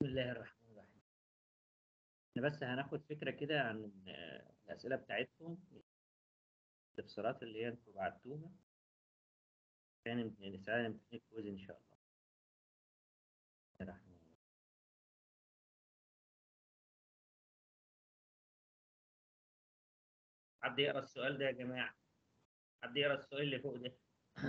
الله الرحمن الرحيم. احنا بس هناخد فكرة كده عن الأسئلة بتاعتكم، الاستفسارات اللي هي انتوا بعتوها عشان نساعد نمتحن الكويز إن شاء الله. الرحمن الرحيم. حد يقرأ السؤال ده يا جماعة؟ حد يقرأ السؤال اللي فوق ده؟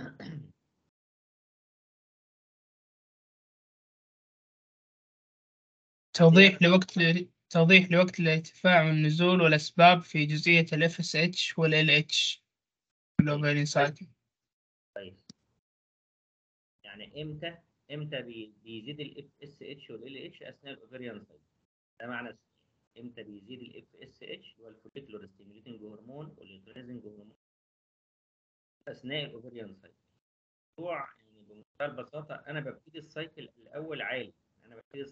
توضيح لوقت الارتفاع والنزول والأسباب في جزئية ال FSH وال LH Global Cycle. كويس. يعني امتى بيزيد ال FSH وال LH أثناء الأوفريان سايكل؟ ده معنى السؤال. امتى بيزيد ال FSH اللي هو الفوليكولر ستيميوليتنج هرمون والليوتينيزنج هرمون أثناء الأوفريان سايكل؟ الموضوع يعني بمنتهى البساطة، أنا ببتدي السايكل الأول عالي، أنا ببتدي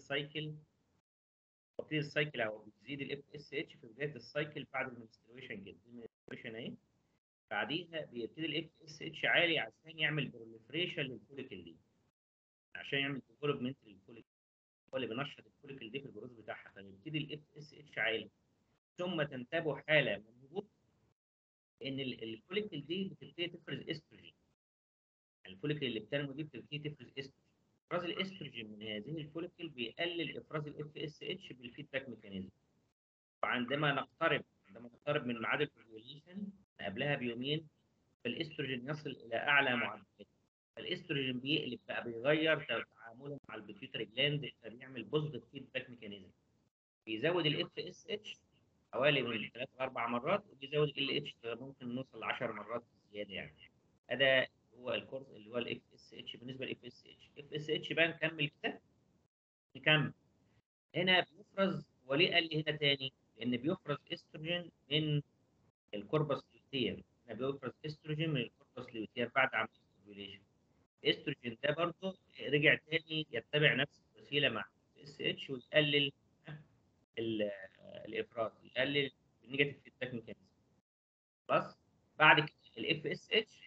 السايكل أو بتزيد ال FSH في بداية السايكل بعد المنسترويشن كده، المنسترويشن أهي، بعديها بيبتدي ال FSH عالي عشان يعمل بروليفريشن للفوليكل دي، عشان يعمل ديفلوبمنت للفوليكل، هو اللي بينشط الفوليكل دي في البروز بتاعها، فبيبتدي ال FSH عالي، ثم تنتابه حالة من الهبوط إن الفوليكل دي بتبتدي تفرز استروجين، الفوليكل اللي بتنمو دي بتبتدي تفرز استروجين. افراز الاستروجين من هذه الفوليكل بيقلل افراز الاف اس اتش بالفيدباك ميكانيزم. وعندما نقترب من ميعاد الاوفيوليشن قبلها بيومين، فالاستروجين يصل الى اعلى معدلات، فالاستروجين بيقلب بقى، بيغير تعامله مع البيتيوتري جلاند، فبيعمل بوزيتيف فيدباك ميكانيزم، بيزود الاف اس اتش حوالي من 3 ل 4 مرات، وبيزود ال اتش ممكن نوصل ل 10 مرات زياده يعني. هذا هو الكورس اللي هو الاف اس اتش. بالنسبه للاف اس اتش، اف اس اتش بقى نكمل كده، نكمل هنا بيفرز. وليه قال لي هنا تاني؟ لان بيفرز استروجين من الكوربس لوتير، هنا بيفرز استروجين من الكوربس لوتير بعد عمليه الاوفيوليشن. الاستروجين ده برضه رجع تاني يتبع نفس الوسيله مع الاف اس اتش ويقلل الافراز، يقلل النيجاتيف فيدباك ميكانيزم. خلاص. بعد كده الاف اس اتش،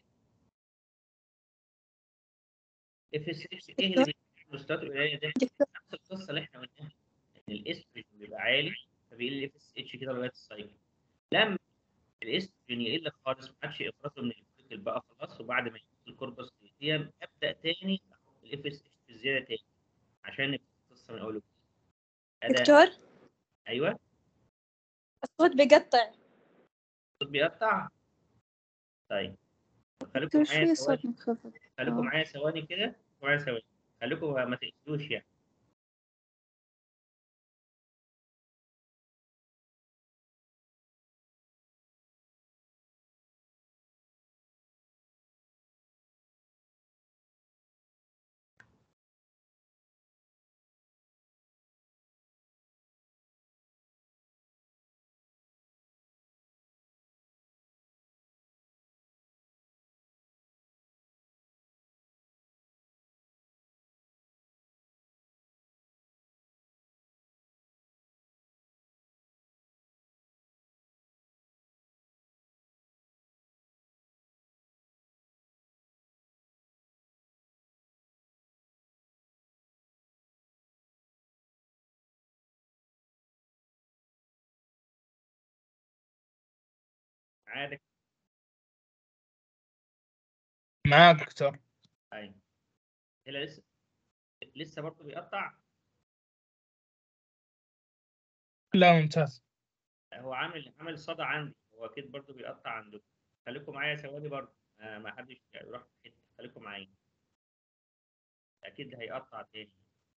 اف اس اتش ايه اللي بيعمل مستويات قليله ده؟ نفس القصه اللي احنا قلناها، ان الاستروجين بيبقى عالي فبيقل الاف اس اتش كده لغايه السايكل. لما الاستروجين يقل خالص، ما عادش افرازه من الفوليكل بقى خلاص، وبعد ما يجي الكوربس لوتيم ابدا تاني الاف اس اتش بالزياده تاني عشان نبدا القصه من اول وجديد. دكتور؟ ايوه. الصوت بيقطع. الصوت بيقطع؟ طيب خليكم دكتور معايا شوي ثواني، صوت منخفض. خليكم معايا ثواني كده، خليكم ما تقفلوش يعني. معايا معاك دكتور. ايوه. هنا لسه برضه بيقطع؟ لا ممتاز. هو عامل صدى عندي، هو اكيد برضه بيقطع عندكم. خليكم معايا ثواني برضه، ما حدش يروح في حته، خليكم معايا، اكيد هيقطع تاني.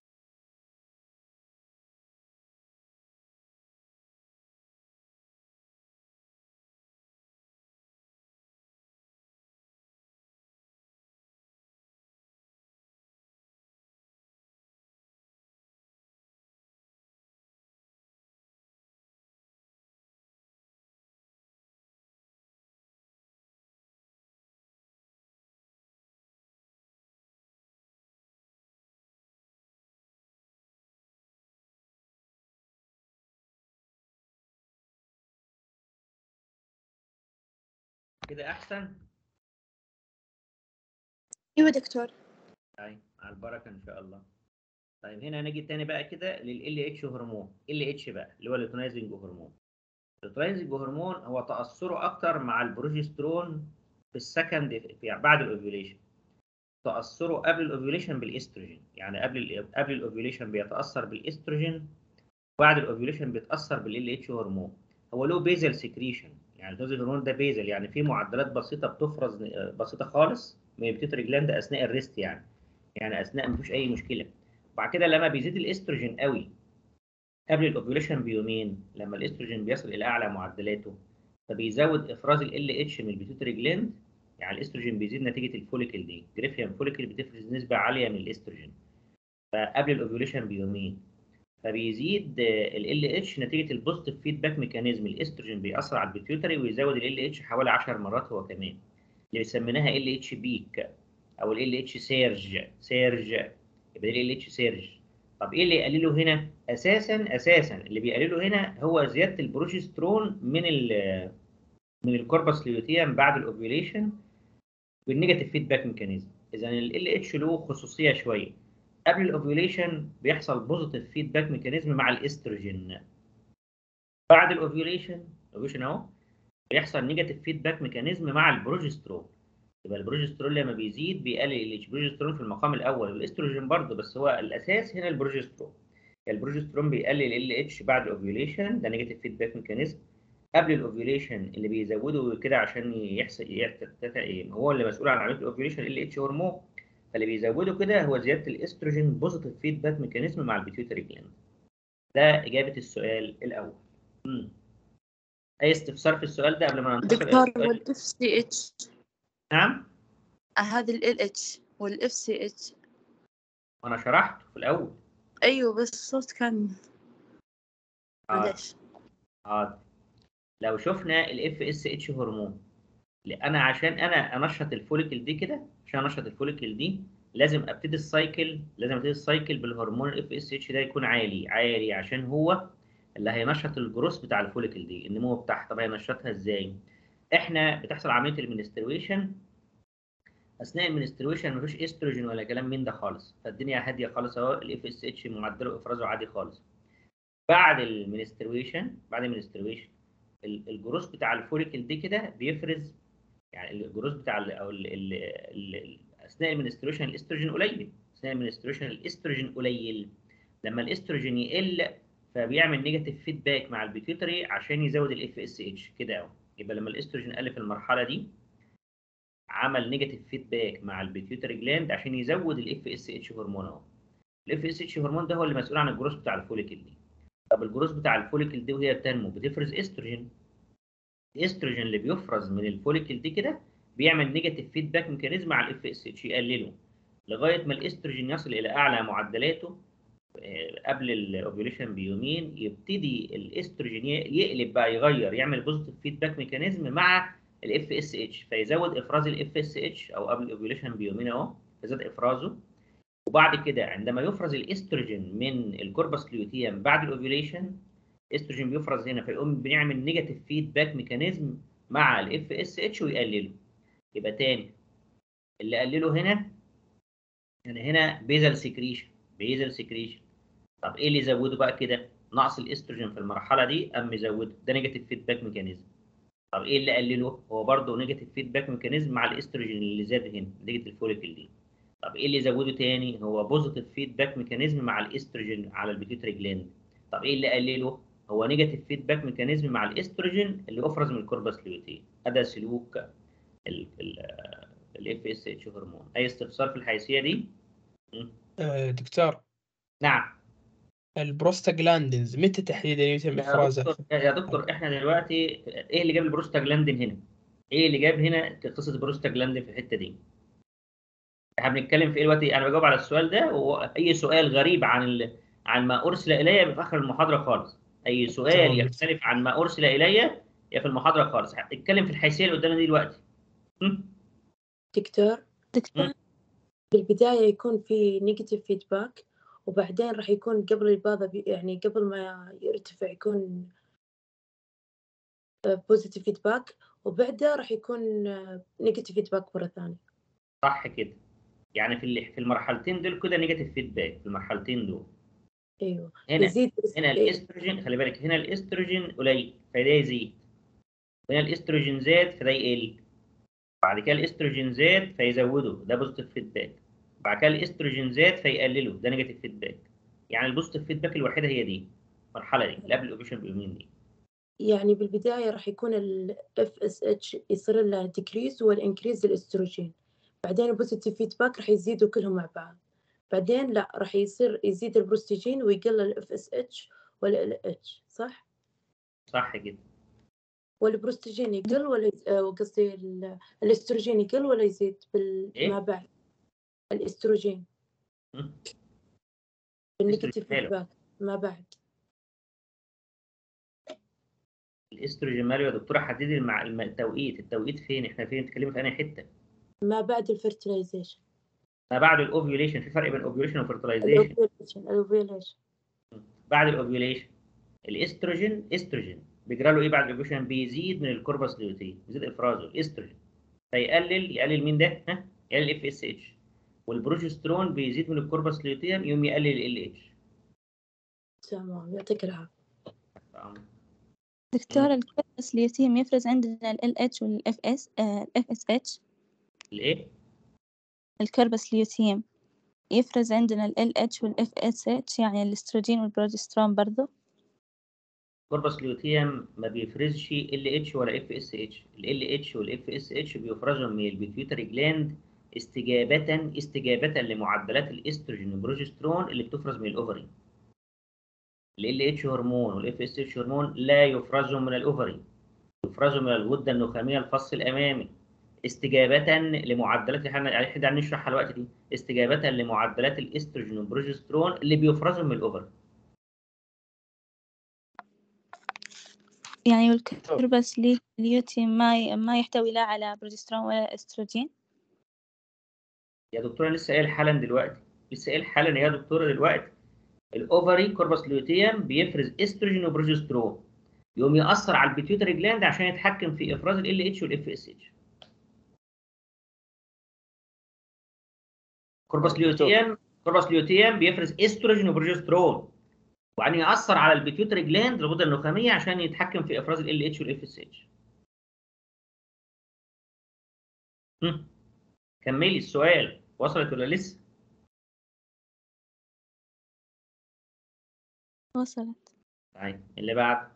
كده احسن؟ ايوه دكتور. طيب على البركه ان شاء الله. طيب هنا هنيجي تاني بقى كده لل اتش هرمون. اتش بقى اللي هو اللوتينايزنج هرمون. اللوتينايزنج هرمون هو تاثره اكتر مع البروجسترون في السكند يعني بعد الاوفيوليشن. تاثره قبل الاوفيوليشن بالاستروجين، يعني قبل الاوفيوليشن بيتاثر بالاستروجين، بعد الاوفيوليشن بيتاثر بالال اتش هرمون. هو له بيزل سكريشن، يعني الدوز هرمون ده بيزل، يعني في معدلات بسيطه بتفرز بسيطه خالص من البيتيوتري جلاند اثناء الريست، يعني اثناء مفيش اي مشكله. وبعد كده لما بيزيد الاستروجين قوي قبل الاوفيوليشن بيومين، لما الاستروجين بيصل الى اعلى معدلاته فبيزود افراز ال اتش من البيتيوتري جلاند. يعني الاستروجين بيزيد نتيجه الفوليكل دي، جريفيان فوليكل بتفرز نسبه عاليه من الاستروجين فقبل الاوفيوليشن بيومين، فبيزيد ال اتش نتيجه البوزيتيف فيدباك ميكانيزم. الاستروجين بيأثر على البيتيوتري ويزود ال اتش حوالي 10 مرات هو كمان، اللي بيسميناها ال اتش بيك او ال اتش سيرج. يبقى ال اتش سيرج. طب ايه اللي يقلله هنا؟ اساسا اللي بيقلله هنا هو زياده البروجسترون من الكوربس ليوتيم بعد الاوفيوليشن والنيجاتيف فيدباك ميكانيزم. اذا ال اتش له خصوصيه شويه. قبل الاوفيوليشن بيحصل بوزيتيف فيدباك ميكانيزم مع الاستروجين. بعد الاوفيوليشن اهو بيحصل نيجاتيف فيدباك ميكانيزم مع البروجسترون. يبقى البروجسترون لما بيزيد بيقلل البروجسترون في المقام الاول، والاستروجين برضه، بس هو الاساس هنا البروجسترون. البروجسترون بيقلل ال اتش بعد الاوفيوليشن، ده نيجاتيف فيدباك ميكانيزم. قبل الاوفيوليشن اللي بيزوده كده عشان يحصل هو اللي مسؤول عن عمليه الاوفيوليشن ال اتش هرمون، فاللي بيزوده كده هو زياده الاستروجين بوزيتيف فيدباك ميكانيزم مع البيتيوتري جلاند. ده اجابه السؤال الاول. اي استفسار في السؤال ده قبل ما ننتقل الى دكتور، السؤال؟ والاف سي اتش نعم. هذه ال اتش والاف سي اتش. انا شرحت في الاول. ايوه بس الصوت كان معلش. لو شفنا الاف اس اتش هرمون، انا عشان انا انشط الفوليكل دي كده، عشان انشط الفوليكل دي لازم ابتدي السايكل بالهرمون الاف اس اتش ده يكون عالي عشان هو اللي هينشط الجروث بتاع الفوليكل دي، النمو بتاعها. طب هينشطها ازاي؟ احنا بتحصل عمليه المنسترويشن، اثناء المنسترويشن مفيش استروجين ولا كلام من ده خالص، فالدنيا هاديه خالص اهو، الاف اس اتش معدله افرازه عادي خالص. بعد المنسترويشن الجروث بتاع الفوليكل دي كده بيفرز، يعني الجروث بتاع اثناء المنسترويشن الاستروجين قليل، لما الاستروجين يقل فبيعمل نيجاتيف فيدباك مع البيتيوتري عشان يزود الاف اس اتش كده اهو. يبقى لما الاستروجين قل في المرحله دي عمل نيجاتيف فيدباك مع البيتيوتري جلاند عشان يزود الاف اس اتش هرمون اهو. الاف اس اتش هرمون ده هو اللي مسؤول عن الجروث بتاع الفوليكل دي. طب الجروث بتاع الفوليكل دي وهي بتنمو بتفرز استروجين. الاستروجين اللي بيفرز من الفوليكل دي كده بيعمل نيجاتيف فيدباك ميكانيزم مع الاف اس اتش يقلله لغايه ما الاستروجين يصل الى اعلى معدلاته. قبل الاوفيوليشن بيومين يبتدي الاستروجين يقلب بقى، يعمل بوزيتيف فيدباك ميكانيزم مع الاف اس اتش فيزود افراز الاف اس اتش، او قبل الاوفيوليشن بيومين اهو فزاد افرازه. وبعد كده عندما يفرز الاستروجين من الكوربس ليوتيم بعد الاوفيوليشن، الاستروجين بيفرز هنا فيقوم بنعمل نيجاتيف فيدباك ميكانيزم مع الاف اس اتش ويقلله. يبقى تاني اللي قلله هنا هنا بيزل سكريشن. طب ايه اللي يزوده بقى كده؟ نقص الاستروجين في المرحله دي قام مزوده، ده نيجاتيف فيدباك ميكانيزم. طب ايه اللي قلله؟ هو برضه نيجاتيف فيدباك ميكانيزم مع الاستروجين اللي زاد هنا نتيجه الفوليكل دي. طب ايه اللي يزوده تاني؟ هو بوزيتيف فيدباك ميكانيزم مع الاستروجين على البيتيوتري جلاند. طب ايه اللي قلله؟ هو نيجاتيف فيدباك ميكانيزم مع الاستروجين اللي افرز من الكوربس ليوتيم. ده سلوك الاف اس اتش هرمون. اي استفسار في الحيثيه دي؟ دكتور، نعم. البروستاجلاندينز متى تحديدا يتم افرازها؟ يا دكتور احنا دلوقتي ايه اللي جاب البروستاجلاندين هنا؟ ايه اللي جاب هنا قصه البروستاجلاندين في الحته دي؟ احنا بنتكلم في ايه دلوقتي؟ انا بجاوب على السؤال ده، واي سؤال غريب عن ما ارسل الي يبقى في اخر المحاضره خالص. اي سؤال يختلف عن ما ارسل الي يا في المحاضره خالص. اتكلم في الحيثيه اللي قدامنا دي دلوقتي. دكتور، في البداية يكون في نيجاتيف فيدباك، وبعدين راح يكون قبل الباضة يعني قبل ما يرتفع يكون بوزيتيف فيدباك، وبعدها راح يكون نيجاتيف فيدباك مرة ثانية. صح كده. يعني في المرحلتين دول كده نيجاتيف فيدباك في المرحلتين دول. ايوه هنا يزيد هنا الاستروجين، خلي بالك، هنا الاستروجين قليل فده يزيد، هنا الاستروجين زاد فده يقل، بعد كده الاستروجين زاد فيزوده ده بوزيتيف فيدباك، بعد كده الاستروجين زاد فيقلله ده نيجاتيف فيدباك. يعني البوزيتيف فيدباك الوحيده هي دي المرحله دي اللي قبل الاوبريشن بيومين دي. يعني بالبداية راح يكون ال FSH يصير له ديكريز والانكريز الاستروجين، بعدين البوزيتيف فيدباك راح يزيدوا كلهم مع بعض، بعدين لا راح يزيد البروستيجين ويقل ال FSH وال LH، صح؟ صح كده. والبروستيجين يقل ولا قصدي الاستروجين يقل ولا يزيد ايه؟ ما بعد الاستروجين بالنيجاتيف ماله؟ فيدباك ما بعد الاستروجين ماله يا دكتوره؟ حددي التوقيت فين؟ احنا فين بنتكلم في انهي حته؟ ما بعد الفرتلايزيشن، ما بعد الاوفيوليشن. في فرق بين اوفيوليشن وفيرتلايزيشن. الاوفيوليشن بعد الاوفيوليشن استروجين بيجرى له ايه بعد الاوفيوليشن؟ بيزيد من الكوربس ليوتين، بيزيد افرازه الاستروجين يقلل مين ده؟ ها؟ يقلل اف اس اتش. والبروجسترون بيزيد من الكوربس ليوتيم يقوم يقلل ال اتش. تمام، يعطيك العافية. دكتور، الكوربس ليوتيم يفرز عندنا ال LH وال FSH. الايه؟ الكوربس ليوتيم يفرز عندنا ال LH وال FSH، يعني الاستروجين والبروجسترون برضو. الكوربس ليوتيم ما بيفرزش ال اتش ولا اف اس اتش. ال اتش والاف اس اتش بيفرزوا من البيتيوتري جلاند استجابة لمعدلات الاستروجين والبروجسترون اللي بتفرز من الاوفري. ال اتش هرمون والاف اس اتش هرمون لا يفرزوا من الاوفري، يفرزوا من الغده النخاميه الفص الامامي استجابه لمعدلات اللي احنا هنشرحها الوقت دي، استجابه لمعدلات الاستروجين والبروجسترون اللي بيفرزوا من الاوفري. يعني الكوربس ليوتيم ما يحتوي لا على بروجسترون ولا استروجين. يا دكتوره لسه قايل حالا يا دكتوره دلوقتي الاوفري كوربس ليوتيم بيفرز استروجين وبروجسترون، يقوم ياثر على البيتيوتري جلاند عشان يتحكم في افراز ال اتش والاف اس اتش. كوربس ليوتيم بيفرز استروجين وبروجسترون، وبعدين ياثر على البيتيوتري جلاند الغده النخاميه عشان يتحكم في افراز ال اتش والاف اس اتش. كملي السؤال، وصلت ولا لسه؟ وصلت. طيب اللي بعد.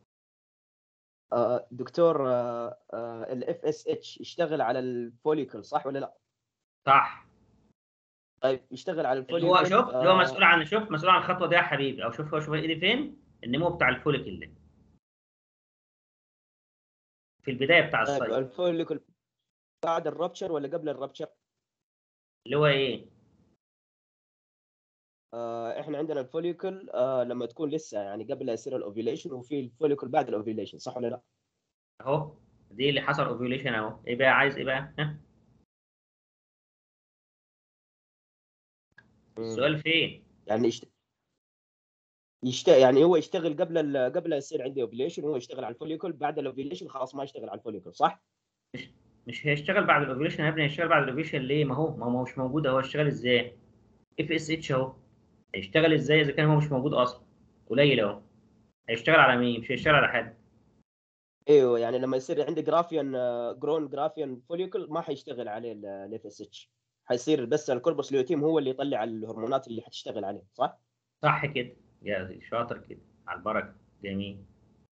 دكتور، الاف اس اتش يشتغل على الفوليكل صح ولا لا؟ صح. طيب يشتغل على اللي هو الفوليكل. شوف اللي هو مسؤول عن الخطوه دي يا حبيبي، او شوف ايدي فين؟ النمو بتاع الفوليكل ده في البدايه بتاع طيب السايكل. الفوليكل بعد الرابتشر ولا قبل الرابتشر؟ اللي هو ايه؟ احنا عندنا الفوليكل لما تكون لسه يعني قبل يصير الاوفيوليشن، وفي الفوليكل بعد الاوفيوليشن، صح ولا لا؟ اهو دي اللي حصل اوفيوليشن اهو. ايه بقى عايز ايه بقى؟ ها؟ السؤال فين؟ يعني يعني هو يشتغل قبل يصير عندي اوفيوليشن، هو يشتغل على الفوليكل، بعد الاوفيوليشن خلاص ما يشتغل على الفوليكل، صح؟ مش هيشتغل بعد الاوفيوليشن يا ابني، هيشتغل بعد الاوفيوليشن ليه؟ ما هو مش موجود اهو. هيشتغل ازاي؟ اف اس اتش اهو. هيشتغل ازاي اذا كان هو مش موجود اصلا؟ قليل اهو. هيشتغل على مين؟ مش هيشتغل على حد. ايوه، يعني لما يصير عندي جرون جرافيان فوليكل ما حيشتغل عليه الاف اس اتش، حيصير بس الكوربوس ليوتيم هو اللي يطلع الهرمونات اللي حتشتغل عليه، صح؟ صح كده يا شاطر كده، على البركه. جميل.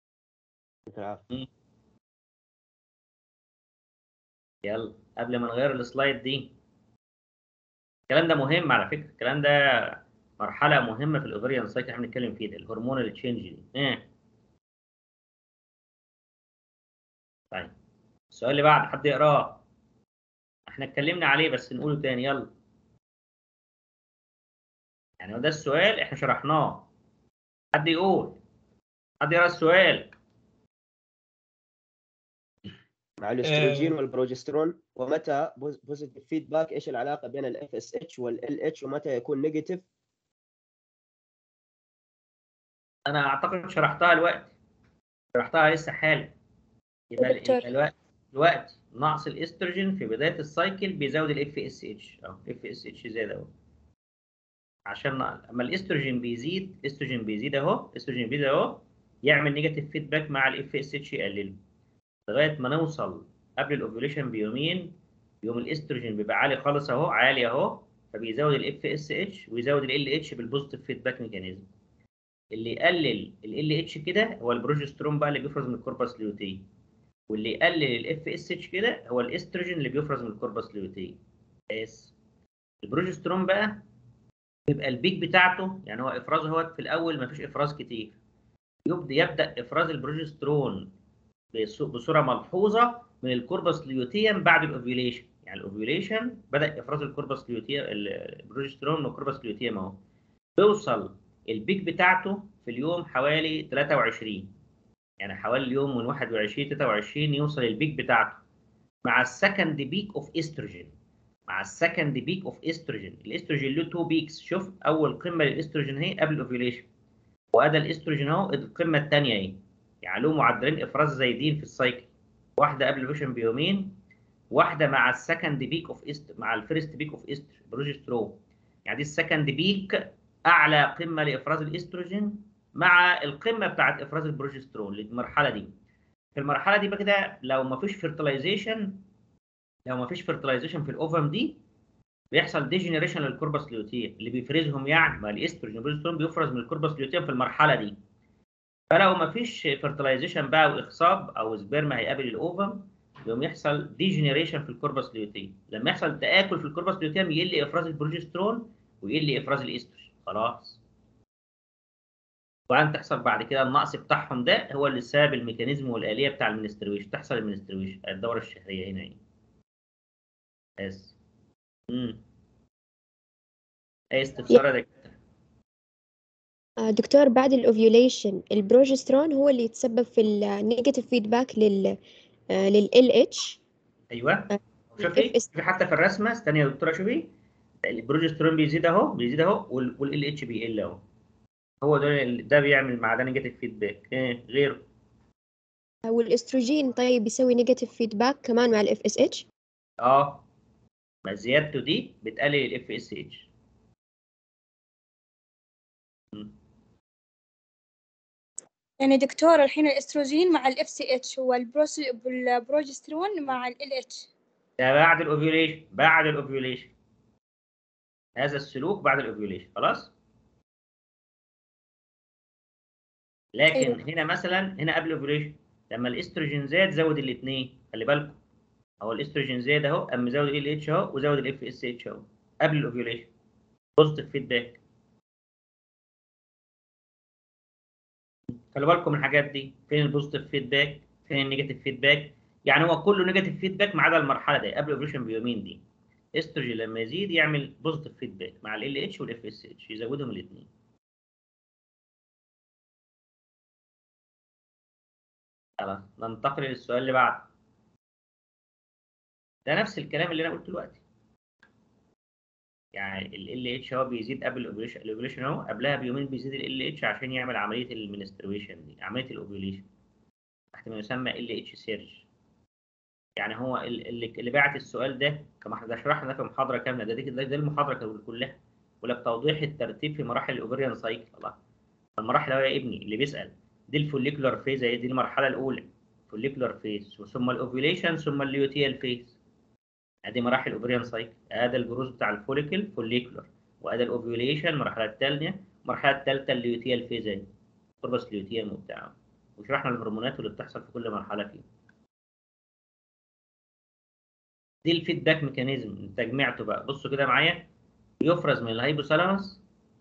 يلا قبل ما نغير السلايد دي، الكلام ده مهم على فكره، الكلام ده مرحله مهمه في الاوفريان سايكل احنا بنتكلم فيه ده، الهرمونال تشينج دي. طيب السؤال اللي بعد حد يقراه؟ احنا اتكلمنا عليه بس نقوله تاني يلا. يعني هو ده السؤال احنا شرحناه. حد يقول، حد يقرا السؤال. مع الاستروجين والبروجسترون، ومتى بوزيتيف فيدباك، ايش العلاقه بين الاف اس اتش والال اتش، ومتى يكون نيجاتيف؟ انا اعتقد شرحتها الوقت، شرحتها لسه حالا. دكتور. الوقت نقص الاستروجين في بدايه السايكل بيزود الاف اس اتش اهو، اف اس اتش زاد اهو. عشان اما الاستروجين بيزيد، استروجين بيزيد اهو، يعمل نيجاتيف فيدباك مع الاف اس اتش يقلله لغايه ما نوصل قبل الاوفيوليشن بيومين، يوم الاستروجين بيبقى عالي خالص اهو، عالي اهو، فبيزود الاف اس اتش ويزود ال اتش بالبوزيتيف فيدباك ميكانيزم. اللي يقلل ال اتش كده هو البروجسترون بقى اللي بيفرز من الكوربس ليوتي، واللي يقلل الاف اس اتش كده هو الاستروجين اللي بيفرز من الكوربس ليوتي. بس البروجسترون بقى بيبقى البيك بتاعته، يعني هو افرازه هو في الاول مفيش افراز كتير، يبدا افراز البروجسترون بصوره ملحوظه من الكوربس ليوتيم بعد الاوفيوليشن. يعني الاوفيوليشن بدا افراز الكوربس ليوتيم، البروجسترون من الكوربس ليوتيم اهو، بيوصل البيك بتاعته في اليوم حوالي 23، يعني حوالي اليوم من 21 23 يوصل البيك بتاعته مع السكند بيك اوف استروجين. الاستروجين له 2 بيكس، شوف اول قمه للاستروجين اهي قبل الاوفيوليشن، وادي الاستروجين اهو القمه الثانيه اهي، يعني له معدلين افراز زايدين في السايكل، واحده قبل الاوفيوليشن بيومين، واحده مع السكند بيك اوف مع الفيرست بيك اوف بروجسترون. يعني دي السكند بيك اعلى قمه لافراز الاستروجين مع القمه بتاعت افراز البروجسترون للمرحله دي. في المرحله دي بقى كده لو ما فيش فيرتلايزيشن، في الاوفم دي بيحصل ديجنريشن للكوربس ليوتيم اللي بيفرزهم، يعني ما الاستروجين والبروجسترون بيفرز من الكوربس ليوتيم في المرحله دي. فلو ما فيش فيرتلايزيشن بقى واخصاب او سبيرما هيقابل الاوفم، يقوم يحصل ديجنريشن في الكوربس ليوتيم. لما يحصل تاكل في الكوربس ليوتيم يقل افراز البروجسترون ويقل افراز الاستروجين، خلاص. وبعدين تحصل بعد كده النقص بتاعهم ده هو اللي سبب الميكانيزم والآلية بتاع المنسترويشن، تحصل المنسترويشن الدورة الشهرية هنا اهي. بس اي استفسار يا دكتور؟ دكتور بعد الاوفيوليشن البروجسترون هو اللي يتسبب في النيجاتيف فيدباك لل اتش. ايوه شوفي حتى في الرسمه، استني يا دكتوره شوفي، البروجسترون بيزيد اهو والال اتش بيقل اهو، هو ده بيعمل مع ده نيجاتيف فيدباك. ايه غيره؟ والاستروجين طيب بيسوي نيجاتيف فيدباك كمان مع الاف اس اتش؟ ما زيادته دي بتقلل الاف اس اتش. يعني دكتور الحين الاستروجين مع الاف سي اتش والبروجسترون مع ال اتش، ده بعد الاوفيوليشن هذا السلوك بعد الاوفيوليشن، خلاص. لكن أيوة. هنا مثلا هنا قبل الاوفيوليشن لما الاستروجين زاد زود الاثنين، خلي بالكم، اهو الاستروجين زاد اهو، قام مزود ال اتش اهو وزود الاف اس اتش اهو قبل الاوفيوليشن، بوزيتيف فيدباك. خلي بالكم من الحاجات دي، فين البوزيتيف فيدباك فين النيجاتيف فيدباك. يعني هو كله نيجاتيف فيدباك ما عدا المرحله دي قبل الاوفيوليشن بيومين دي. استروجين لما يزيد يعمل بوزيتيف فيدباك مع ال اتش والاف اس اتش، يزودهم الاثنين. خلاص ننتقل للسؤال اللي بعده. ده نفس الكلام اللي انا قلته دلوقتي، يعني ال اتش هو بيزيد قبل الاوفيوليشن اهو، قبلها بيومين بيزيد ال اتش عشان يعمل عمليه المنسترويشن دي، عمليه الاوفيوليشن تحت ما يسمى ال اتش سيرج. يعني هو اللي بعت السؤال ده كما احنا شرحنا في محاضره كامله، ده المحاضره كلها، ولا بتوضيح الترتيب في مراحل الاوفريان سايكل. الله، المراحل يا ابني اللي بيسال دي الفوليكولار فيز، دي المرحله الاولى فوليكولار فيز، ثم الاوفيوليشن ثم الليوتيال فيز. ادي مراحل الاوفريان سايكل، ادي الجروز بتاع الفوليكل فوليكولار، وادي الاوفيوليشن المرحله الثانيه، المرحله الثالثه الليوتيال فيز اهي، كوربس ليوتيال وبتاع، وشرحنا الهرمونات اللي بتحصل في كل مرحله فيهم. دي الفيدباك ميكانيزم تجميعته بقى، بصوا كده معايا. يفرز من الهيبوثالاموس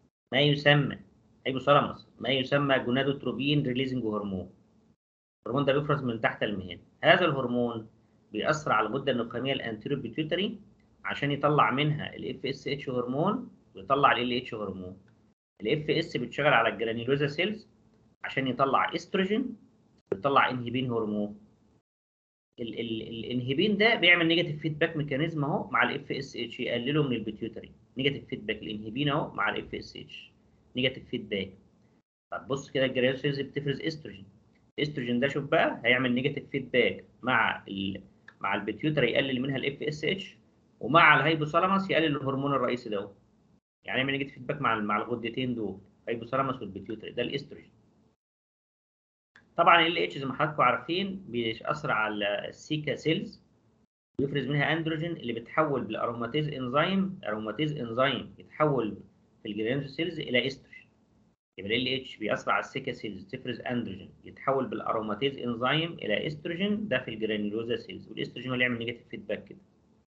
ما يسمى جونادوتروبين ريليزنج هرمون. الهرمون ده بيفرز من تحت المهاد. هذا الهرمون بيأثر على الغده النخاميه الانتيريور بيتيوتري عشان يطلع منها الاف اس اتش هرمون ويطلع ال اتش هرمون. الاف اس بتشتغل على الجرانيولوزا سيلز عشان يطلع استروجين ويطلع انهبين هرمون. الانهبين ده بيعمل نيجاتيف فيدباك ميكانيزم اهو مع الاف اس اتش، يقلله من البيتيوتري. نيجاتيف فيدباك الانهبين اهو مع الاف اس اتش، نيجاتيف فيدباك. طب بص كده الجرانيولوزا سيلز بتفرز استروجين، الاستروجين ده شوف بقى هيعمل نيجاتيف فيدباك مع مع البيتيوتري يقلل منها الاف اس اتش، ومع الهيبوثالاموس يقلل الهرمون الرئيسي ده. يعني لما نيجي فيدباك مع الغدتين دول، الهيبوثالاموس والبيتيوتري، ده الاستروجين. طبعا ال اتش زي ما حضراتكم عارفين بيأثر على السيكا سيلز، بيفرز منها اندروجين اللي بتحول بالاروماتيز انزيم يتحول في الجرانيولار سيلز الى استروجين. يبقى ال اتش بيأثر على السيكا سيلز، تفرز اندروجين يتحول بالاروماتيز انزيم الى استروجين، ده في الجرانيولوزا سيلز، والاستروجين هو اللي يعمل نيجاتيف فيدباك كده.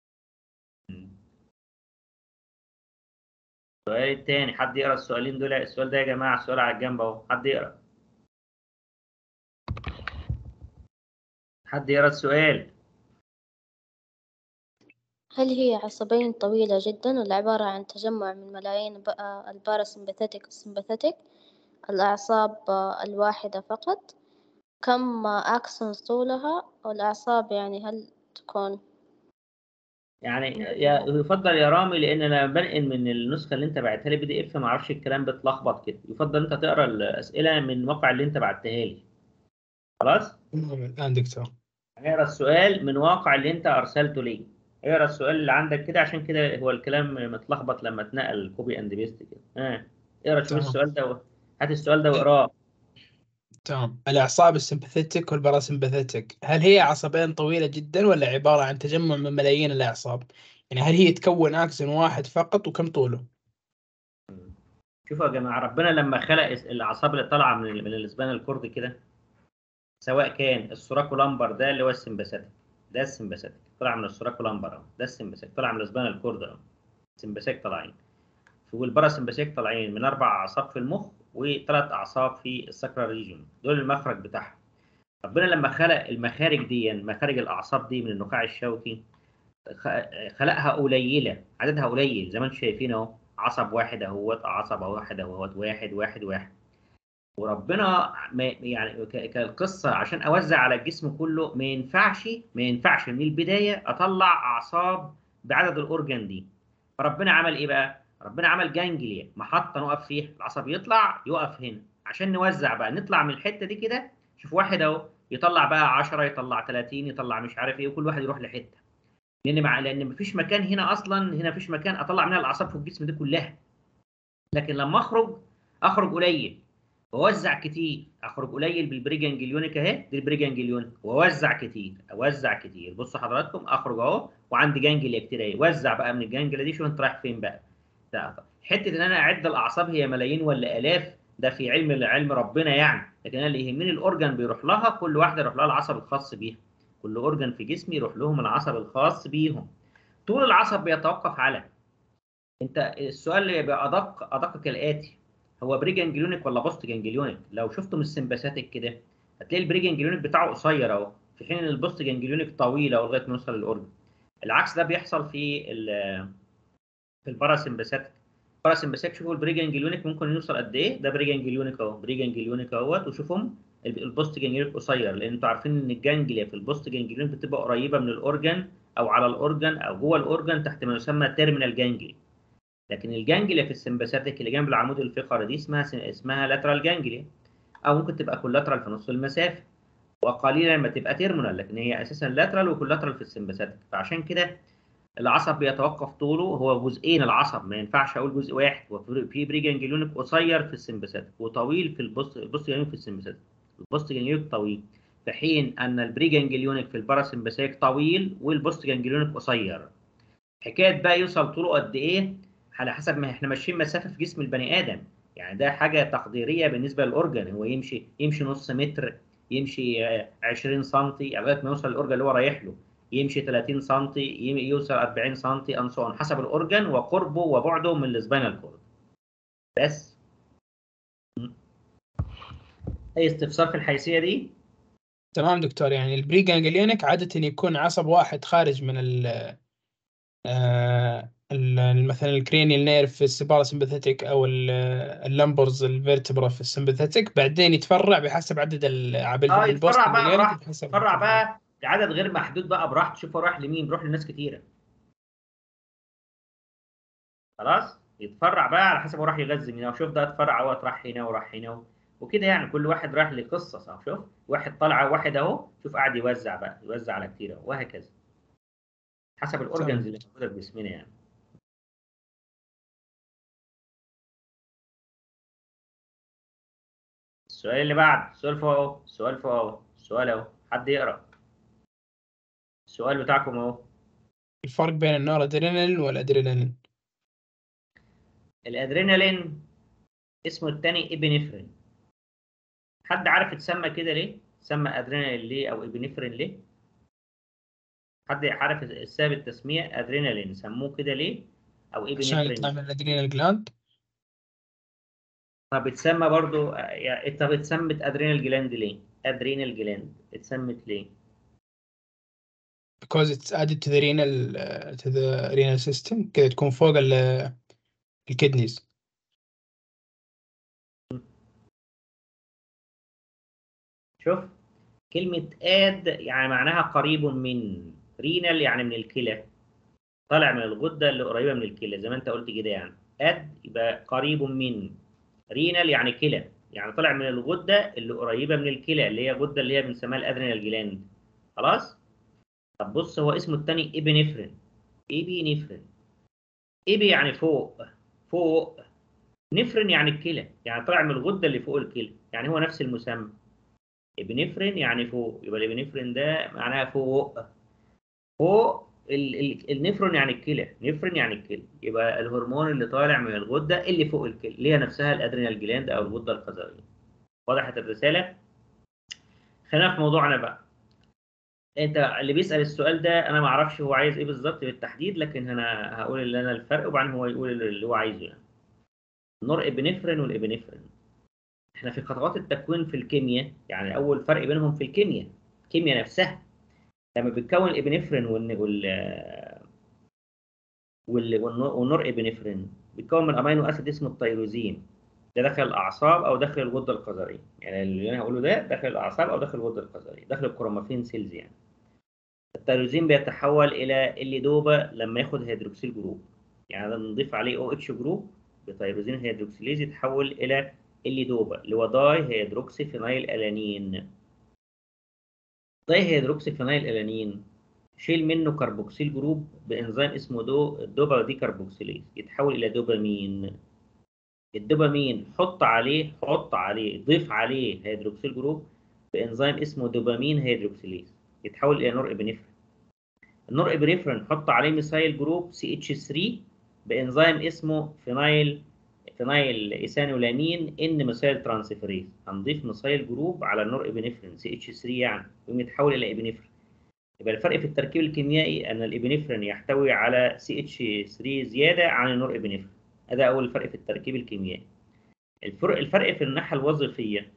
السؤال الثاني، حد يقرا السؤالين دول؟ السؤال ده يا جماعه السؤال على الجنب اهو، حد يقرا؟ حد يقرا السؤال؟ هل هي عصبين طويلة جدا ولا عبارة عن تجمع من ملايين الباراسمباثيك والسمباثيك الأعصاب الواحدة فقط؟ كم أكسون طولها؟ والأعصاب يعني هل تكون يعني يفضل يا رامي، لان انا بنقل من النسخه اللي انت بعتها لي PDF، ما اعرفش الكلام بتلخبط كده. يفضل انت تقرا الاسئله من الموقع اللي انت بعتها لي. خلاص؟ الآن دكتور هنقرا السؤال من واقع اللي انت ارسلته لي. اقرا السؤال اللي عندك كده، عشان كده هو الكلام متلخبط لما اتنقل كوبي اند بيست كده. اقرا شوف السؤال ده، هات السؤال ده واقراه. تمام. الأعصاب السمباثيتك والباراسمباثيتك هل هي عصبين طويلة جدا ولا عبارة عن تجمع من ملايين الأعصاب؟ يعني هل هي تكون أكسون واحد فقط وكم طوله؟ شوفوا يا جماعه، ربنا لما خلق الاعصاب اللي طالعه من السبانال كورد كده، سواء كان السوراكولامبر ده اللي هو السمباثيك، ده السمباثيك طلع من السوراكولامبر اهو، ده السمباثيك طلع من السبانال كورد اهو، السمباثيك طالعين، والباراسمباثيك طالعين من 4 اعصاب في المخ و3 اعصاب في الساكرال ريجون، دول المخرج بتاعهم. ربنا لما خلق المخارج دي، مخارج الاعصاب دي من النخاع الشوكي، خلقها قليله، عددها قليل زي ما انتم شايفين اهو، عصب واحد اهوت، عصب واحد اهوت، واحد واحد واحد. وربنا يعني كالقصه عشان اوزع على الجسم كله، ما ينفعش من البدايه اطلع اعصاب بعدد الاورجان دي. فربنا عمل ايه بقى؟ ربنا عمل جانجليا، محطه نقف فيها، العصب يطلع يقف هنا عشان نوزع بقى، نطلع من الحته دي كده. شوف واحد اهو يطلع بقى 10، يطلع 30، يطلع مش عارف ايه، وكل واحد يروح لحته، لان مفيش مكان هنا اصلا، هنا مفيش مكان اطلع منها الاعصاب في الجسم دي كلها. لكن لما اخرج قليل واوزع كتير، اخرج قليل بالبريجانجليونيك اهي، دي البريجانجليونيك، واوزع كتير، اوزع كتير. بصوا حضراتكم، اخرج اهو وعندي جانجليا كتير اهي، وزع بقى من الجانجليا دي. شوف انت رايح فين بقى. حته ان انا اعد الاعصاب هي ملايين ولا الاف، ده في علم ربنا يعني. لكن انا اللي يهمني الاورجان بيروح لها، كل واحده يروح لها العصب الخاص بيها، كل اورجان في جسمي يروح لهم العصب الخاص بيهم. طول العصب بيتوقف على، انت السؤال اللي يبقى ادق كالاتي، هو بريجانجليونيك ولا بوست جانجليونيك؟ لو شفتم السمباثيك كده هتلاقي البريجانجليونيك بتاعه قصير اهو، في حين ان البوست جانجليونيك طويل اهو لغايه ما يوصل للاورجن. العكس ده بيحصل في الباراسمباثيك. الباراسمباثيك شوفوا البريجانجليونيك ممكن يوصل قد ايه، ده بريجانجليونيك اهو، بريجانجليونيك اهوت، وشوفهم البوست جانجليونيك قصير، لان انتوا عارفين ان الجانجليا في البوست جانجليونيك بتبقى قريبه من الاورجن او على الاورجن او جوه الاورجن تحت ما يسمى تيرمينال جانجليا. لكن الجانجليا في السمباثيك اللي جنب العمود الفقري دي اسمها لاترال جانجليا، او ممكن تبقى كولاترال في نص المسافه، وقليلا لما تبقى تيرمينال، لكن هي اساسا لاترال وكولاترال في السمباثيك. فعشان كده العصب بيتوقف طوله، هو جزئين العصب، ما ينفعش اقول جزء واحد. وفي بريجانجليونيك قصير في السمباثيك وطويل في البوست جانجليونيك في السمباثيك، البوست جانجليونيك طويل، في حين ان البريجانجليونيك في الباراسمباثيك طويل والبوست جانجليونيك قصير. حكايه بقى يوصل طوله قد ايه على حسب ما احنا ماشيين مسافه في جسم البني ادم، يعني ده حاجه تقديريه بالنسبه للاورجن. هو يمشي نص متر، يمشي 20 سم لغايه ما يوصل للاورجن اللي هو رايح له، يمشي 30 سم، يوصل 40 سم، انصون حسب الاورجن وقربه وبعده من السباينال كورد. بس اي استفسار في الحيثيه دي؟ تمام دكتور. يعني البريجانجليونيك عادة يكون عصب واحد خارج من مثلا الكرينيال نيرف في السمباثيك او اللمبرز الفيرتبرا في السمباثيك، بعدين يتفرع بحسب عدد بالبوست يتفرع بقى جانجليونيك براحته، يتفرع بقى لعدد غير محدود بقى براحته. شوف هو رايح لمين، بيروح لناس كتيره. خلاص يتفرع بقى على حسب هو راح يغذي مين، شوف ده اتفرع اهو، راح هنا وراح هنا وكده، يعني كل واحد راح لقصه. صح؟ شوف واحد طالع واحد اهو، شوف قاعد يوزع بقى، يوزع على كتير اهو، وهكذا. حسب الاورجنز اللي موجوده في جسمنا يعني. السؤال اللي بعد، السؤال فوق اهو، السؤال فوق اهو، السؤال اهو، حد يقرا السؤال بتاعكم اهو. الفرق بين النور ادرينالين والادرينالين؟ الادرينالين اسمه الثاني ابنفرين. حد عارف اتسمى كده ليه؟ اتسمى ادرينالين ليه او ابنفرين ليه؟ حد عارف السبب التسميه ادرينالين سموه كده ليه؟ او عشان يطلع ابنفرين؟ من الادرينال جلاند. طب اتسمى برضو يعني، طب اتسمت ادرينال جلاند ليه؟ ادرينال جلاند اتسمت ليه؟ because it's added to the renal system كده تكون فوق الكدنيز. شوف كلمة اد يعني معناها قريب من، رينال يعني من الكلى، طالع من الغدة اللي قريبة من الكلى زي ما انت قلت كده يعني. اد يبقى قريب من، رينال يعني كلى، يعني طالع من الغدة اللي قريبة من الكلى اللي هي غدة اللي هي بنسميها الادرينال جلاند. خلاص؟ طب بص هو اسمه الثاني ابنفرين. ابنفرين. ابي يعني فوق، فوق. نفرين يعني الكلى، يعني طالع من الغدة اللي فوق الكلى، يعني هو نفس المسمى. ابنفرين يعني فوق، يبقى الابنفرين ده معناها فوق. فوق النفرون يعني الكلى، نفرين يعني الكلى، يبقى الهرمون اللي طالع من الغده اللي فوق الكلى اللي هي نفسها الادرينال جلاند او الغده القذريه. وضحت الرساله؟ خلينا في موضوعنا بقى. انت اللي بيسال السؤال ده انا ما اعرفش هو عايز ايه بالظبط بالتحديد، لكن انا هقول اللي انا الفرق وبعدين هو يقول اللي هو عايزه يعني. النور ابنفرين والابنفرين احنا في خطوات التكوين في الكيمياء، يعني اول فرق بينهم في الكيمياء، الكيمياء نفسها لما بتكون الابنفرين والنور ابنفرين بيتكون من امينو اسيد اسمه التيروزين. ده داخل الاعصاب او داخل الغده القذريه، يعني اللي انا هقوله ده داخل الاعصاب او داخل الغده القذريه، داخل الكروماتين سيلز يعني. التيروزين بيتحول الى الليدوبا لما ياخد هيدروكسيل جروب، يعني نضيف عليه او اتش جروب بتيروزين هيدروكسيليز يتحول الى الليدوبا اللي هو داي هيدروكسي فينايل الانين. داي هيدروكسي فينايل الانين شيل منه كربوكسيل جروب بانزيم اسمه الدوبا دي كربوكسيليز يتحول الى دوبامين. الدوبامين حط عليه ضيف عليه هيدروكسيل جروب بانزيم اسمه دوبامين هيدروكسيليز يتحول الى نور ابنفرين. النور ابنفرين حط عليه ميثايل جروب CH3 بانزيم اسمه فينايل ايثانولامين ان ميثايل ترانسفيريز. هنضيف ميثايل جروب على النور ابنفرين CH3 يعني يقوم يتحول الى ابنفرين. يبقى الفرق في التركيب الكيميائي ان الابنفرين يحتوي على CH3 زياده عن النور ابنفرين. هذا اول فرق في التركيب الكيميائي. الفرق في الناحيه الوظيفيه.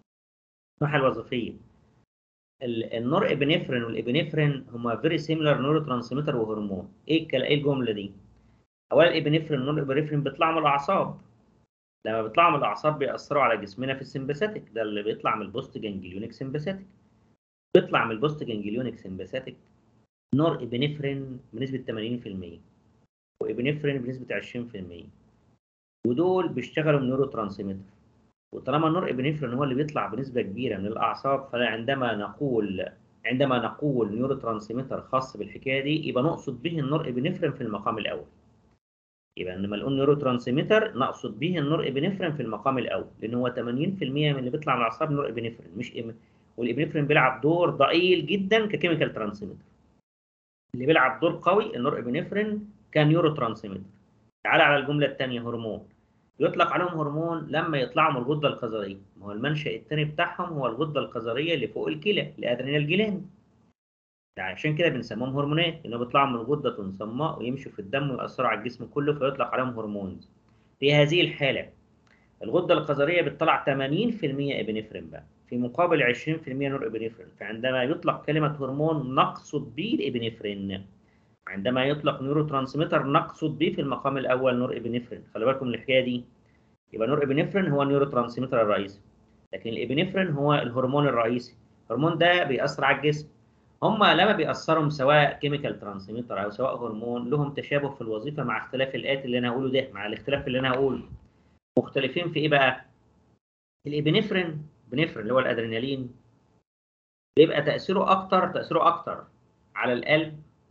النور ابنفرين والابنفرين هما فيري سيميلار نورو ترانسميتر وهرمون. ايه الجمله دي؟ اولا الابنفرين والنور ابنفرين بيطلعوا من الاعصاب. لما بيطلعوا من الاعصاب بيأثروا على جسمنا في السمباثيك، ده اللي بيطلع من البوست جانجليونيك سمباثيك. بيطلع من البوست جانجليونيك سمباثيك نور ابنفرين بنسبه 80% وابنفرين بنسبه 20%، ودول بيشتغلوا من نورو ترانسميتر. وطالما النور ابنفرين هو اللي بيطلع بنسبه كبيره من الاعصاب، فعندما نقول نيورو ترانسميتر خاص بالحكايه دي يبقى نقصد به النور ابنفرين في المقام الاول. يبقى لما نقول نيورو ترانسميتر نقصد به النور ابنفرين في المقام الاول، لان هو 80% من اللي بيطلع من الاعصاب نور ابنفرين مش والابنفرين بيلعب دور ضئيل جدا ككيميكال ترانسميتر. اللي بيلعب دور قوي النور ابنفرين كنيورو ترانسميتر. تعال على الجمله الثانيه، هرمون. يطلق عليهم هرمون لما يطلعوا من الغده القذريه، ما هو المنشأ الثاني بتاعهم هو الغده القذريه اللي فوق الكلى الادرينال جلاند. عشان كده بنسميهم هرمونات، لانهم بيطلعوا من الغده صماء ويمشوا في الدم ويأثروا على الجسم كله فيطلق عليهم هرمونز. في هذه الحاله الغده القذريه بتطلع 80% ابنفرين بقى في مقابل 20% نور ابنفرين، فعندما يطلق كلمه هرمون نقصد به الابنفرين. عندما يطلق نيورو ترانسميتر نقصد به في المقام الاول نور ابنفرين. خلي بالكم من الحكايه دي. يبقى نور ابنفرين هو النيورو ترانسميتر الرئيسي، لكن الابنفرين هو الهرمون الرئيسي. الهرمون ده بيأثر على الجسم. هما لما بيأثروا سواء كيميكال ترانسميتر او سواء هرمون لهم تشابه في الوظيفه مع اختلاف الآتي اللي انا هقوله ده، مع الاختلاف اللي انا هقوله. مختلفين في ايه بقى؟ الابنفرين اللي هو الادرينالين بيبقى تأثيره اكتر على القلب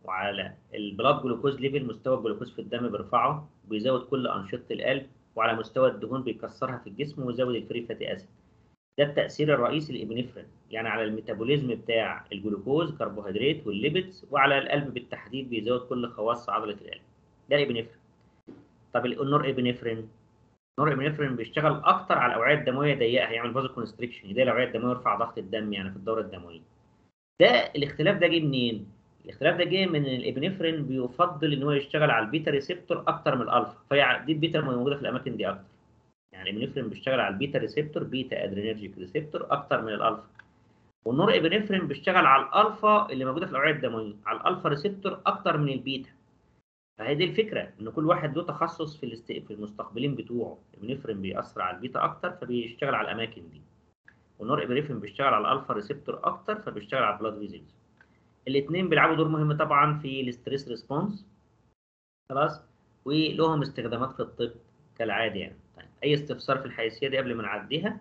وعلى البلاد جلوكوز ليفل، مستوى الجلوكوز في الدم بيرفعه، وبيزود كل انشطه القلب، وعلى مستوى الدهون بيكسرها في الجسم ويزود الفري فاتي اسيد. ده التاثير الرئيسي للابنفرين، يعني على الميتابوليزم بتاع الجلوكوز كربوهيدرات والليبيدز، وعلى القلب بالتحديد بيزود كل خواص عضله القلب. ده الابنفرين. طب النور ابنفرين، النور ابنفرين بيشتغل اكتر على الاوعيه الدمويه ضيقه، هيعمل فازو كونستريكشن، يضايق الاوعيه الدمويه ويرفع ضغط الدم يعني في الدوره الدمويه. ده الاختلاف ده جه منين؟ الاختلاف ده جه من ان الابنفرين بيفضل ان هو يشتغل على البيتا ريسبتور اكتر من الالفا، فهي دي البيتا موجوده في الاماكن دي اكتر. يعني الابنفرين بيشتغل على البيتا ريسبتور، بيتا ادرينرجيك ريسبتور اكتر من الالفا. والنور ابنفرين بيشتغل على الالفا اللي موجوده في الاوعيه الدمويه، على الالفا ريسبتور اكتر من البيتا. فهي دي الفكره، ان كل واحد له تخصص في المستقبلين بتوعه. الابنفرين بيأثر على البيتا اكتر فبيشتغل على الاماكن دي، والنور ابنفرين بيشتغل على الالفا ريسبتور اكتر فبيشتغل على البلاد فيزلز. الاثنين بيلعبوا دور مهم طبعا في الستريس ريسبونس، خلاص، ولهم استخدامات في الطب كالعاده يعني. طيب اي استفسار في الحيثيه دي قبل ما نعديها؟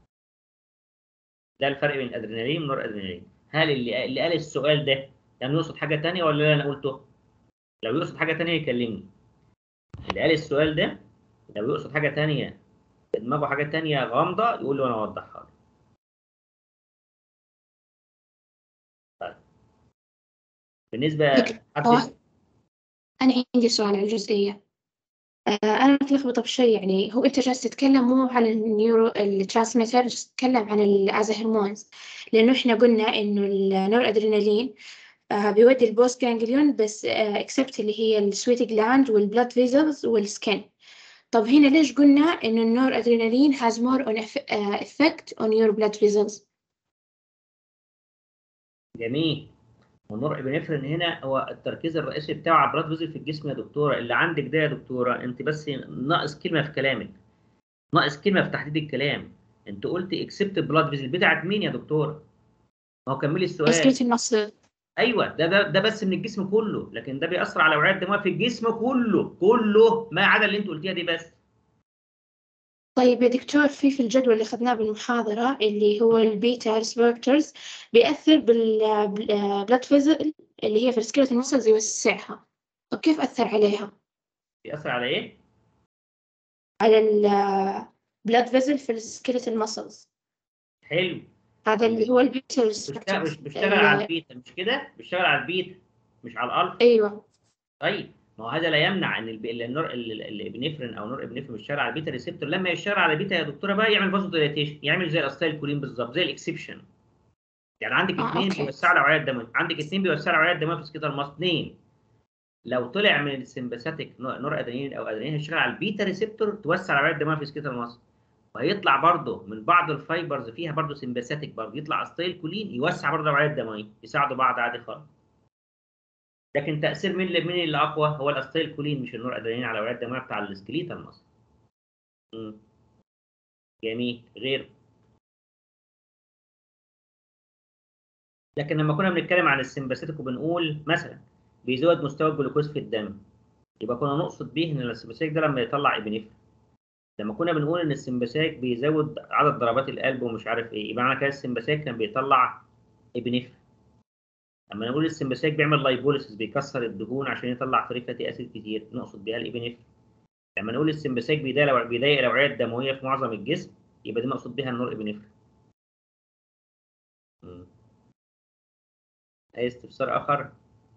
ده الفرق بين الادرينالين والنور ادرينالين. هل اللي قال السؤال ده يعني يقصد حاجه ثانيه ولا اللي انا قلته؟ لو يقصد حاجه ثانيه يكلمني. اللي قال السؤال ده لو يقصد حاجه ثانيه، دماغه حاجه ثانيه غامضه، يقول لي وانا اوضحها له. طيب بالنسبه أنا عندي سؤال على الجزئية. أنا متلخبطة بشيء، يعني هو أنت جالس تتكلم مو على النيورو الترانسميتر، تتكلم عن الأز هرمونز، لأنه إحنا قلنا إنه النور أدرينالين بيودي البوست جانجليون بس اكسبت اللي هي السويت جلاند والبلاد فيزلز والسكن. طب هنا ليش قلنا إنه النور أدرينالين has more on effect on your blood vessels؟ جميل. والنور ابنفرين هنا هو التركيز الرئيسي بتاعه على البلاد فيزل في الجسم يا دكتوره. اللي عندك ده يا دكتوره انت بس ناقص كلمه في كلامك، ناقص كلمه في تحديد الكلام. انت قلت اكسبت بلاد فيزل بتاعت مين يا دكتوره؟ ما هو كملي السؤال. سكلة المصل. ايوه ده بس من الجسم كله، لكن ده بيأثر على الاوعيه الدمويه في الجسم كله ما عدا اللي انت قلتيها دي بس. طيب يا دكتور، في الجدول اللي أخذناه بالمحاضرة اللي هو البيتا ريسبتورز بيأثر بالبلاد فيزل اللي هي في السكيلة المسلز يوسعها. طب كيف أثر عليها؟ بيأثر على ايه؟ على البلاد فيزل في السكيلة المسلز. حلو. هذا اللي هو البيتا ريسبتورز. بيشتغل على البيتا مش كده؟ بيشتغل على البيتا مش على الالفا. أيوه. طيب ما هو هذا لا يمنع ان الابنفرين او نور ابنفرين بيشتغل على البيتا ريسبتور. لما يشتغل على البيتا يا دكتوره بقى يعمل فازو دايليتيشن، يعمل زي الاستايل كولين بالظبط، زي الاكسبشن. يعني عندك اثنين بيوسعوا الاوعيه الدمويه، عندك اثنين بيوسعوا الاوعيه الدمويه في سكيتال ماس، اثنين. لو طلع من السمباثيك نور ادرينالين او ادرينالين هيشتغل على البيتا ريسبتور توسع الاوعيه الدمويه في سكيتال ماس، وهيطلع برضه من بعض الفايبرز فيها برضه سمباثيك برضه يطلع استايل كولين يوسع برضه الاوعيه الدمويه، يساعدوا بعض عادي خالص. لكن تاثير مين اللي اقوى؟ هو الاستايل كولين مش النور ادرينالين على الاوعيه الدمويه بتاع السكليتال ماسل. جميل. غير لكن لما كنا بنتكلم عن السمباثيك وبنقول مثلا بيزود مستوى الجلوكوز في الدم، يبقى كنا نقصد بيه ان السمباثيك ده لما يطلع ابنفرين. لما كنا بنقول ان السمباثيك بيزود عدد ضربات القلب ومش عارف ايه، يبقى معنى كده السمباثيك كان بيطلع ابنفرين. لما نقول السمباثيك بيعمل لايبوليسيس بيكسر الدهون عشان يطلع فري فاتي اسيد كتير، نقصد بيها الابنفرين. لما نقول السمباثيك بيضايق الاوعيه الدمويه في معظم الجسم، يبقى دي مقصود بيها النور ابنفرين. اي استفسار اخر؟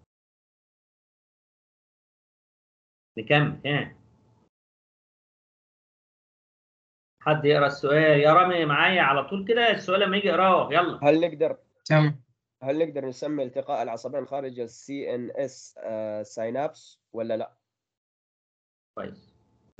نكمل. حد يقرا السؤال يا رامي معايا على طول كده؟ السؤال لما يجي اقراه يلا. هل نقدر نسمي التقاء العصبين خارج السي ان اس ساينابس ولا لا؟ كويس.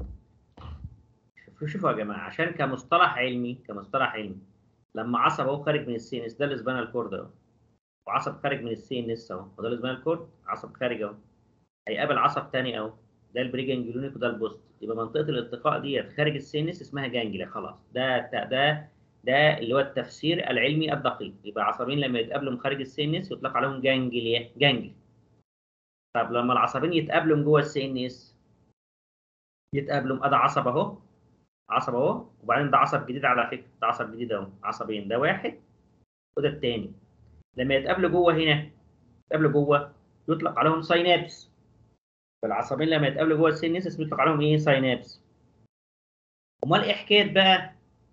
شوفوا يا جماعه، عشان كمصطلح علمي لما عصب اهو خارج من السي ان اس، ده السبانال كورد اهو، وعصب خارج من السي ان اس اهو، وده السبانال كورد، عصب خارج اهو، هيقابل عصب ثاني اهو، ده البريجانجلونيك وده البوست، يبقى منطقه الالتقاء ديت خارج السي ان اس اسمها جانجليا. خلاص ده اللي هو التفسير العلمي الدقيق. يبقى عصبين لما يتقابلوا من خارج السي ان اس يطلق عليهم جانجلي. طب لما العصبين يتقابلوا من جوه السي ان اس يتقابلوا، ده عصب اهو، وبعدين ده عصب جديد على فكره، ده عصب جديد اهو، عصبين، ده واحد وده الثاني. لما يتقابلوا جوه هنا، يتقابلوا جوه يطلق عليهم ساينابس. فالعصبين لما يتقابلوا جوه السينس بيطلق عليهم ايه؟ ساينابس. امال ايه حكايه بقى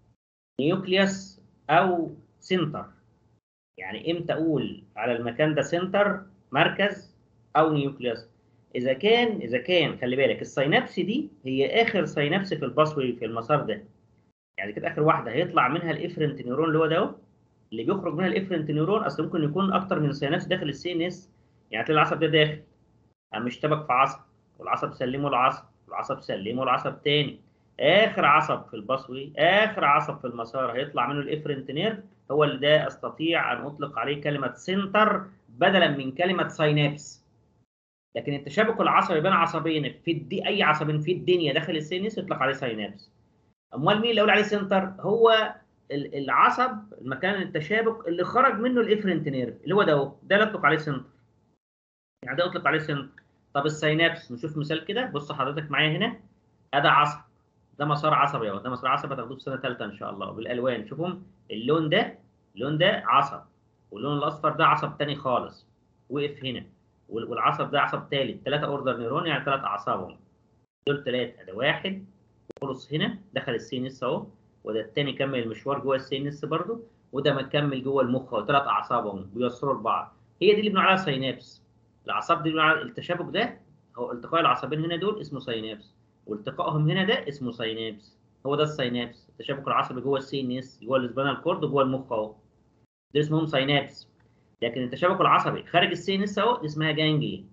نيوكليوس او سنتر؟ يعني امتى اقول على المكان ده سنتر مركز او نيوكليوس؟ اذا كان خلي بالك الساينابس دي هي اخر ساينابس في الباسوي في المسار ده، يعني كده اخر واحده هيطلع منها الافرنت نيورون اللي هو ده اهو، اللي بيخرج منها الافرنت نيورون. اصل ممكن يكون اكتر من ساينابس داخل السي ان اس، يعني تلاقي العصب ده داخل قام مشتبك في عصب، والعصب سلمه العصب، والعصب سلمه العصب تاني. اخر عصب في الباسوي، اخر عصب في المسار هيطلع منه الافرنت نيرف، هو اللي ده استطيع ان اطلق عليه كلمه سنتر بدلا من كلمه ساينابس. لكن التشابك العصبي بين عصبين في اي عصبين في الدنيا داخل السينس يطلق عليه ساينابس. امال مين اللي اقول عليه سنتر؟ هو العصب، المكان التشابك اللي خرج منه الافرنت نيرف اللي هو ده اهو، ده اللي اطلق عليه سنتر، يعني ده اطلق عليه سنتر. طب الساينابس نشوف مثال كده. بص حضرتك معايا هنا، ادي عصب، ده مسار عصبي اهو، ده مسار عصبي هتاخدوه في سنه ثالثه ان شاء الله بالالوان. شوفهم اللون ده، اللون ده عصب، واللون الاصفر ده عصب ثاني خالص وقف هنا، والعصب ده عصب ثالث، 3 اوردر نيرون يعني 3 اعصابهم، دول 3. ده واحد خلص هنا دخل السي ان اس اهو، وده الثاني كمل المشوار جوه السي ان اس برضه، وده مكمل جوه المخ اهو، 3 اعصابهم بيوصلوا لبعض. هي دي اللي بنقول عليها ساينابس. الاعصاب دي بنقول على التشابك ده، هو التقاء العصبين هنا دول اسمه ساينابس، والتقائهم هنا ده اسمه ساينابس. هو ده الساينابس، التشابك العصبي جوه السي ان اس، جوه السبانال كورد وجوه المخ اهو، دول اسمهم ساينابس. لكن التشابك العصبي خارج السي ان اس اهو دي اسمها جانجلي.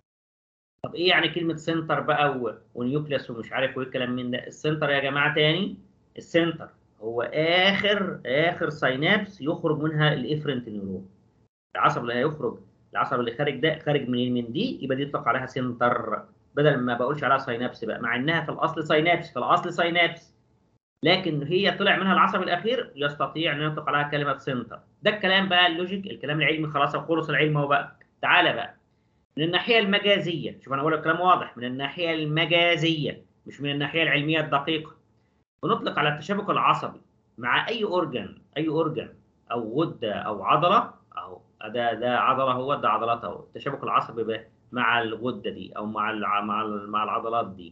طب ايه يعني كلمه سنتر بقى ونيوكليوس ومش عارف وايه الكلام من ده؟ السنتر يا جماعه تاني، السنتر هو اخر ساينابس يخرج منها الافرنت نيورون. العصب اللي هيخرج، العصب اللي خارج ده خارج من دي، يبقى دي يطلق عليها سنتر بدل ما بقولش عليها ساينابس بقى، مع انها في الاصل ساينابس، في الاصل ساينابس، لكن هي طلع منها العصب الاخير يستطيع ان يطلق عليها كلمه سنتر. ده الكلام بقى اللوجيك، الكلام العلمي خلاص خلص العلم اهو بقى. تعالى بقى من الناحيه المجازيه، شوف انا بقول لك كلام واضح، من الناحيه المجازيه مش من الناحيه العلميه الدقيقه. بنطلق على التشابك العصبي مع اي اورجن او غده او عضله اهو، ده عضله اهو، ده عضلات اهو، التشابك العصبي مع الغده دي او مع العضلات دي،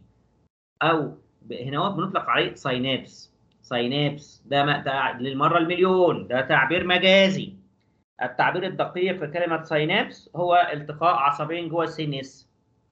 او هنا هو بنطلق عليه ساينابس. ساينابس ده للمره المليون ده تعبير مجازي. التعبير الدقيق لكلمه ساينابس هو التقاء عصبين جوه السينس.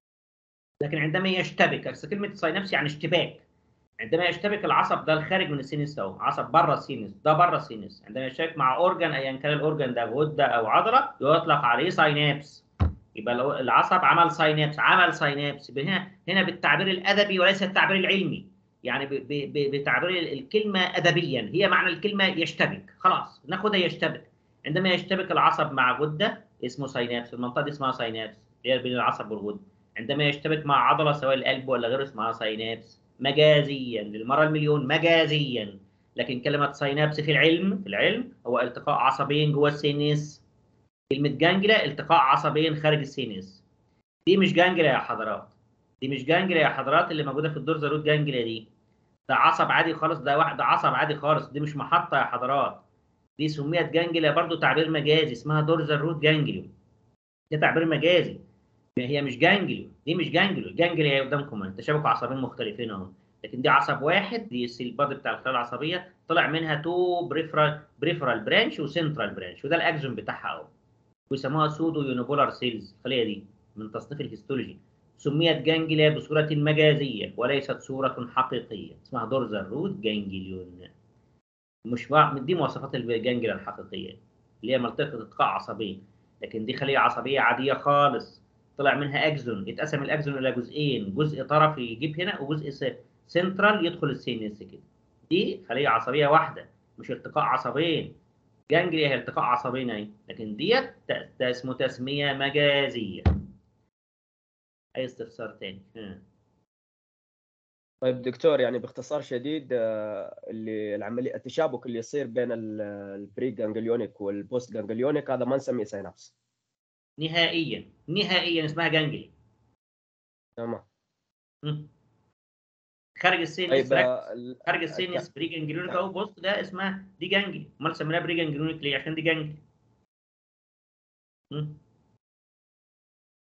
لكن عندما يشتبك، اصل كلمه ساينابس يعني اشتباك، عندما يشتبك العصب ده الخارج من السينس اهو، عصب بره السينس، ده بره السينس، عندما يشتبك مع اورجن ايا كان الاورجن ده غده او عضله يطلق عليه ساينابس. يبقى لو العصب عمل ساينابس هنا بالتعبير الادبي وليس التعبير العلمي، يعني بتعبير الكلمه ادبيا، هي معنى الكلمه يشتبك، خلاص ناخدها يشتبك. عندما يشتبك العصب مع غده اسمه ساينابس، المنطقه دي اسمها ساينابس اللي هي بين العصب والغده. عندما يشتبك مع عضله سواء القلب ولا غيره اسمها ساينابس. مجازيا للمره المليون مجازيا. لكن كلمه ساينابس في العلم هو التقاء عصبين جوه السينس. كلمه جانجلا التقاء عصبين خارج السينس. دي مش جانجلا يا حضرات، دي مش جانجلا يا حضرات اللي موجوده في الدورزال روت جانجلا دي، ده عصب عادي خالص، ده واحد عصب عادي خالص، دي مش محطه يا حضرات. دي سميت جانجلا برضو تعبير مجازي، اسمها دورزال روت جانجليو، ده تعبير مجازي. هي مش جانجليو، دي مش جانجليو، الجانجليا هي قدامكم تشابك عصبين مختلفين اهو، لكن دي عصب واحد، دي السيلباد بتاع الخلايا العصبيه طلع منها تو بريفرال برانش وسنترال برانش، وده الاكزون بتاعها اهو، ويسموها سودو يونيبولار سيلز. الخليه دي من تصنيف الهيستولوجي سميت جانجليا بصوره مجازيه وليست صوره حقيقيه، اسمها دورزال روت جانجليون. مش دي مواصفات الجانجليا الحقيقيه اللي هي منطقه التقاء عصبيه، لكن دي خليه عصبيه عاديه خالص طلع منها اكزون، يتقسم الاكزون الى جزئين، جزء طرفي يجيب هنا وجزء سنترال يدخل السينس كده. دي خليه عصبيه واحده مش التقاء عصبين. جانجليا هي التقاء عصبين اهي، لكن ديت اسمه تسميه مجازيه. اي استفسار تاني؟ طيب دكتور، يعني باختصار شديد اللي العمليه التشابك اللي يصير بين البري جانجليونيك والبوست جانجليونيك هذا ما نسميه سينابس نهائيا اسمها جانجلي. تمام. خارج السينس طيب خارج السينس بري جانجليونيك اهو، بص ده اسمها دي جانجلي، امال سميناها بري جانجليونيك ليه؟ عشان دي جانجلي.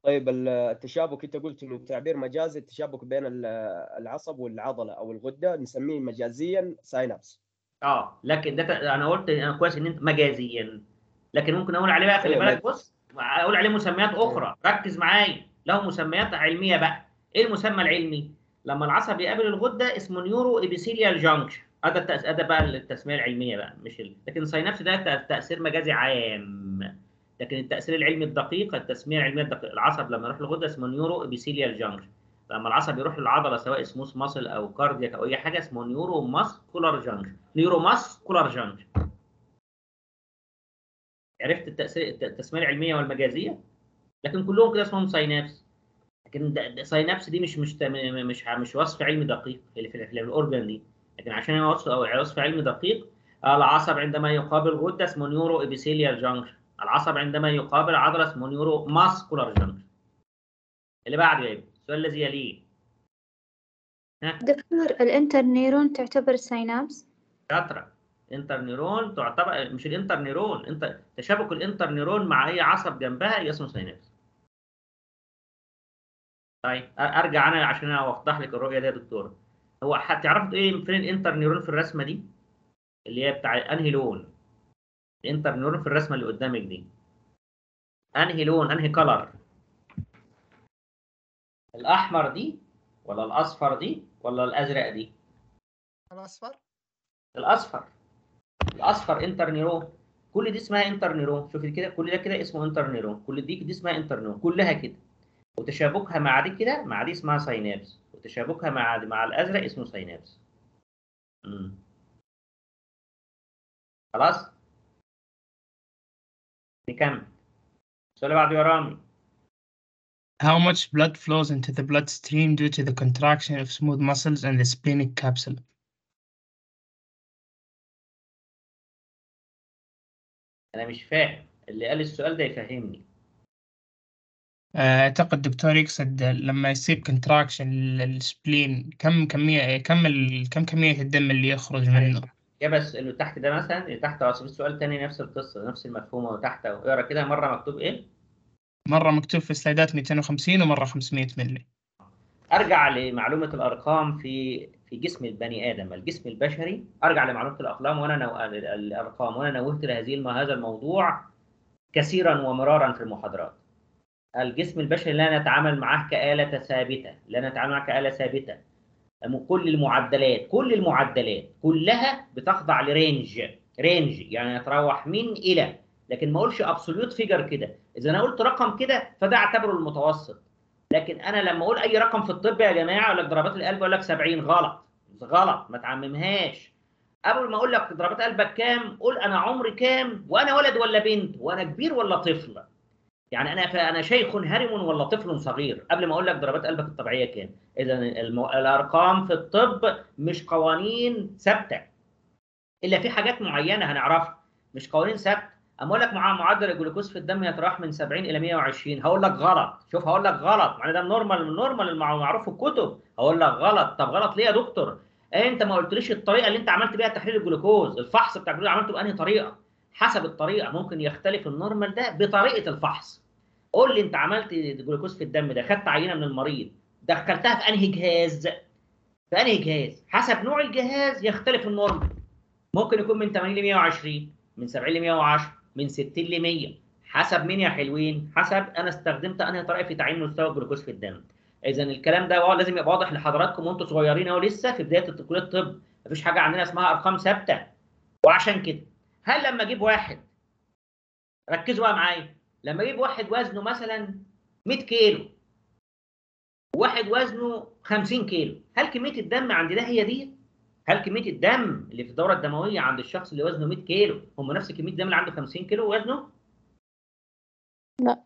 طيب التشابك انت قلت انه تعبير مجازي، التشابك بين العصب والعضله او الغده نسميه مجازيا ساينابس. لكن ده انا قلت انا كويس ان انت مجازيا، لكن ممكن اقول عليه بقى خلي أيوة، بالك بص، اقول عليه مسميات اخرى. ركز معايا، له مسميات علميه بقى. ايه المسمى العلمي؟ لما العصب يقابل الغده اسمه نيورو ابيثيليال جانكشن. ده بقى التسميه العلميه بقى، مش لكن ساينابس ده تاثير مجازي عام. لكن التاثير العلمي الدقيق، التسميه العلميه الدقيقه، العصب لما يروح للغده اسمه نيورو ابيثيليال جانكشن. لما العصب يروح للعضله سواء سموث ماسل او كاردياك او اي حاجه اسمه نيورو ماسكولار جانكشن. نيورو ماسكولار جانكشن. عرفت التسميه العلميه والمجازيه؟ لكن كلهم كده اسمهم ساينابس. لكن ساينابس دي مش وصف علمي دقيق في الاورجان دي. لكن عشان وصف علمي دقيق، العصب عندما يقابل غده اسمه نيورو ابيثيليال جانكشن. العصب عندما يقابل عضله اسمه نيورو ماسكولار جانكشن. اللي بعده يا ابني السؤال الذي يليه. دكتور الانترنيرون تعتبر ساينابس؟ شاطرة. انترنيرون تعتبر، مش الانترنيرون، انت تشابك الانترنيرون مع اي عصب جنبها اسمه ساينابس. طيب ارجع انا عشان اوضح لك الرؤيه دي يا دكتور. هو هتعرفوا ايه فين الانترنيرون في الرسمه دي؟ اللي هي بتاع انهي لون؟ الانترنيرون في الرسمه اللي قدامك دي انهي لون، انهي كلر؟ الاحمر دي ولا الاصفر دي ولا الازرق دي؟ الاصفر. الاصفر انترنيرون. كل دي اسمها انترنيرون. شوفي كده، كل ده كده اسمه انترنيرون، كل دي اسمها انترنيرون كلها كده. وتشابكها مع دي كده، مع دي اسمها ساينابس، وتشابكها مع الازرق اسمه ساينابس. خلاص نكمل. السؤال اللي بعده يا رامي. How much blood flows into the bloodstream due to the contraction of smooth muscles and the splenic capsule? أنا مش فاهم، اللي قال السؤال ده يفهمني. أعتقد دكتور يقصد لما يصير contraction للسبلين كم كمية الدم اللي يخرج منه. يا بس اللي تحت ده مثلا، اللي تحت السؤال تاني نفس القصة نفس المفهوم، وتحت اقرا كده مرة مكتوب إيه؟ مرة مكتوب في السلايدات 250 ومرة 500 مللي. ارجع لمعلومه الارقام في جسم البني ادم، الجسم البشري. ارجع لمعلومه الارقام الارقام وانا نوهت هذا الموضوع كثيرا ومرارا في المحاضرات. الجسم البشري لا نتعامل معه كآلة ثابته، لا نتعامل معه كآلة ثابته. كل المعدلات كلها بتخضع لرينج، يعني يتراوح من الى، لكن ما اقولش ابسوليوت فيجر كده. اذا انا قلت رقم كده فده اعتبره المتوسط. لكن انا لما اقول اي رقم في الطب يا جماعه، اقول لك ضربات القلب اقول لك 70، غلط، ما تعممهاش. قبل ما اقول لك ضربات قلبك كام، قول انا عمري كام، وانا ولد ولا بنت، وانا كبير ولا طفل. يعني انا شيخ هرم ولا طفل صغير، قبل ما اقول لك ضربات قلبك الطبيعيه كام. اذا الارقام في الطب مش قوانين ثابته، الا في حاجات معينه هنعرفها، مش قوانين ثابته. اما اقول لك مع معدل الجلوكوز في الدم يتراوح من 70 الى 120، هقول لك غلط. شوف هقول لك غلط، معنى ده النورمال المعروف في الكتب. هقول لك غلط. طب غلط ليه يا دكتور؟ انت ما قلتليش الطريقه اللي انت عملت بيها تحليل الجلوكوز، الفحص بتاع الجلوكوز عملته بانهي طريقه؟ حسب الطريقه ممكن يختلف النورمال ده بطريقه الفحص. قول لي انت عملت الجلوكوز في الدم ده، خدت عينه من المريض، دخلتها في انهي جهاز؟ حسب نوع الجهاز يختلف النورمال. ممكن يكون من 80 ل 120، من 70 ل 110، من 60 ل 100، حسب مين يا حلوين؟ حسب انا استخدمت انهي طريقه في تعيين مستوى الجلوكوز في الدم. اذا الكلام ده لازم يبقى واضح لحضراتكم وانتم صغيرين اهو لسه في بدايه كليه الطب. مفيش حاجه عندنا اسمها ارقام ثابته. وعشان كده هل لما اجيب واحد، ركزوا بقى معايا، لما اجيب واحد وزنه مثلا 100 كيلو وواحد وزنه 50 كيلو، هل كميه الدم عند ده هي دي؟ هل كميه الدم اللي في الدوره الدمويه عند الشخص اللي وزنه 100 كيلو هم نفس كميه الدم اللي عنده 50 كيلو وزنه؟ لا.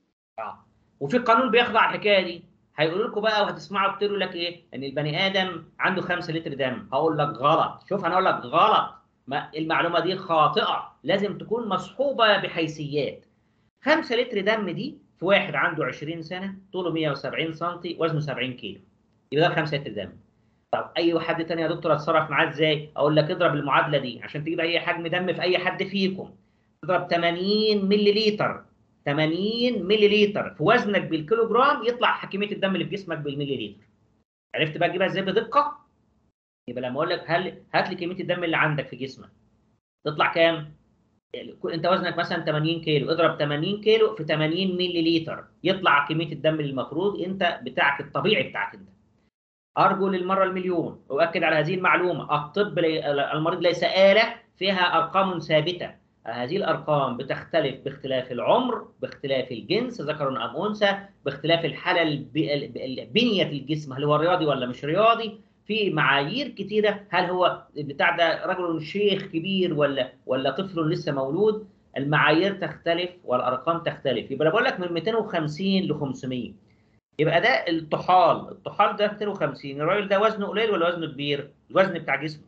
وفي قانون بيخضع الحكايه دي. هيقولوا لكم بقى وهتسمعوا كتير يقول لك ايه؟ ان البني ادم عنده 5 لتر دم. هقول لك غلط. شوف انا هقول لك غلط، المعلومه دي خاطئه، لازم تكون مصحوبه بحيثيات. 5 لتر دم دي في واحد عنده 20 سنه، طوله 170 سم، وزنه 70 كيلو، يبقى ده 5 لتر دم. طب اي حد تاني يا دكتور اتصرف معاه ازاي؟ اقول لك اضرب المعادله دي عشان تجيب اي حجم دم في اي حد فيكم. تضرب 80 مللي لتر 80 ملي لتر في وزنك بالكيلو جرام، يطلع كميه الدم اللي في جسمك بالملي لتر. عرفت بقى تجيبها ازاي بدقه؟ يبقى لما اقول لك هات لي كميه الدم اللي عندك في جسمك، تطلع كام؟ انت وزنك مثلا 80 كيلو، اضرب 80 كيلو في 80 ملي لتر، يطلع كميه الدم اللي المفروض انت بتاعك الطبيعي بتاعك انت. ارجو للمره المليون اؤكد على هذه المعلومه، الطب المريض ليس آلة فيها ارقام ثابته. هذه الارقام بتختلف باختلاف العمر، باختلاف الجنس ذكر ام انثى، باختلاف الحاله بنيه الجسم، هل هو رياضي ولا مش رياضي، في معايير كتيره، هل هو بتاع ده رجل شيخ كبير ولا طفل لسه مولود. المعايير تختلف والارقام تختلف. يبقى انا بقول لك من 250 ل 500. يبقى ده الطحال ده 250. الراجل ده وزنه قليل ولا وزنه كبير؟ الوزن بتاع جسمه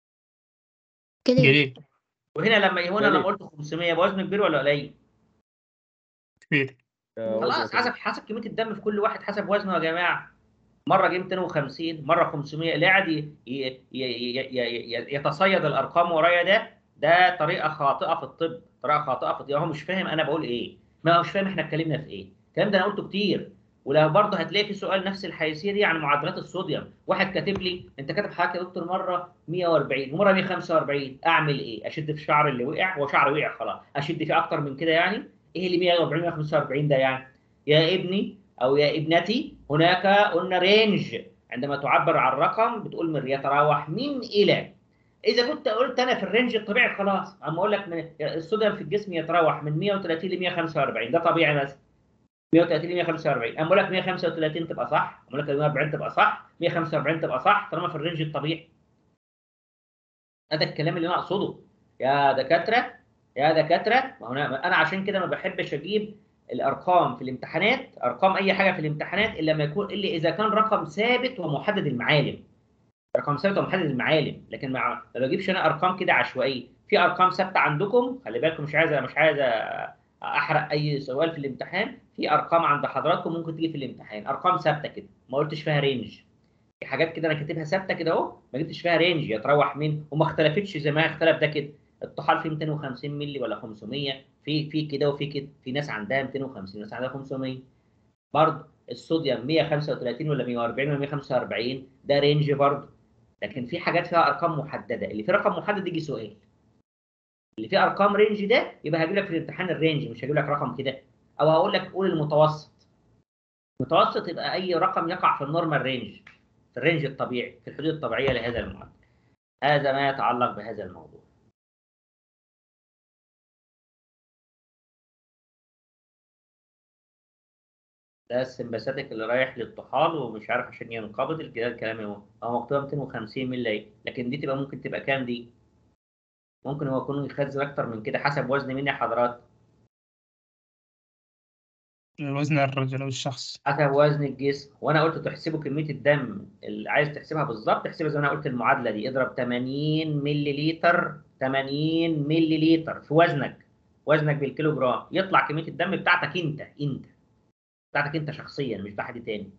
قليل. وهنا لما قلت 500 يبقى وزنه كبير ولا قليل؟ كبير. خلاص حسب كميه الدم في كل واحد حسب وزنه يا جماعه. مره جه 250 مره 500. اللي قاعد يتصيد الارقام ورايا ده طريقه خاطئه في الطب، طريقه خاطئه في الطب. هو مش فاهم انا بقول ايه، ما هو مش فاهم احنا اتكلمنا في ايه. الكلام ده انا قلته كتير. ولو برضه هتلاقي في سؤال نفس الحيثيه دي عن معدلات الصوديوم، واحد كاتب لي انت كاتب حضرتك يا دكتور مره 140 ومره 145، اعمل ايه؟ اشد في الشعر اللي وقع؟ هو شعر وقع خلاص، اشد فيه اكتر من كده يعني؟ ايه اللي 140 145 ده يعني؟ يا ابني او يا ابنتي، هناك قلنا رينج، عندما تعبر عن رقم بتقول من يتراوح من الى. اذا كنت قلت انا في الرينج الطبيعي خلاص، اما اقول لك من الصوديوم في الجسم يتراوح من 130 ل 145 ده طبيعي مثلا، 130 ل 145. اما اقول لك 135 تبقى صح، اما اقول لك 140 تبقى صح، 145 تبقى صح، طالما في الرينج الطبيعي. هذا الكلام اللي انا اقصده يا دكاتره، يا دكاتره. انا عشان كده ما بحبش اجيب الارقام في الامتحانات، ارقام اي حاجه في الامتحانات الا اذا كان رقم ثابت ومحدد المعالم. رقم ثابت ومحدد المعالم، لكن ما بجيبش انا ارقام كده عشوائيه. في ارقام ثابته عندكم، خلي بالكم، مش عايز احرق اي سؤال في الامتحان. في ارقام عند حضراتكم ممكن تيجي في الامتحان، ارقام ثابته كده ما قلتش فيها رينج. في حاجات كده انا كاتبها ثابته كده اهو، ما جبتش فيها رينج يتراوح من، وما اختلفتش زي ما اختلف ده كده. الطحال فيه 250 مللي ولا 500، في كده وفي كده، في ناس عندها 250 وناس عندها 500. برضه الصوديوم 135 ولا 140 ولا 145 ده رينج برضه. لكن في حاجات فيها ارقام محدده، اللي فيه رقم محدد يجي سؤال. اللي فيه ارقام رينج ده يبقى هجيب لك في الامتحان الرينج، مش هجيب لك رقم كده. او هقول لك قول المتوسط. المتوسط يبقى اي رقم يقع في النورمال رينج، في الرينج الطبيعي، في الحدود الطبيعيه لهذا المعدل. هذا ما يتعلق بهذا الموضوع. ده السمباثيك اللي رايح للطحال ومش عارف عشان ينقبض الكلام هو مكتوب 250 مللي، لكن دي تبقى ممكن تبقى كام دي؟ ممكن هو يكون يخزن اكتر من كده حسب وزن مين يا حضرات؟ الوزن الرجل او الشخص حسب وزن الجسم. وانا قلت تحسبوا كميه الدم اللي عايز تحسبها بالظبط، تحسبها زي ما انا قلت المعادله دي، اضرب 80 ملي لتر، 80 ملي لتر في وزنك بالكيلو جرام، يطلع كميه الدم بتاعتك انت بتاعتك انت شخصيا، مش بتاع حد تاني.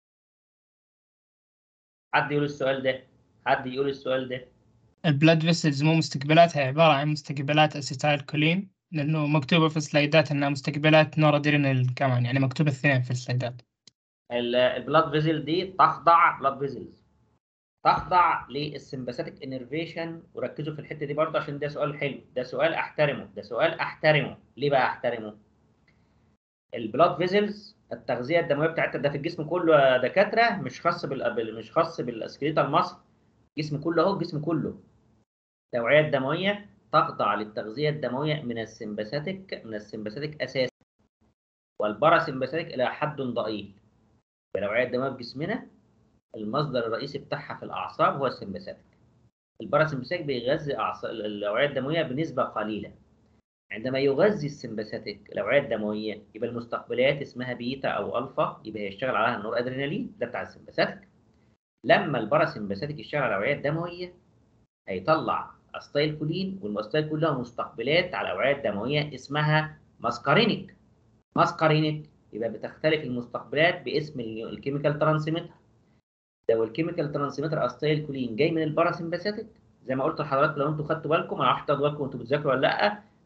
حد يقول السؤال ده، حد يقول السؤال ده. البلاد فيسلز مو مستقبلاتها عبارة عن مستقبلات أسيتايل كولين، لأنه مكتوبة في السلايدات أنها مستقبلات نورادرينال كمان، يعني مكتوبة الاثنين في السلايدات. البلاد فيزل دي تخضع، بلاد فيزلز تخضع للسمباثيك انرفيشن. وركزوا في الحته دي برضه عشان ده سؤال حلو، ده سؤال احترمه، ده سؤال احترمه. ليه بقى احترمه؟ البلاد فيزلز التغذيه الدمويه بتاعتها ده في الجسم كله يا دكاتره، مش خاص بالاسكليتال ماسل، الجسم كله اهو، الجسم كله. التوعيه الدمويه تخضع للتغذيه الدمويه من السمباثيك اساسا، والباراسمباثيك الى حد ضئيل. الأوعية الدموية في جسمنا المصدر الرئيسي بتاعها في الأعصاب هو السمباثيك. الباراسمباثيك بيغذي الأوعية الدموية بنسبة قليلة. عندما يغذي السمباثيك الأوعية الدموية يبقى المستقبلات اسمها بيتا أو ألفا، يبقى هيشتغل عليها النور أدرينالين ده بتاع السمباثيك. لما الباراسمباثيك يشتغل على الأوعية الدموية هيطلع أستايل كولين، والأستايل كولين له مستقبلات على الأوعية الدموية اسمها ماسكارينيك. يبقى بتختلف المستقبلات باسم الكيميكال ترانسميتر. لو الكيميكال ترانسميتر استايل كولين جاي من الباراسمباثيك، زي ما قلت لحضراتكم لو انتوا خدتوا بالكم، ما اعرفش تاخدوا بالكم وانتوا بتذاكروا ولا لا،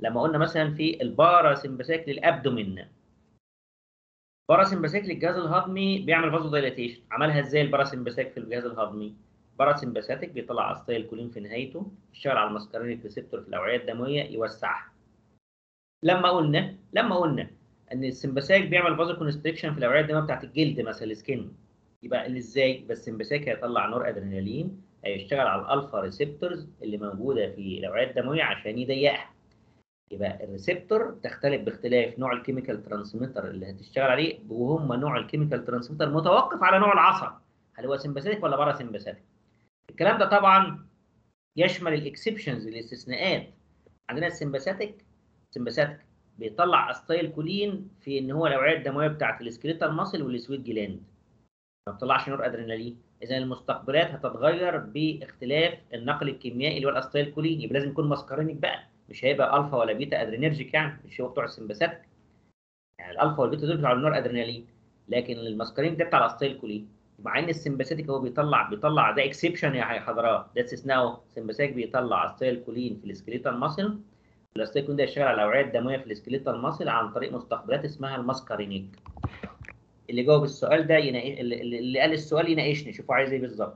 لما قلنا مثلا في الباراسمباثيك للابدومين، باراسمباثيك للجهاز الهضمي بيعمل فازو دايلاتيشن. عملها ازاي الباراسمباثيك في الجهاز الهضمي؟ باراسمباثيك بيطلع اسيتايل كولين في نهايته، يشتغل على الماسكارينيك ريسبتور في الاوعيه الدمويه يوسعها. لما قلنا ان السمباثيك بيعمل فازو كونستريكشن في الاوعيه الدمويه بتاعت الجلد مثلا السكين، يبقى ازاي؟ بس السمباثيك هيطلع نور ادرينالين، هيشتغل على الالفا ريسبتورز اللي موجوده في الاوعيه الدمويه عشان يضيقها. يبقى الريسبتور بتختلف باختلاف نوع الكيميكال ترانسميتر اللي هتشتغل عليه، وهم نوع الكيميكال ترانسميتر متوقف على نوع العصب، هل هو سمباثيك ولا باراسمباثيك. الكلام ده طبعا يشمل الاكسبشنز، الاستثناءات. عندنا السمباثيك بيطلع استايل كولين في ان هو الاوعيه الدمويه بتاعت السكليتال ماسل والسويت جلاند، ما بتطلعش نور ادرينالين. اذا المستقبلات هتتغير باختلاف النقل الكيميائي اللي هو الاستايل كولين، يبقى لازم يكون ماسكارينيك بقى، مش هيبقى الفا ولا بيتا ادرينرجيك، يعني مش هو بتوع السمباثيك. يعني الالفا والبيتا دول بتوع النور ادرينالين، لكن الماسكارين ده بتاع الاستايل كولين. مع ان السمباثيك هو بيطلع ده اكسبشن يا حضرات، ده استثناء. السمباثيك بيطلع استايل كولين في السكليتال ماسل، الاستايل كولين ده يشتغل على الاوعيه الدمويه في السكليتال ماسل عن طريق مستقبلات اسمها الماسكارينيك. اللي جاوب السؤال ده اللي قال السؤال يناقشني، شوفوا عايز ايه بالظبط.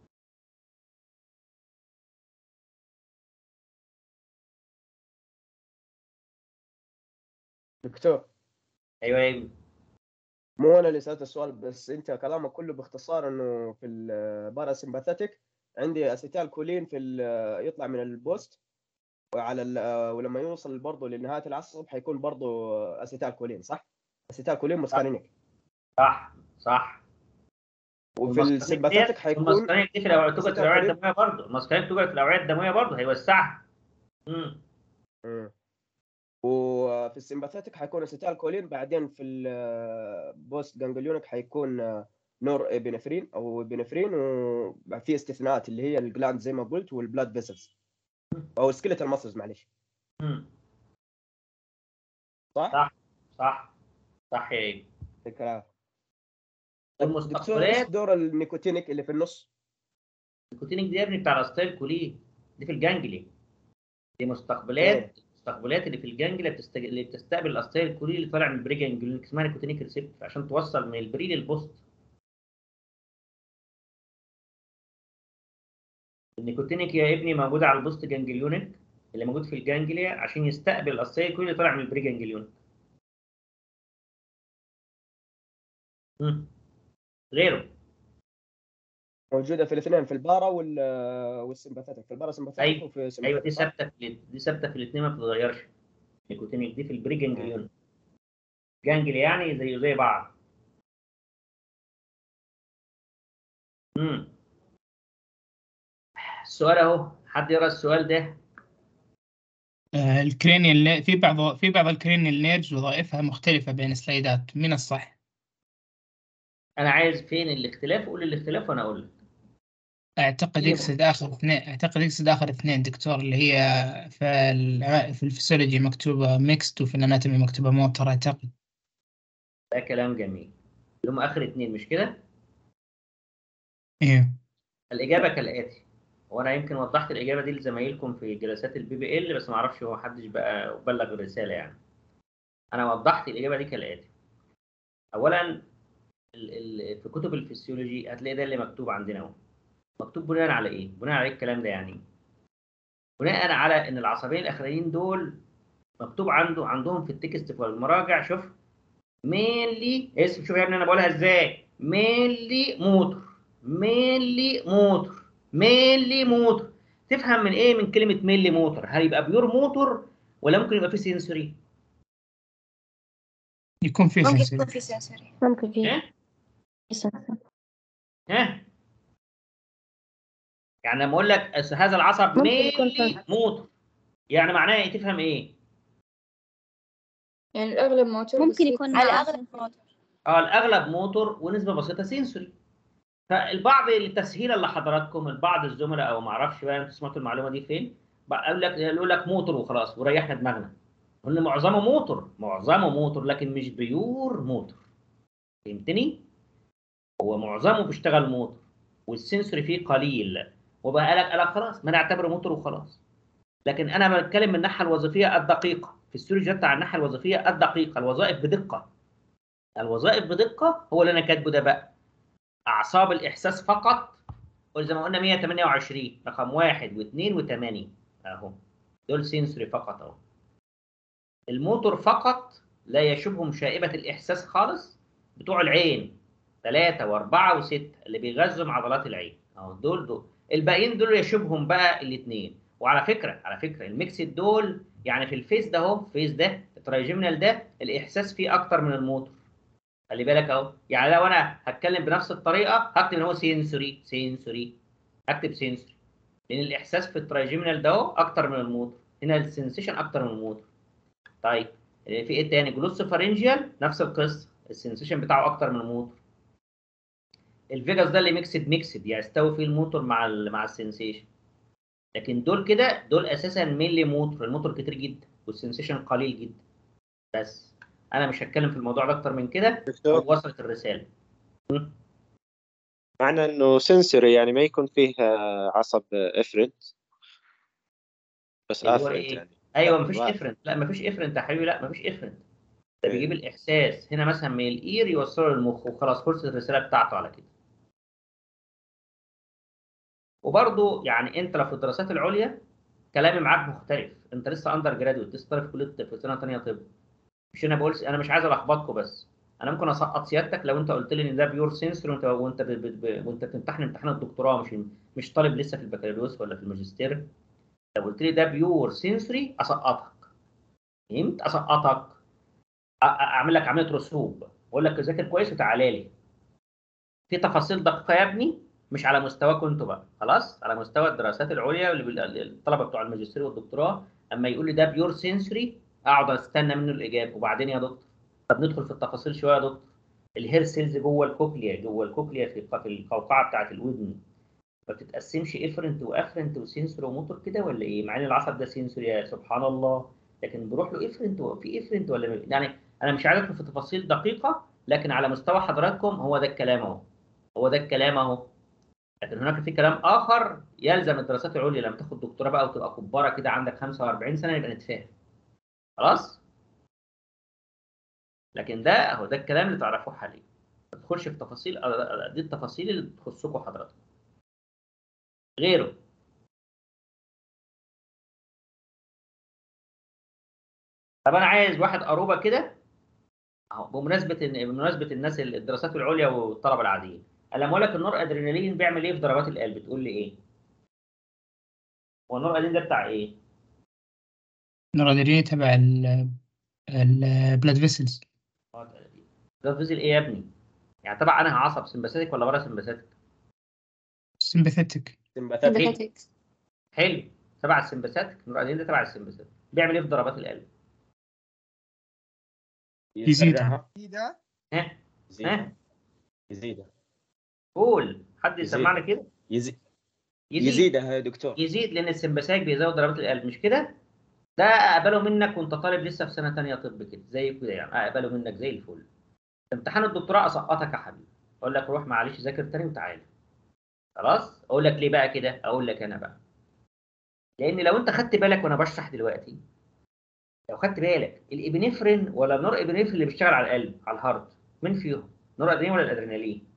دكتور. ايوه ايوه. مو انا اللي سالت السؤال، بس انت كلامك كله باختصار انه في الباراسمباثيك عندي اسيتال كولين في يطلع من البوست، وعلى ولما يوصل برضه لنهايه العصب حيكون برضه اسيتال كولين، صح؟ اسيتال كولين مسكرينيك. صح. وفي السمباثيك حيكون الماسكارينيك دي في الاوعيه الدمويه برضه، الماسكارينيك توجد في الاوعيه الدمويه برضه، هيوسعها. وفي السمباثيك حيكون اسيتال كولين، بعدين في البوست جانجليونيك حيكون نور ابنفرين او ابنفرين، وفي استثناءات اللي هي الجلاند زي ما قلت والبلاد فيسلز او سكيلتال ماسلز، معلش. صح يا ايه الكلام. والمستقبلات. دكتور، ايش دور النيكوتينيك اللي في النص؟ النيكوتينيك دي يا ابني بتاع الاستايل كولين، دي في الجانجلي، دي مستقبلات. المستقبلات اللي في الجانجلي اللي بتستقبل الاستايل كولين اللي طالع من البري جانجليونيك، اسمها نيكوتينيك ريسبتور، عشان توصل من البري للبوست. النيكوتينيك يا ابني موجوده على البوست جانجليونيك اللي موجود في الجانجليا عشان يستقبل الاستايل كولين اللي طالع من البري جانجليونيك. غيره موجوده في الاثنين، في البارا والسمباثيك، في البارا سمباثيك وفي السمباثيك. ايوه دي ثابته في الاثنين، ما بتتغيرش. النيكوتينيك دي في البري جانجليون، جانجلي يعني زي بعض. السؤال اهو، حد يقرا السؤال ده؟ الكرينيال في بعض الكرينيال نيرج وظائفها مختلفة بين سلايدات، من الصح؟ انا عايز فين الاختلاف، قول الاختلاف وانا اقول لك. اعتقد يقصد اخر اثنين دكتور، اللي هي في الفسيولوجي مكتوبة ميكست، وفي الاناتومي مكتوبة موتر اعتقد. ده كلام جميل، اللي هم اخر اثنين مش كده؟ ايوه. الاجابه كالاتي، وانا يمكن وضحت الاجابه دي لزمايلكم في جلسات الBBL، بس ما اعرفش هو حدش بقى بلغ الرساله يعني. انا وضحت الاجابه دي كالاتي. اولا في كتب الفسيولوجي هتلاقي ده اللي مكتوب عندنا اهو. مكتوب بناء على ايه؟ بناء على الكلام ده يعني بناء على ان العصبين الاخرين دول مكتوب عندهم في التكست في المراجع. شوف مينلي اسم، شوف يا ابني انا بقولها ازاي، مينلي موتور. تفهم من ايه من كلمه مينلي موتور؟ هل يبقى بيور موتور ولا ممكن يبقى فيه سنسوري؟ يكون فيه سنسوري. ممكن فيه يعني لما اقول لك هذا العصب مينلي موتور، يعني معناه ايه؟ تفهم ايه؟ يعني الأغلب موتور، ممكن يكون على أغلب موتور. الأغلب موتور ونسبة بسيطة سنسوري. فالبعض لتسهيلا لحضراتكم، البعض الزملاء أو ما أعرفش بقى أنتوا سمعتوا المعلومة دي فين، يقول لك موتور وخلاص وريحنا دماغنا. قلنا معظمه موتور لكن مش بيور موتور. فهمتني؟ هو معظمه بيشتغل موتور والسنسوري فيه قليل، وبقى قالك خلاص ما نعتبره موتور وخلاص. لكن انا بتكلم من الناحيه الوظيفيه الدقيقه، في السيولوجي بتاع الناحيه الوظيفيه الدقيقه، الوظائف بدقه. الوظائف بدقه هو اللي انا كاتبه ده بقى. اعصاب الاحساس فقط، زي ما قلنا 128 رقم 1 و2 و8 اهو، دول سنسوري فقط اهو. الموتور فقط لا يشوبهم شائبه الاحساس خالص، بتوع العين 3 و4 و6 اللي بيغذوا عضلات العين اهو، دول الباقيين دول يشوبهم بقى الاثنين. وعلى فكره الميكس دول يعني في الفيس ده اهو، الفيس ده الترايجيمينال ده الاحساس فيه اكتر من الموتور. خلي بالك اهو، يعني لو انا هتكلم بنفس الطريقه هكتب ان هو سينسوري هكتب سينسوري، لان الاحساس في الترايجيمينال ده اهو اكتر من الموتور، هنا السنسيشن اكتر من الموتور. طيب في ايه تاني؟ جلوسوفارينجيال نفس القصه، السنسيشن بتاعه اكتر من الموتور. الفيجاس ده اللي ميكسد يستوي فيه الموتور مع السنسيشن. لكن دول كده دول اساسا ملي موتور، الموتور كتير جدا والسنسيشن قليل جدا. بس انا مش هتكلم في الموضوع ده اكتر من كده، دكتور، وصلت الرساله. معنى انه سنسوري يعني ما يكون فيه عصب افرنت بس اللي هو افرنت ايه؟ يعني. ايوه مفيش واحد. افرنت، لا مفيش افرنت يا حبيبي، لا مفيش افرنت. ده بيجيب إيه. الاحساس هنا مثلا من الاير يوصله للمخ وخلاص، خلصت الرساله بتاعته على كده. وبرضه يعني انت لو في الدراسات العليا كلامي معاك مختلف، انت لسه اندر جرادويت، لسه طالب في كليه في سنه ثانيه طب. مش انا بقول، انا مش عايز الخبطكم، بس انا ممكن اسقط سيادتك لو انت قلت لي ان ده بيور سنسور، وانت بتمتحن امتحان الدكتوراه، مش طالب لسه في البكالوريوس ولا في الماجستير. لو قلت لي ده بيور سنسوري اسقطك، فهمت؟ اسقطك، اعمل لك عمليه رسوب، واقول لك ذاكر كويس وتعالى لي. في تفاصيل دقيقه يا ابني مش على مستواكم انتوا بقى، خلاص على مستوى الدراسات العليا الطلبه بتوع الماجستير والدكتوراه. اما يقول لي ده بيور سنسوري اقعد استنى منه الاجابه، وبعدين يا دكتور طب ندخل في التفاصيل شويه يا دكتور. الهير سيلز جوه الكوكليا في القوقعه بتاعه الودن ما بتتقسمش افرنت وافرنت وسنسور وموتور كده ولا ايه؟ مع ان العصب ده سنسور يا سبحان الله، لكن بروح له افرنت وفي افرنت ولا يعني انا مش عايز ادخل في تفاصيل دقيقه، لكن على مستوى حضراتكم هو ده الكلام اهو، هو ده الكلام اهو. لكن هناك في كلام اخر يلزم الدراسات العليا لما تاخد دكتوراه بقى وتبقى كباره كده عندك 45 سنه يبقى نتفاهم، خلاص. لكن ده اهو ده الكلام اللي تعرفوه حاليا، ما تدخلش في تفاصيل، دي التفاصيل اللي تخصكم حضراتكم. غيره طب انا عايز واحد قروبه كده اهو، بمناسبه الناس الدراسات العليا والطلبه العاديين، انا بقول لك النور ادرينالين بيعمل ايه في ضربات القلب؟ تقول لي ايه؟ هو النور ادرينالين ده بتاع ايه؟ النورادرينالين تبع البلاد فيسلز. ده فيزل ايه يا ابني؟ يعني تبع انهي عصب، سمباثيك ولا بارا سمباثيك؟ سمباثيتك. سمباثيتك. حلو، تبع السمباثيك، النور ادرينالين ده تبع السمباثيك، بيعمل ايه في ضربات القلب؟ يزيدها. يزيدها. ها ها يزيدها. قول، حد يسمعنا كده. يزيدها يا دكتور. يزيد لان السمباثيك بيزود ضربات القلب، مش كده؟ ده اقبله منك وانت طالب لسه في سنه ثانيه طب كده زي كده، يعني اقبله منك زي الفل. امتحان الدكتوراه اسقطك يا حبيبي، اقول لك روح معلش ذاكر تاني وتعالى، خلاص. اقول لك ليه بقى كده؟ اقول لك انا بقى، لان لو انت خدت بالك وانا بشرح دلوقتي، لو خدت بالك الابنفرين ولا النور ابنفرين اللي بيشتغل على القلب على الهارت، مين فيهم؟ نور ادرينالين ولا الادرينالين؟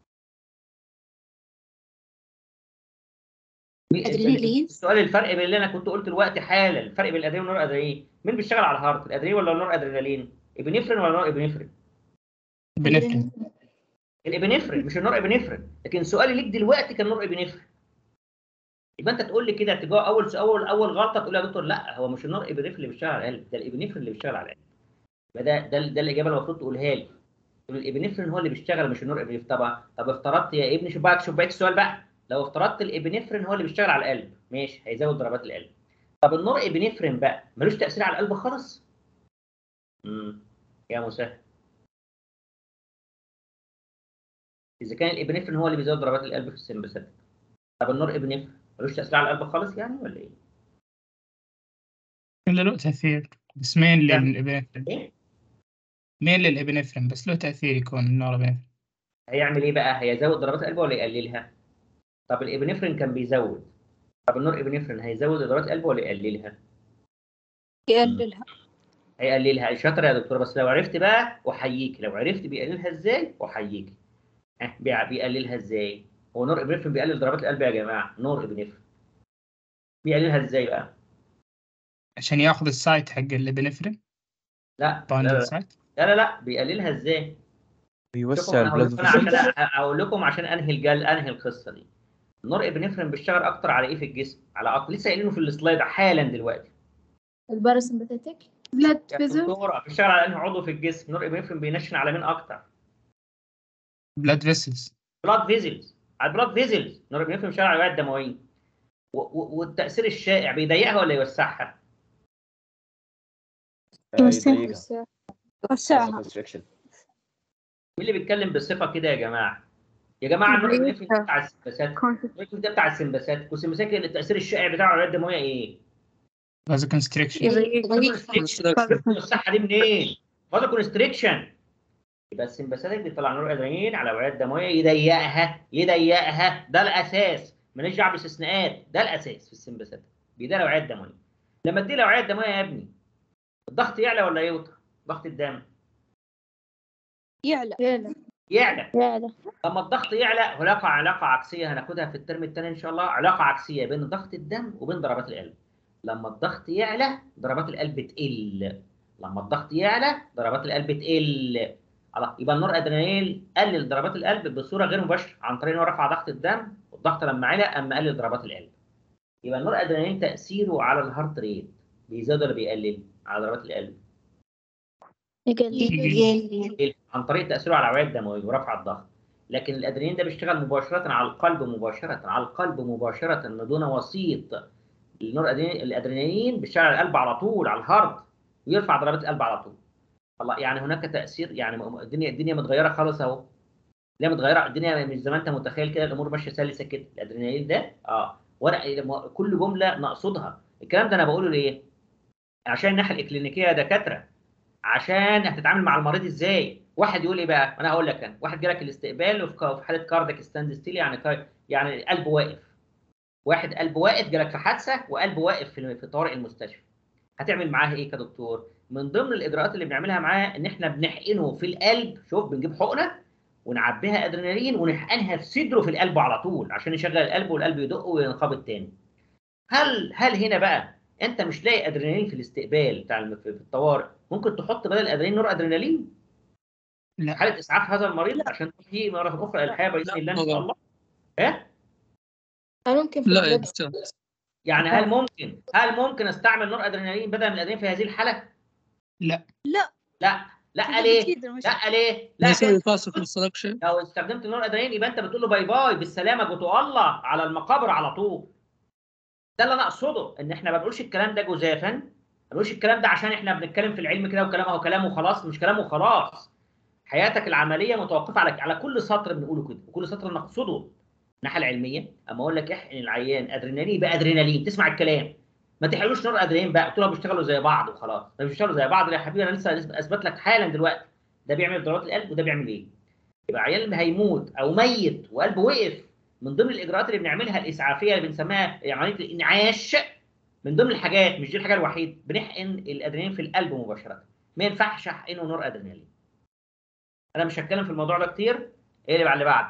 ادرينالين. السؤال الفرق بين اللي انا كنت قلت دلوقتي حالا، الفرق بين الادرينالين والنور ادرينالين، مين بيشتغل على الهارت؟ الادرينالين ولا النور ادرينالين؟ ابنفرين ولا نور ابنفرين؟ بنفرين. الابنفرين مش النور ابنفرين، لكن سؤالي ليك دلوقتي كان نور ابنفرين. يبقى انت تقول لي كده تجاوب اول غلطه تقول يا دكتور لا هو مش النور ابنفرين اللي بيشتغل على القلب، ده الابنفرين اللي بيشتغل على القلب. يبقى ده الاجابه اللي المفروض تقولها لي، تقول الابنفرين هو اللي بيشتغل مش النور ابنفرين. طب افترضت يا ابني، شوف بقى السؤال بقى، لو افترضت الابنفرين هو اللي بيشتغل على القلب ماشي هيزود ضربات القلب، طب النور ابنفرين بقى ملوش تاثير على القلب خالص؟ يا مسهل، اذا كان الابنفرين هو اللي بيزود ضربات القلب في السمباثيك، طب النور ابنفرين ملوش تاثير على القلب خالص يعني ولا ايه؟ له تأثير بس مين يعني للإبنفرين. ايه؟ مين للإبنفرين بس له تأثير يكون النورابنفرين. هيعمل ايه بقى؟ هيزود ضربات القلب ولا يقللها؟ طب الابنفرين كان بيزود، طب النور ابنفرين هيزود ضربات القلب ولا يقللها؟ يقللها. هيقللها. شاطر يا دكتوره، بس لو عرفت بقى احييك، لو عرفت بيقللها ازاي احييك. بيقللها ازاي؟ هو نور ابنفرين بيقلل ضربات القلب يا جماعه، نور ابنفرين بيقللها ازاي بقى؟ عشان ياخذ السايت حق الابنفرين. لا باندل سايت. لا بيقللها ازاي؟ شوفوا بيوسع انا هقول البلاد لكم، عشان فيسلز. اقول لكم عشان انهي القصه دي. النور ابنفرين بيشتغل اكتر على ايه في الجسم؟ على اكتر، لسه قايلينه في السلايد حالا دلوقتي. الباراسمبثيك. بلاد يا فيزل. دكتوره بيشتغل على انهي عضو في الجسم؟ نور ابنفرين بينشن على مين اكتر؟ بلاد فيسلز. بلاد فيزلز، على البلاد فيزلز. نور ابنفرين بيشتغل على الأوعية الدمويه. والتاثير الشائع بيضيقها ولا يوسعها؟ يضيقها. وسعها. constriction. مين اللي بيتكلم بصفه كده يا جماعه؟ يا جماعه النور ابنفرين ده بتاع السمباسات، ده بتاع السمباسات، والسمباسات التاثير الشائع بتاعه على الأوعية الدمويه ايه؟ فازو كونستريكشن. الصحه دي منين؟ فازو كونستريكشن. يبقى السمباساتيك بيطلع نور ادرينالين على الاوعيه الدمويه يضيقها، ده الاساس، ماليش دعوه بالاستثناءات، ده الاساس في السمباساتيك، بيضيق الاوعيه الدمويه. لما تضيق الاوعيه الدمويه يا ابني الضغط يعلى ولا يوطى؟ ضغط الدم يعلى. لما الضغط يعلى هناك علاقه عكسيه هناخدها في الترم الثاني ان شاء الله، علاقه عكسيه بين ضغط الدم وبين ضربات القلب. لما الضغط يعلى ضربات القلب تقل، لما الضغط يعلى ضربات القلب تقل. يبقى النور ادرينالين قلل ضربات القلب بصوره غير مباشره عن طريق انه رفع ضغط الدم، والضغط لما علا اما قلل ضربات القلب. يبقى النور ادرينالين تاثيره على الهارت ريت بيزيد ولا بيقلل على ضربات القلب؟ يقلل. عن طريق تاثيره على الاوعيه الدمويه ورفع الضغط. لكن الادرينالين ده بيشتغل مباشره على القلب، مباشره من دون وسيط. الادرينالين بيشتغل على القلب على طول، على الهارت، ويرفع ضربات القلب على طول. الله، يعني هناك تاثير، يعني الدنيا متغيره خالص اهو. ليه متغيره الدنيا؟ مش زي ما انت متخيل كده الامور ماشيه سلسه كده. الادرينالين ده وانا كل جمله نقصدها. الكلام ده انا بقوله ليه؟ عشان الناحيه الاكلينيكيه يا دكاتره، عشان هتتعامل مع المريض ازاي. واحد يقول ايه بقى؟ انا هقول لك، واحد جالك الاستقبال وفي حاله كاردياك ستاند ستيل، يعني قلب واقف. واحد قلب واقف جالك في حادثه وقلب واقف في طوارئ المستشفى، هتعمل معاه ايه كدكتور؟ من ضمن الاجراءات اللي بنعملها معاه ان احنا بنحقنه في القلب. شوف، بنجيب حقنه ونعبيها ادرينالين ونحقنها في صدره في القلب على طول عشان يشغل القلب والقلب يدق وينقبض تاني. هل هنا بقى انت مش لاقي ادرينالين في الاستقبال بتاع في الطوارئ، ممكن تحط بدل الادرينالين نور ادرينالين؟ لا. حاله اسعاف هذا المريض عشان تحييه مره اخرى الحياه باذن الله ان شاء الله. ممكن في لا يا دكتور. يعني هل ممكن استعمل نور ادرينالين بدل من الادرينالين في هذه الحاله؟ لا. ليه؟ لا يسوي فاصل كونستراكشن. لو استخدمت نور ادرينالين يبقى انت بتقول له باي باي بالسلامه جوتو الله على المقابر على طول. ده اللي انا اقصده، ان احنا ما بنقولش الكلام ده جزافا، ما بنقولش الكلام ده عشان احنا بنتكلم في العلم كده وكلامه كلامه وخلاص. مش كلامه وخلاص، حياتك العمليه متوقفه على كل سطر بنقوله كده، وكل سطر نقصده الناحيه العلميه. اما اقول لك احقن العيان ادرينالين يبقى ادرينالين، تسمع الكلام، ما تحقنوش نور ادرينالين بقى قلت له بيشتغلوا زي بعض وخلاص. ما بيشتغلوا زي بعض يا حبيبي، انا لسه اثبت لك حالا دلوقتي ده بيعمل ضربات القلب وده بيعمل ايه. يبقى عيان اللي هيموت او ميت وقلبه وقف، من ضمن الاجراءات اللي بنعملها الاسعافيه اللي بنسميها عمليه الانعاش، من ضمن الحاجات، مش دي الحاجه الوحيده، بنحقن الادرينالين في القلب مباشره. ما ينفعش احقنه نور ادرينالين. انا مش هتكلم في الموضوع ده كتير. ايه اللي بعد؟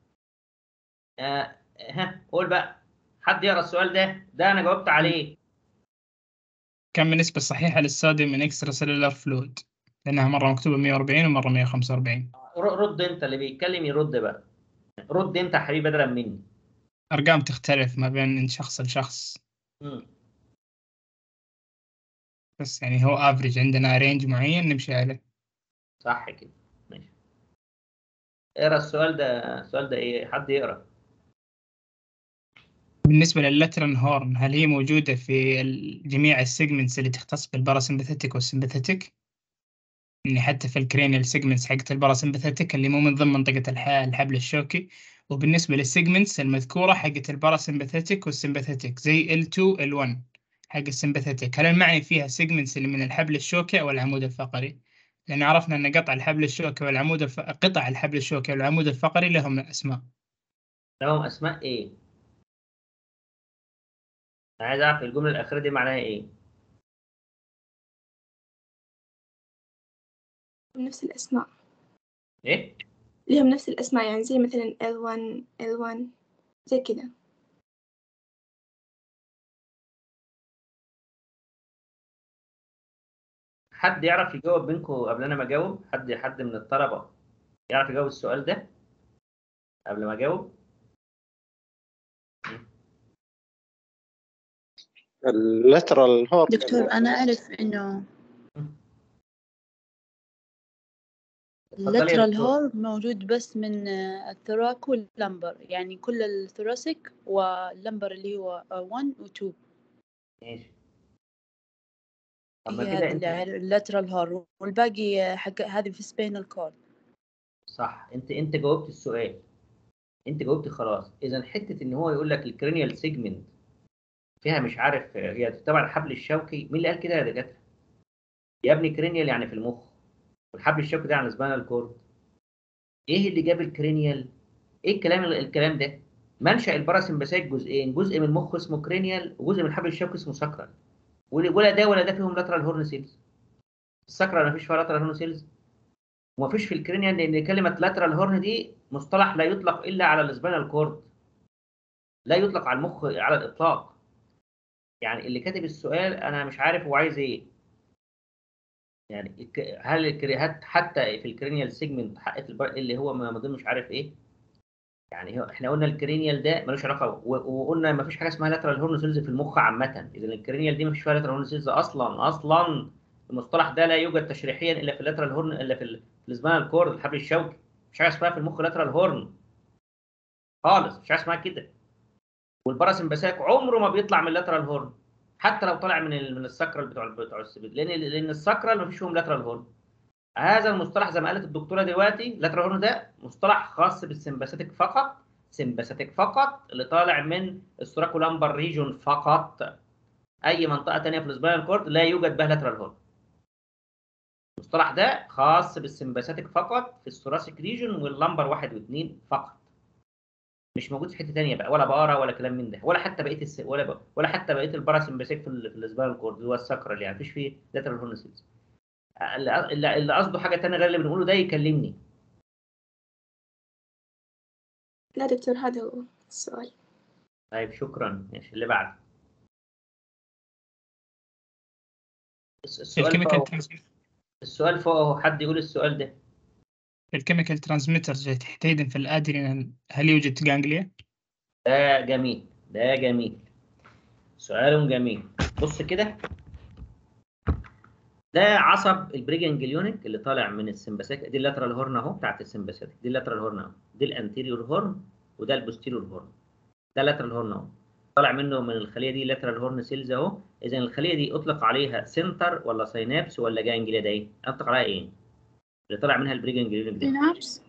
قول بقى، حد يقرا السؤال ده انا جاوبت عليه. كم النسبة الصحيحة للصوديوم من اكسترا سيلولار فلويد؟ لأنها مرة مكتوبة 140 ومرة 145. رد انت، اللي بيتكلم يرد بقى. رد انت يا حبيبي بدلا مني. أرقام تختلف ما بين شخص لشخص. بس يعني هو افريج، عندنا رينج معين نمشي عليه. صح كده، ماشي. اقرا السؤال ده ايه؟ حد يقرا. بالنسبة لللاترال هورن، هل هي موجودة في جميع السيجمنتس اللي تختص بالباراسمبثيتك والسمبثيتك؟ يعني حتى في الكرينيال سيجمنتس حقت الباراسمبثيتك اللي مو من ضمن منطقة الحبل الشوكي. وبالنسبة للسيجمنتس المذكورة حقت الباراسمبثيتك والسمبثيتك زي L2 L1 حق السمبثيتك، هل المعني فيها سيجمنتس اللي من الحبل الشوكي أو العمود الفقري؟ لأن عرفنا أن قطع الحبل الشوكي والعمود قطع الحبل الشوكي والعمود الفقري لهم أسماء. لهم أسماء إيه؟ انا عايز اعرف الجمله الاخيره دي معناها ايه. نفس الأسماء، ايه؟ ليهم نفس الأسماء، يعني زي مثلا L1 L1 زي كذا. حد يعرف يجاوب بينكم قبل انا ما اجاوب؟ حد من الطلبه يعرف يجاوب السؤال ده قبل ما اجاوب؟ اللاترال هورن. دكتور أنا أعرف إنه اتفضلي يا اللاترال دكتور. هور موجود بس من الثراك واللمبر، يعني كل الثراسك واللمبر اللي هو 1 و 2 ماشي. طب ما هي كده هذه انت اللي اللاترال هور، والباقي حق هذه في سبينال كورد. صح، انت جاوبت السؤال، انت جاوبت خلاص. اذا حته ان هو يقول لك الكرينيال سيجمنت فيها مش عارف هي تبع الحبل الشوكي، مين اللي قال كده يا دكاتره؟ يا ابني كرينيال يعني في المخ، والحبل الشوكي ده عن السباينال كورد. ايه اللي جاب الكرينيال؟ ايه الكلام ده؟ منشأ الباراسمبثيك جزئين، جزء من المخ اسمه كرينيال وجزء من الحبل الشوكي اسمه ساكرال. ولا ده ولا ده فيهم لاترال هورن سيلز. الساكرال ما فيش فيها لاترال هورن سيلز، وما فيش في الكرينيال، لان كلمه لاترال هورن دي مصطلح لا يطلق الا على السباينال كورد، لا يطلق على المخ على الاطلاق. يعني اللي كاتب السؤال انا مش عارف هو عايز ايه. يعني هل حتى في الكرينيال سيجمنت حقت اللي هو من ضمن مش عارف ايه. يعني احنا قلنا الكرينيال ده ملوش علاقه، وقلنا ما فيش حاجه اسمها لاترال هورن سيلز في المخ عامه. اذا الكرينيال دي ما فيش فيها لاترال هورن سيلز اصلا. المصطلح ده لا يوجد تشريحيا الا في اللاترال هورن، الا في السباينال كورد، الحبل الشوكي. مش حاجه اسمها في المخ لاترال هورن خالص، مش حاجه اسمها كده. والباراسمبثيك عمره ما بيطلع من اللاترال هورن، حتى لو طلع من الساكرال بتوع السبيد، لان الساكرال ما فيش فيهم لاترال هورن. هذا المصطلح زي ما قالت الدكتوره دلوقتي، لاترال هورن ده مصطلح خاص بالسمباثيك فقط، سمباثيك فقط، اللي طالع من السوراكولامبر ريجون فقط. اي منطقه ثانيه في السباينال كورد لا يوجد بها لاترال هورن. المصطلح ده خاص بالسمباثيك فقط في الثوراسيك ريجون واللمبر 1 و2 فقط. مش موجود في حته ثانيه بقى، ولا بقره ولا كلام من ده، ولا حتى بقيه ولا حتى بقيه الباراسمباثيك في السباينال كورد اللي هو الساكرال، يعني مفيش فيه لاترال هورن سيلز. اللي قصده حاجه ثانيه غير اللي بنقوله ده يكلمني. لا دكتور هذا هو السؤال. طيب شكرا. ماشي اللي بعد. السؤال فوق اهو، حد يقول السؤال ده. الكيميكال ترانسميترز تحديدا في الادرينال هل يوجد جانجليا؟ ده جميل، ده جميل، سؤال جميل. بص كده، ده عصب البريجنجليونيك اللي طالع من السمباثيك. دي اللاترال هورن اهو بتاعت السمباثيك، دي اللاترال هورن اهو، دي الانتيريور هورن وده البوستيريور هورن. ده اللاترال هورن اهو، طالع منه من الخليه دي لاترال هورن سيلز اهو. اذا الخليه دي اطلق عليها سنتر ولا سينابس ولا جانجليا؟ ده ايه؟ اطلق عليها ايه؟ اللي طالع منها البريجنجليونيك دي سينابس.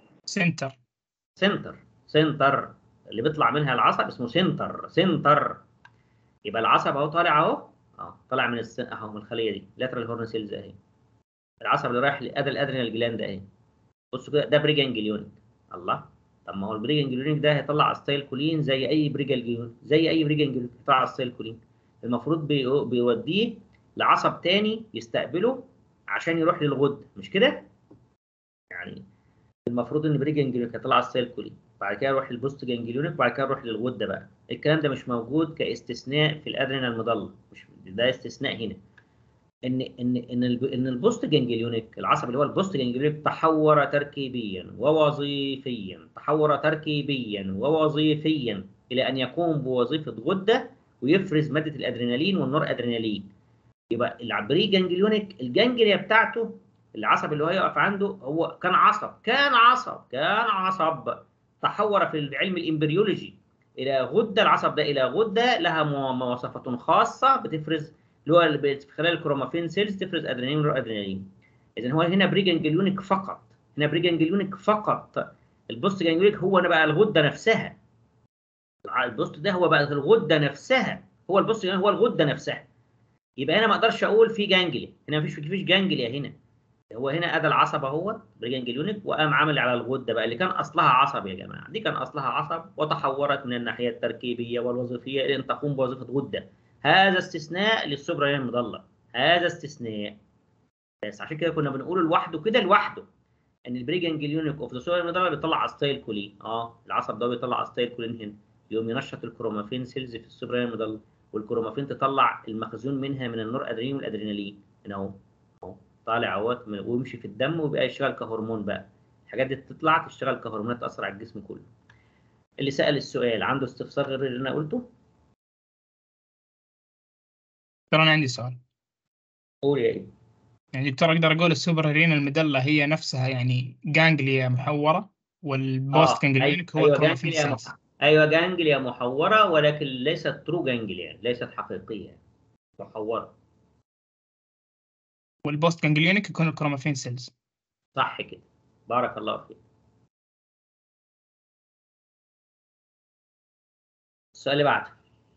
سنتر اللي بيطلع منها العصب اسمه سنتر. يبقى العصب اهو طالع اهو، طالع من اهو من الخليه دي لاترال هورن سيلز اهي. العصب اللي رايح الادرينال جلاند اهي. بصوا كده، ده بريجنجليونيك. الله، طب ما هو البريجنجليونيك ده هيطلع استايل كولين زي اي بريجنجليونيك هيطلع استايل كولين. المفروض بيوديه لعصب تاني يستقبله عشان يروح للغد، مش كده؟ يعني المفروض ان بريجنجليونيك هيطلع استايل كولين، بعد كده يروح للبوست جانجليونيك، وبعد كده يروح للغده بقى. الكلام ده مش موجود كاستثناء في الادرينال مضله، مش ده استثناء هنا. ان البوست جانجليونيك، العصب اللي هو البوست جانجليونيك، تحور تركيبيا ووظيفيا الى ان يقوم بوظيفه غده ويفرز ماده الادرينالين والنور ادرينالين. يبقى البري جانجليونيك الجانجليا بتاعته، العصب اللي هو يقف عنده، هو كان عصب تحور في علم الامبريولوجي الى غده. العصب ده الى غده لها مواصفات خاصه بتفرز، اللي هو في خلال الكروماتين سيلز تفرز ادرينالين ونور ادرينالين. اذا هو هنا بري جانجليونيك فقط. البوست جانجليونيك هو بقى الغده نفسها. البوست ده هو بقى الغده نفسها، هو البوست هو الغده نفسها. يبقى هنا ما اقدرش اقول في جانجليا، هنا مفيش جانجليا هنا. هو هنا ادى العصب اهو بريجنجليونيك، وقام عامل على الغده بقى اللي كان اصلها عصب. يا جماعه دي كان اصلها عصب وتحورت من الناحيه التركيبيه والوظيفيه الى ان تقوم بوظيفه غده. هذا استثناء للسوبرا المضلة، هذا استثناء. بس عشان كده كنا بنقول لوحده كده لوحده ان البريجانجليونيك اوف ذا سوبرا المضلة بيطلع استايل كولين. العصب ده بيطلع استايل كولين هنا، يقوم ينشط الكرومافين سيلز في السوبرا المضلة، والكرومافين تطلع المخزون منها من النور ادرينالين والادرينالين هنا اهو طالع اهوت ويمشي في الدم ويبقى يشتغل كهرمون. بقى الحاجات دي تطلع تشتغل كهرمونات تاثر على الجسم كله. اللي سأل السؤال عنده استفسار غير اللي انا قلته؟ ترى انا عندي سؤال. قول يا ايه. يعني دكتور اقدر اقول السوبر رينا المدلة هي نفسها يعني جانجليا محورة، والبوست جانجليونيك هو الكرومافين سيلز. ايوه جانجليا محوره، ولكن ليست ترو جانجليا، ليست حقيقيه، محوره. والبوست جانجليونيك يكون الكرومافين سيلز. صح كده، بارك الله فيك. السؤال اللي بعده،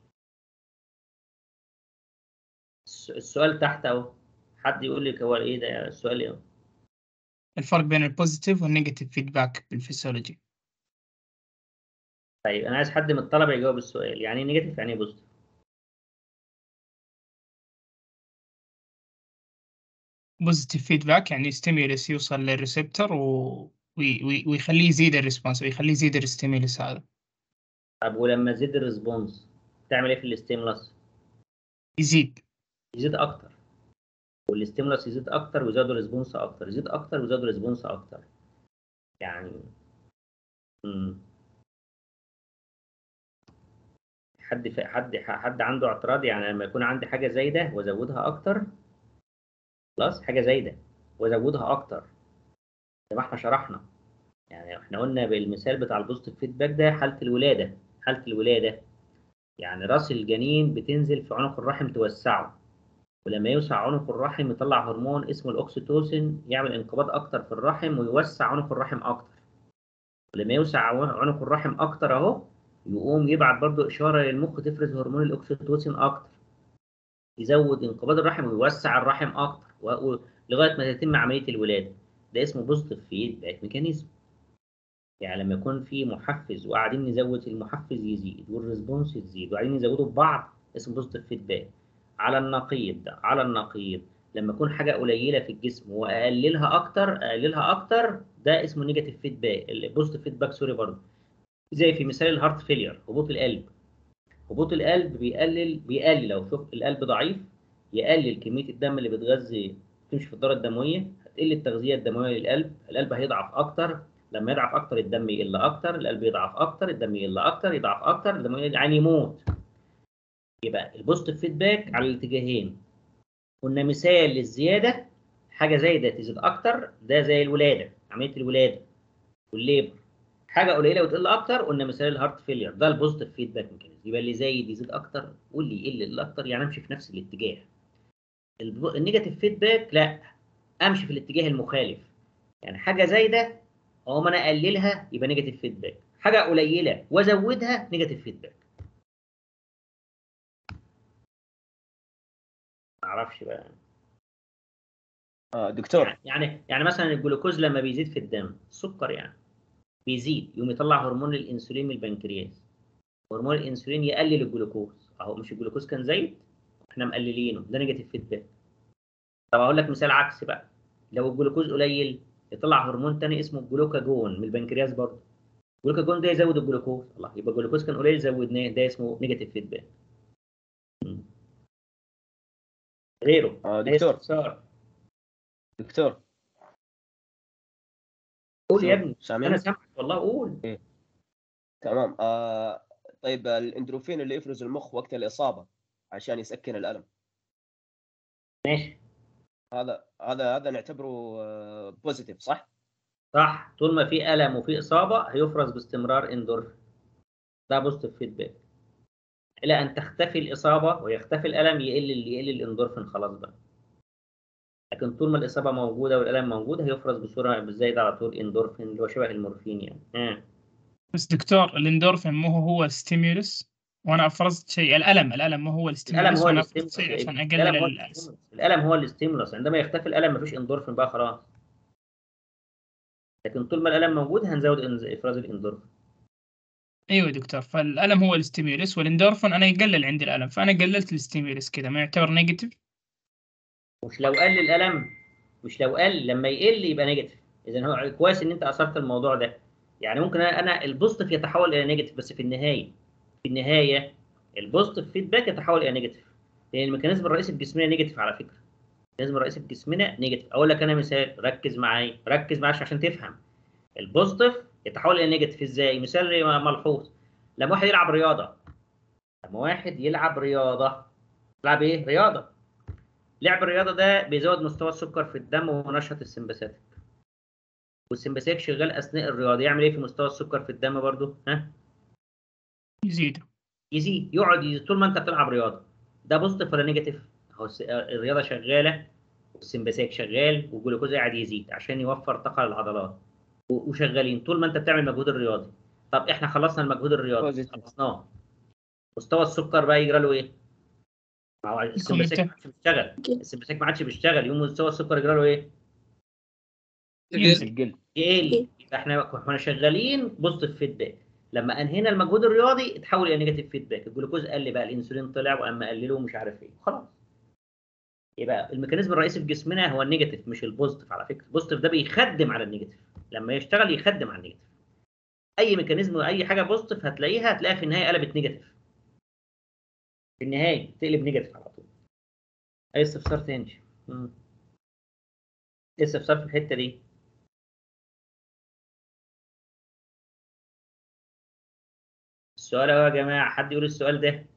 السؤال تحت اهو، حد يقول لي هو ايه ده السؤال ايه؟ الفرق بين البوزيتيف والنيجاتيف فيدباك بالفسيولوجي. طيب انا عايز حد من الطلبه يجاوب السؤال، يعني ايه نيجاتيف يعني ايه بوزيتيف؟ بوزيتيف فيدباك يعني ستيمولس يوصل للريسبتور ويخليه يزيد الريسبونس ويخليه يزيد الستيمولس هذا. طب ولما يزيد الريسبونس تعمل ايه في الاستيمولاس؟ يزيد اكتر، والاستيمولاس يزيد اكتر ويزود الريسبونس اكتر، يزيد اكتر ويزود الريسبونس اكتر. يعني حد عنده اعتراض؟ يعني لما يكون عندي حاجه زايده وازودها اكتر، خلاص حاجه زايده وازودها اكتر زي ما احنا شرحنا. يعني احنا قلنا بالمثال بتاع البوزيتيف فيدباك ده حاله الولاده، يعني راس الجنين بتنزل في عنق الرحم توسعه، ولما يوسع عنق الرحم يطلع هرمون اسمه الاكسيتوسين يعمل انقباض اكتر في الرحم ويوسع عنق الرحم اكتر. ولما يوسع عنق الرحم اكتر اهو يقوم يبعت برضو اشاره للمخ تفرز هرمون الاكسيتوسين اكتر، يزود انقباض الرحم ويوسع الرحم اكتر لغايه ما تتم عمليه الولاده. ده اسمه بوزيتيف فيدباك ميكانيزم. يعني لما يكون في محفز وقاعدين نزود المحفز يزيد والريسبونس يزيد وقاعدين نزودوا ببعض، اسمه بوزيتيف فيدباك. على النقيض لما يكون حاجه قليله في الجسم واقللها اكتر ده اسمه نيجاتيف فيدباك، البوزيتيف فيدباك سوري برضه. زي في مثال الهارت فيلير، هبوط القلب بيقلل لو شوف القلب ضعيف يقلل كميه الدم اللي بتغذي تمشي في الدوره الدمويه، هتقل التغذيه الدمويه للقلب، القلب هيضعف اكتر، لما يضعف اكتر الدم يقل اكتر، القلب يضعف اكتر الدم يقل اكتر، يضعف اكتر الدم يعني يموت. يبقى البوزيتيف فيدباك على الاتجاهين. قلنا مثال للزياده، حاجه زايده تزيد اكتر، ده زي الولاده، عمليه الولاده والليبر. حاجه قليله وتقل اكتر، قلنا مثال الهارت فيلير، ده البوزيتيف فيدباك ميكانيزم. يبقى اللي زايد يزيد اكتر واللي يقل اكتر، يعني امشي في نفس الاتجاه. النيجاتيف فيدباك لا، امشي في الاتجاه المخالف. يعني حاجه زايده اقوم انا اقللها يبقى نيجاتيف فيدباك، حاجه قليله وازودها نيجاتيف فيدباك. ما اعرفش بقى. دكتور يعني مثلا الجلوكوز لما بيزيد في الدم، السكر يعني بيزيد يقوم يطلع هرمون الانسولين من البنكرياس، هرمون الانسولين يقلل الجلوكوز اهو، مش الجلوكوز كان زايد احنا مقللينه، ده نيجاتيف فيدباك. طب اقول لك مثال عكسي بقى، لو الجلوكوز قليل يطلع هرمون تاني اسمه الجلوكاجون من البنكرياس برضه، الجلوكاجون ده يزود الجلوكوز، الله يبقى الجلوكوز كان قليل زودناه، ده اسمه نيجاتيف فيدباك. غيره دكتور قول يا ابني سامعني؟ انا سامعك والله، قول. إيه. تمام. طيب الاندروفين اللي يفرز المخ وقت الاصابه عشان يسكن الالم، ماشي، هذا نعتبره بوزيتيف صح؟ صح، طول ما في الم وفي اصابه هيفرز باستمرار اندورفين، ده بوزيتيف فيدباك. الى ان تختفي الاصابه ويختفي الالم يقل الاندورفين خلاص بقى. لكن طول ما الاصابه موجوده والالم موجود هيفرز بصوره بالزايد على طول اندورفين اللي هو شبه المورفين يعني. بس دكتور الاندورفين مو هو ستيمولس، وانا افرزت شيء الالم مو هو الستيمولس، وانا افرزت شيء عشان اقلل الالم هو الاستيمولس، عندما يختفي الالم مفيش اندورفين بقى خلاص. لكن طول ما الالم موجود هنزود افراز الاندورفين. ايوه دكتور، فالالم هو الستيمولس والاندورفين انا يقلل عندي الالم، فانا قللت الستيمولس كذا ما يعتبر نيجاتيف؟ مش لو قل الالم، مش لو قل، لما يقل يبقى نيجاتيف. اذا هو كويس ان انت اثرت الموضوع ده. يعني ممكن انا البوزيتيف يتحول الى نيجاتيف، بس في النهايه البوزيتيف فيدباك يتحول الى نيجاتيف، لان الميكانيزم الرئيسي في جسمنا نيجاتيف على فكره. الميكانيزم الرئيسي في جسمنا نيجاتيف. اقول لك انا مثال، ركز معايا عشان تفهم. البوزيتيف يتحول الى نيجاتيف ازاي؟ مثال ملحوظ، لما واحد يلعب رياضه، يلعب ايه؟ رياضه. لعب الرياضه ده بيزود مستوى السكر في الدم وينشط السمباثيك، والسمباثيك شغال اثناء الرياضه، يعمل ايه في مستوى السكر في الدم برضو؟ ها؟ يزيد. يقعد يزيد طول ما انت بتلعب رياضه. ده بوزيتيف ولا نيجاتيف؟ اهو الرياضه شغاله والسمباثيك شغال والجلوكوز قاعد يزيد عشان يوفر طاقه للعضلات، وشغالين طول ما انت بتعمل مجهود الرياضي. طب احنا خلصنا المجهود الرياضي، خلصناه، مستوى السكر بقى يجرى له ايه؟ ما هو السمباثيك ما عادش بيشتغل، يقوم مستوى السكر يجرى له ايه؟ يقل. يبقى احنا شغالين بوزيتيف فيدباك. لما انهينا المجهود الرياضي اتحول الى نيجاتيف فيدباك، الجلوكوز قل بقى، الانسولين طلع، واما قلله مش عارف ايه، خلاص. يبقى الميكانيزم الرئيسي في جسمنا هو النيجاتيف مش البوزيتيف. على فكره البوزيتيف ده بيخدم على النيجاتيف، لما يشتغل يخدم على النيجاتيف. اي ميكانيزم واي حاجه بوزيتيف هتلاقيها في النهايه قلبت نيجاتيف، في النهايه تقلب نيجاتيف على طول. اي استفسار تاني؟ ايه استفسار في الحته دي؟ السؤال اهو يا جماعه، حد يقول السؤال ده.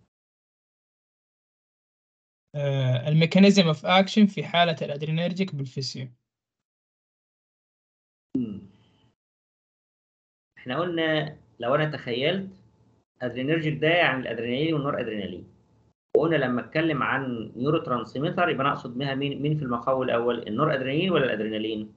الميكانيزم اوف اكشن في حالة الادرينرجيك بالفيسيو. احنا قلنا لو انا تخيلت ادرينرجيك ده يعني الادرينالين والنور ادرينالين، وقلنا لما اتكلم عن نيورو ترانسميتر يبقى انا اقصد بها مين في المقام الاول، النور ادرينالين ولا الادرينالين؟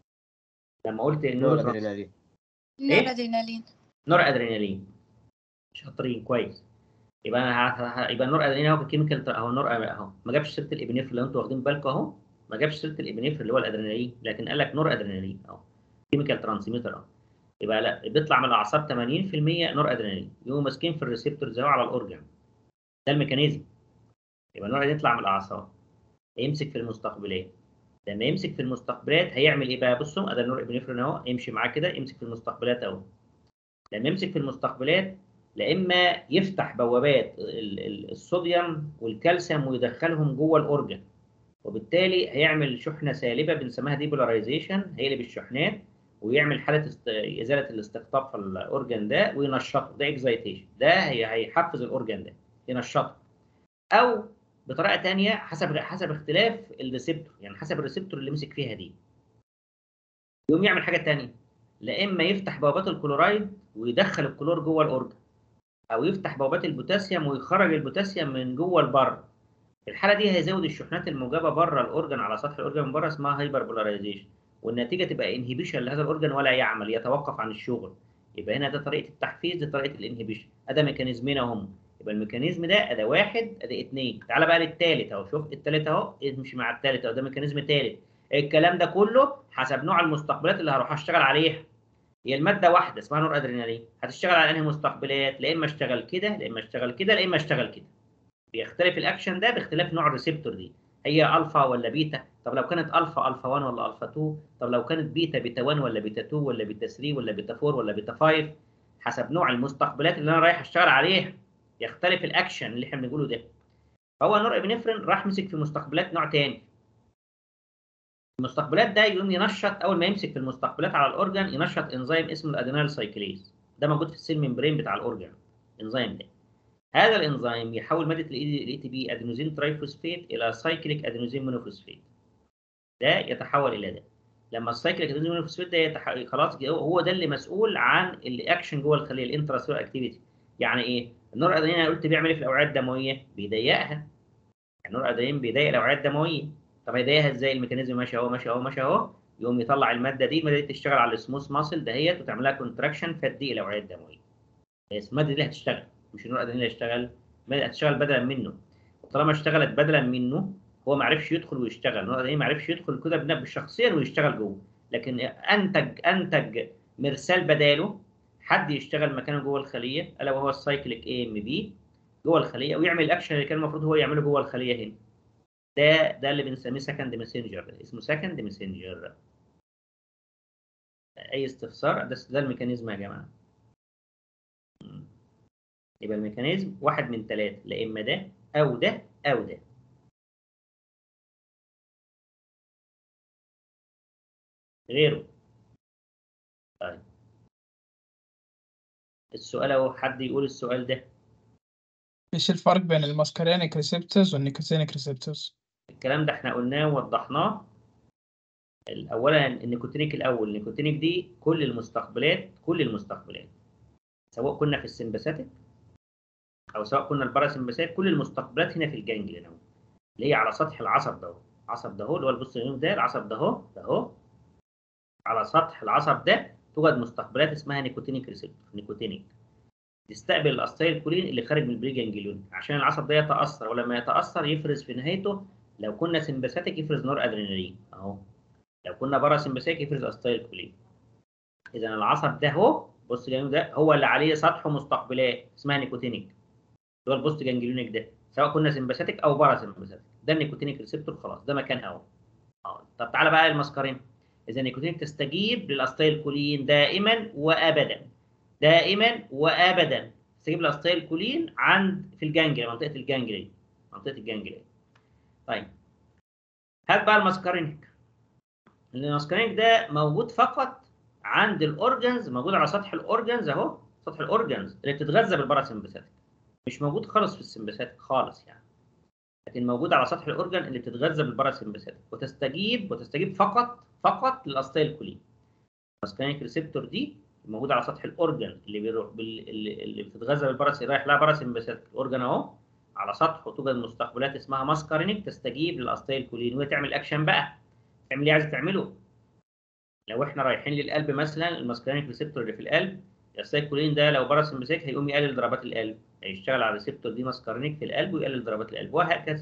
لما قلت النور ادرينالين. ايه؟ ادرينالين. نور ادرينالين. شاطرين كويس. يبقى انا يبقى النور ادرينالين هو كيميكال اهو، النور اهو ما جابش سيره الابنفرين لو انتوا واخدين بالكم اهو، ما جابش سيره الابنفرين اللي هو الادرينالين، لكن قال لك نور ادرينالين اهو، كيميكال ترانسميتر اهو. يبقى لا، بيطلع من الاعصاب 80% نور ادرينالين، يقوموا ماسكين في الريسبتورز اهو على الاورجن. ده الميكانيزم. يبقى النور ادرينالين يطلع من الاعصاب يمسك في المستقبلات. لما يمسك في المستقبلات هيعمل ايه بقى؟ بصوا ادي النور ابنفرين اهو، يمشي معاه كده يمسك في المستقبلات اهو. لما يمسك في المستقبلات لا اما يفتح بوابات الصوديوم والكالسيوم ويدخلهم جوه الاورجن، وبالتالي هيعمل شحنه سالبه بنسميها ديبولاريزيشن، هيقلب الشحنات ويعمل حاله ازاله الاستقطاب في الاورجن ده وينشطه، ده اكزايتيشن، ده هيحفز الاورجن ده ينشطه. او بطريقه ثانيه حسب اختلاف الريسبتور، يعني حسب الريسبتور اللي مسك فيها دي، يقوم يعمل حاجه ثانيه، لا اما يفتح بوابات الكلورايد ويدخل الكلور جوه الاورجن، او يفتح بوابات البوتاسيوم ويخرج البوتاسيوم من جوه لبره. في الحاله دي هيزود الشحنات الموجبه بره الاورجن على سطح الاورجن من بره، اسمها هايبر بولاريزيشن، والنتيجه تبقى انهبيشن لهذا الاورجن ولا يعمل، يتوقف عن الشغل. يبقى هنا ده طريقه التحفيز، دي طريقه الانهبيشن. ادي ميكانيزمين اهم. يبقى الميكانيزم ده ادي واحد ادي اثنين. تعالى بقى للثالث اهو، شوف الثالث اهو، امشي مع الثالث اهو، ده ميكانيزم ثالث. الكلام ده كله حسب نوع المستقبلات اللي هروح اشتغل عليها. هي الماده واحده اسمها نور ادرينالين، هتشتغل على انهي مستقبلات؟ لا اما اشتغل كده لا اما اشتغل كده لا اما اشتغل كده. بيختلف الاكشن ده باختلاف نوع الريسبتور دي، هي الفا ولا بيتا. طب لو كانت الفا 1 ولا الفا 2، طب لو كانت بيتا 1 ولا بيتا 2 ولا بيتا 3 ولا بيتا 4 ولا بيتا 5، حسب نوع المستقبلات اللي انا رايح اشتغل عليها يختلف الاكشن اللي احنا بنقوله ده. هو نور ابنفرين راح مسك في مستقبلات نوع تاني. المستقبلات ده يقوم ينشط، اول ما يمسك في المستقبلات على الاورجن ينشط انزيم اسمه الادينال سايكليز، ده موجود في السيل ممبرين بتاع الاورجن. الانزيم ده، هذا الانزيم يحول ماده الاي تي بي ادينوزين ترايفوسفيت الى سايكليك ادينوزين مونوفوسفيت، ده يتحول الى ده. لما السايكليك ادينوزين مونوفوسفيت ده خلاص هو ده اللي مسؤول عن الاكشن جوه الخليه، الانتراسيلولار اكتيفيتي. يعني ايه؟ النور ادرينالين انا قلت بيعمل ايه في الاوعيه الدمويه؟ بيضيقها. النور ادرينالين بيضيق الاوعيه الدمويه. طب هيضايقها ازاي؟ الميكانيزم ماشي اهو ماشي اهو ماشي اهو، يقوم يطلع الماده دي تشتغل على السموث ماسل دهيت وتعمل لها كونتراكشن فتضيق الاوعيه الدمويه. الماده دي هتشتغل، مش النور ادرينالين اللي هيشتغل، هتشتغل بدلا منه. وطالما اشتغلت بدلا منه هو ما عرفش يدخل ويشتغل، النور ادرينالين ما عرفش يدخل كده بنفسه شخصيا ويشتغل جوه، لكن انتج مرسال بداله حد يشتغل مكانه جوه الخليه الا وهو السايكليك AMP جوه الخليه ويعمل الاكشن اللي كان المفروض هو يعمله جوه الخليه هنا. ده اللي بنسميه سكند ماسنجر، اسمه سكند ماسنجر. اي استفسار؟ ده الميكانيزم يا جماعه. يبقى الميكانيزم واحد من ثلاثه، لا اما ده او ده او ده. غيره. طيب السؤال اهو، حد يقول السؤال ده. ايش الفرق بين الماسكارينيك ريسبتورز والنيكوتينيك ريسبتورز؟ الكلام ده احنا قلناه ووضحناه. اولا النيكوتينيك، الاول النيكوتينيك دي كل المستقبلات سواء كنا في السمباثيك او سواء كنا الباراسمباثيك، كل المستقبلات هنا في الجانجليون اهو، اللي هي على سطح العصب ده اهو. العصب ده اهو اللي هو البوستيريور ده، العصب ده اهو على سطح العصب ده توجد مستقبلات اسمها نيكوتينيك ريسبتور. نيكوتينيك تستقبل الاستايل كولين اللي خارج من البري جانجليون عشان العصب ده يتاثر، ولما يتاثر يفرز في نهايته، لو كنا سمباثيك يفرز نور ادرينالين اهو، لو كنا باراسمباثيك يفرز استايل كولين. اذا العصب ده اهو، بص ده هو اللي عليه سطحه مستقبلات اسمها نيكوتينيك، اللي هو البوست جانجليونيك ده، سواء كنا سمباثيك او باراسمباثيك، ده النيكوتينيك ريسبتور. خلاص ده مكانها اهو. طب تعالى بقى المسكرين. اذا النيكوتينيك تستجيب للاستايل كولين دائما وابدا، دائما وابدا تستجيب للاستايل كولين في الجانجليا، منطقه الجانجليا. طيب هات بقى المسكرينيك. المسكرينيك ده موجود فقط عند الاورجنز، موجود على سطح الاورجنز اهو، سطح الاورجنز اللي بتتغذى بالباراسمباثيك، مش موجود خالص في السمباثيك خالص يعني، لكن موجود على سطح الاورجن اللي بتتغذى بالباراسمباثيك وتستجيب فقط للاستايل كولين. الماسكارينيك ريسبتور دي موجوده على سطح الاورجن اللي بتتغذى بالباراسمباثيك، رايح لها باراسمباثيك. الاورجن اهو على سطحه توجد مستقبلات اسمها ماسكارينيك تستجيب للاستايل كولين وهي تعمل اكشن بقى. تعمل ايه عايزه تعمله؟ لو احنا رايحين للقلب مثلا، الماسكارينيك ريسبتور اللي في القلب، الاستايل كولين ده لو باراسمباثيك هيقوم يقلل ضربات القلب، هيشتغل على الريسبتور دي ماسكارينيك في القلب ويقلل ضربات القلب، وهكذا.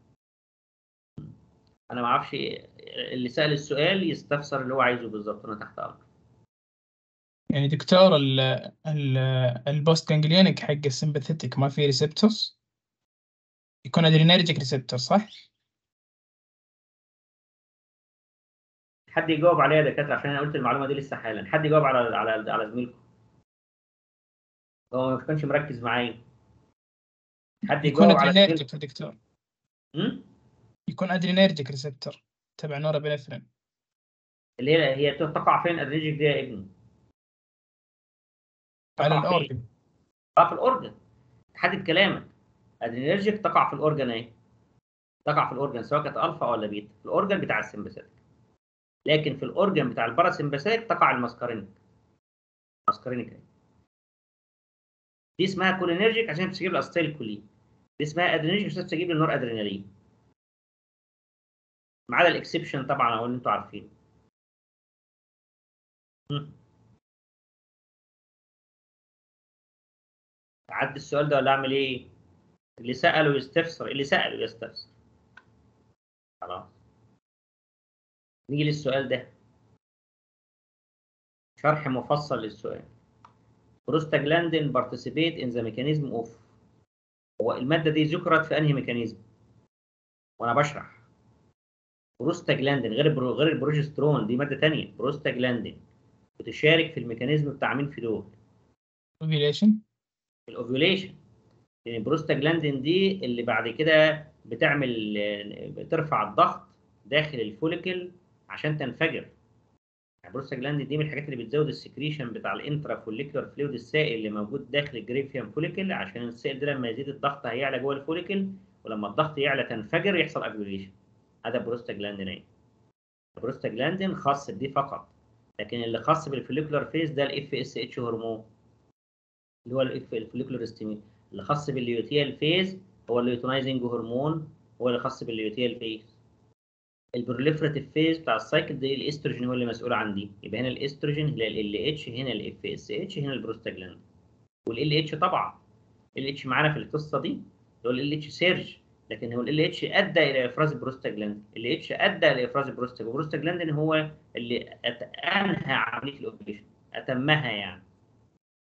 انا ما اعرفش اللي سأل السؤال يستفسر اللي هو عايزه بالظبط، انا تحت امر. يعني دكتور البوست جانجليونيك حق السمباثيتك ما فيه ريسبتورز، يكون ادرينيرجيك ريسبتور صح؟ حد يجاوب عليها يا دكاتره عشان انا قلت المعلومه دي لسه حالا. حد يجاوب على زميلكم، هو ما كانش مركز معايا. حد يكون يجاوب على ادرينيرجيك يا دكتور. يكون ادرينيرجيك ريسبتور تبع نورابينفرين، اللي هي تقع فين ادرينرجيك دي يا ابني؟ على الاورجن. في الاورجن. حدد كلامك. ادرينرجيك تقع في الاورجن اهي، تقع في الاورجن سواء كانت الفا ولا بيتا، في الاورجن بتاع السمباثيك. لكن في الاورجن بتاع الباراسمباثيك تقع الماسكارينيك اهي. دي اسمها كولينرجيك عشان بتستجيب لاستايل كولين، دي اسمها ادرينرجيك عشان بتستجيب للنور ادرينالين، ما عدا الاكسبشن طبعا او اللي انتوا عارفينه. عدي السؤال ده ولا اعمل ايه؟ اللي سأله يستفسر. خلاص نيجي للسؤال ده، شرح مفصل للسؤال. بروستاجلاندين بارتيسيبيت ان ذا ميكانيزم اوف، هو الماده دي ذكرت في انهي ميكانيزم وانا بشرح؟ بروستاجلاندين غير البروجسترون، دي ماده ثانيه. بروستاجلاندين بتشارك في الميكانيزم بتاع مين في دول؟ اوفيوليشن. الاوفيوليشن، لان البروستاجلاندين دي اللي بعد كده بترفع الضغط داخل الفوليكل عشان تنفجر. البروستاجلاندين دي من الحاجات اللي بتزود السكريشن بتاع الانترا فوليكولار فلويد، السائل اللي موجود داخل الجريفيان فوليكل، عشان السائل ده لما يزيد الضغط هيعلى جوه الفوليكل، ولما الضغط يعلى تنفجر يحصل اجوليشن. هذا بروستاجلاندين ايه. البروستاجلاندين خاص بدي فقط، لكن اللي خاص بالفوليكولار فيز ده الاف اس اتش هرمون، اللي هو الفوليكولار ستيميول. اللي خاص بالليوتيال فيز هو الليوتينايزنج هرمون، هو اللي خاص بالليوتيال فيز. البروليفراتيف فيز بتاع السايكل دي الاستروجين هو اللي مسؤول عن دي، يبقى هنا الاستروجين، هنا ال اتش، هنا الاف اس اتش، هنا البروستاجلاند. والال اتش طبعا ال اتش معانا في القصه دي، هو ال اتش سيرج، لكن هو ال اتش ادى الى افراز البروستاجلاند، ال اتش ادى الى افراز البروستاجلاند هو اللي انهى عمليه الاوبريشن، اتمها يعني.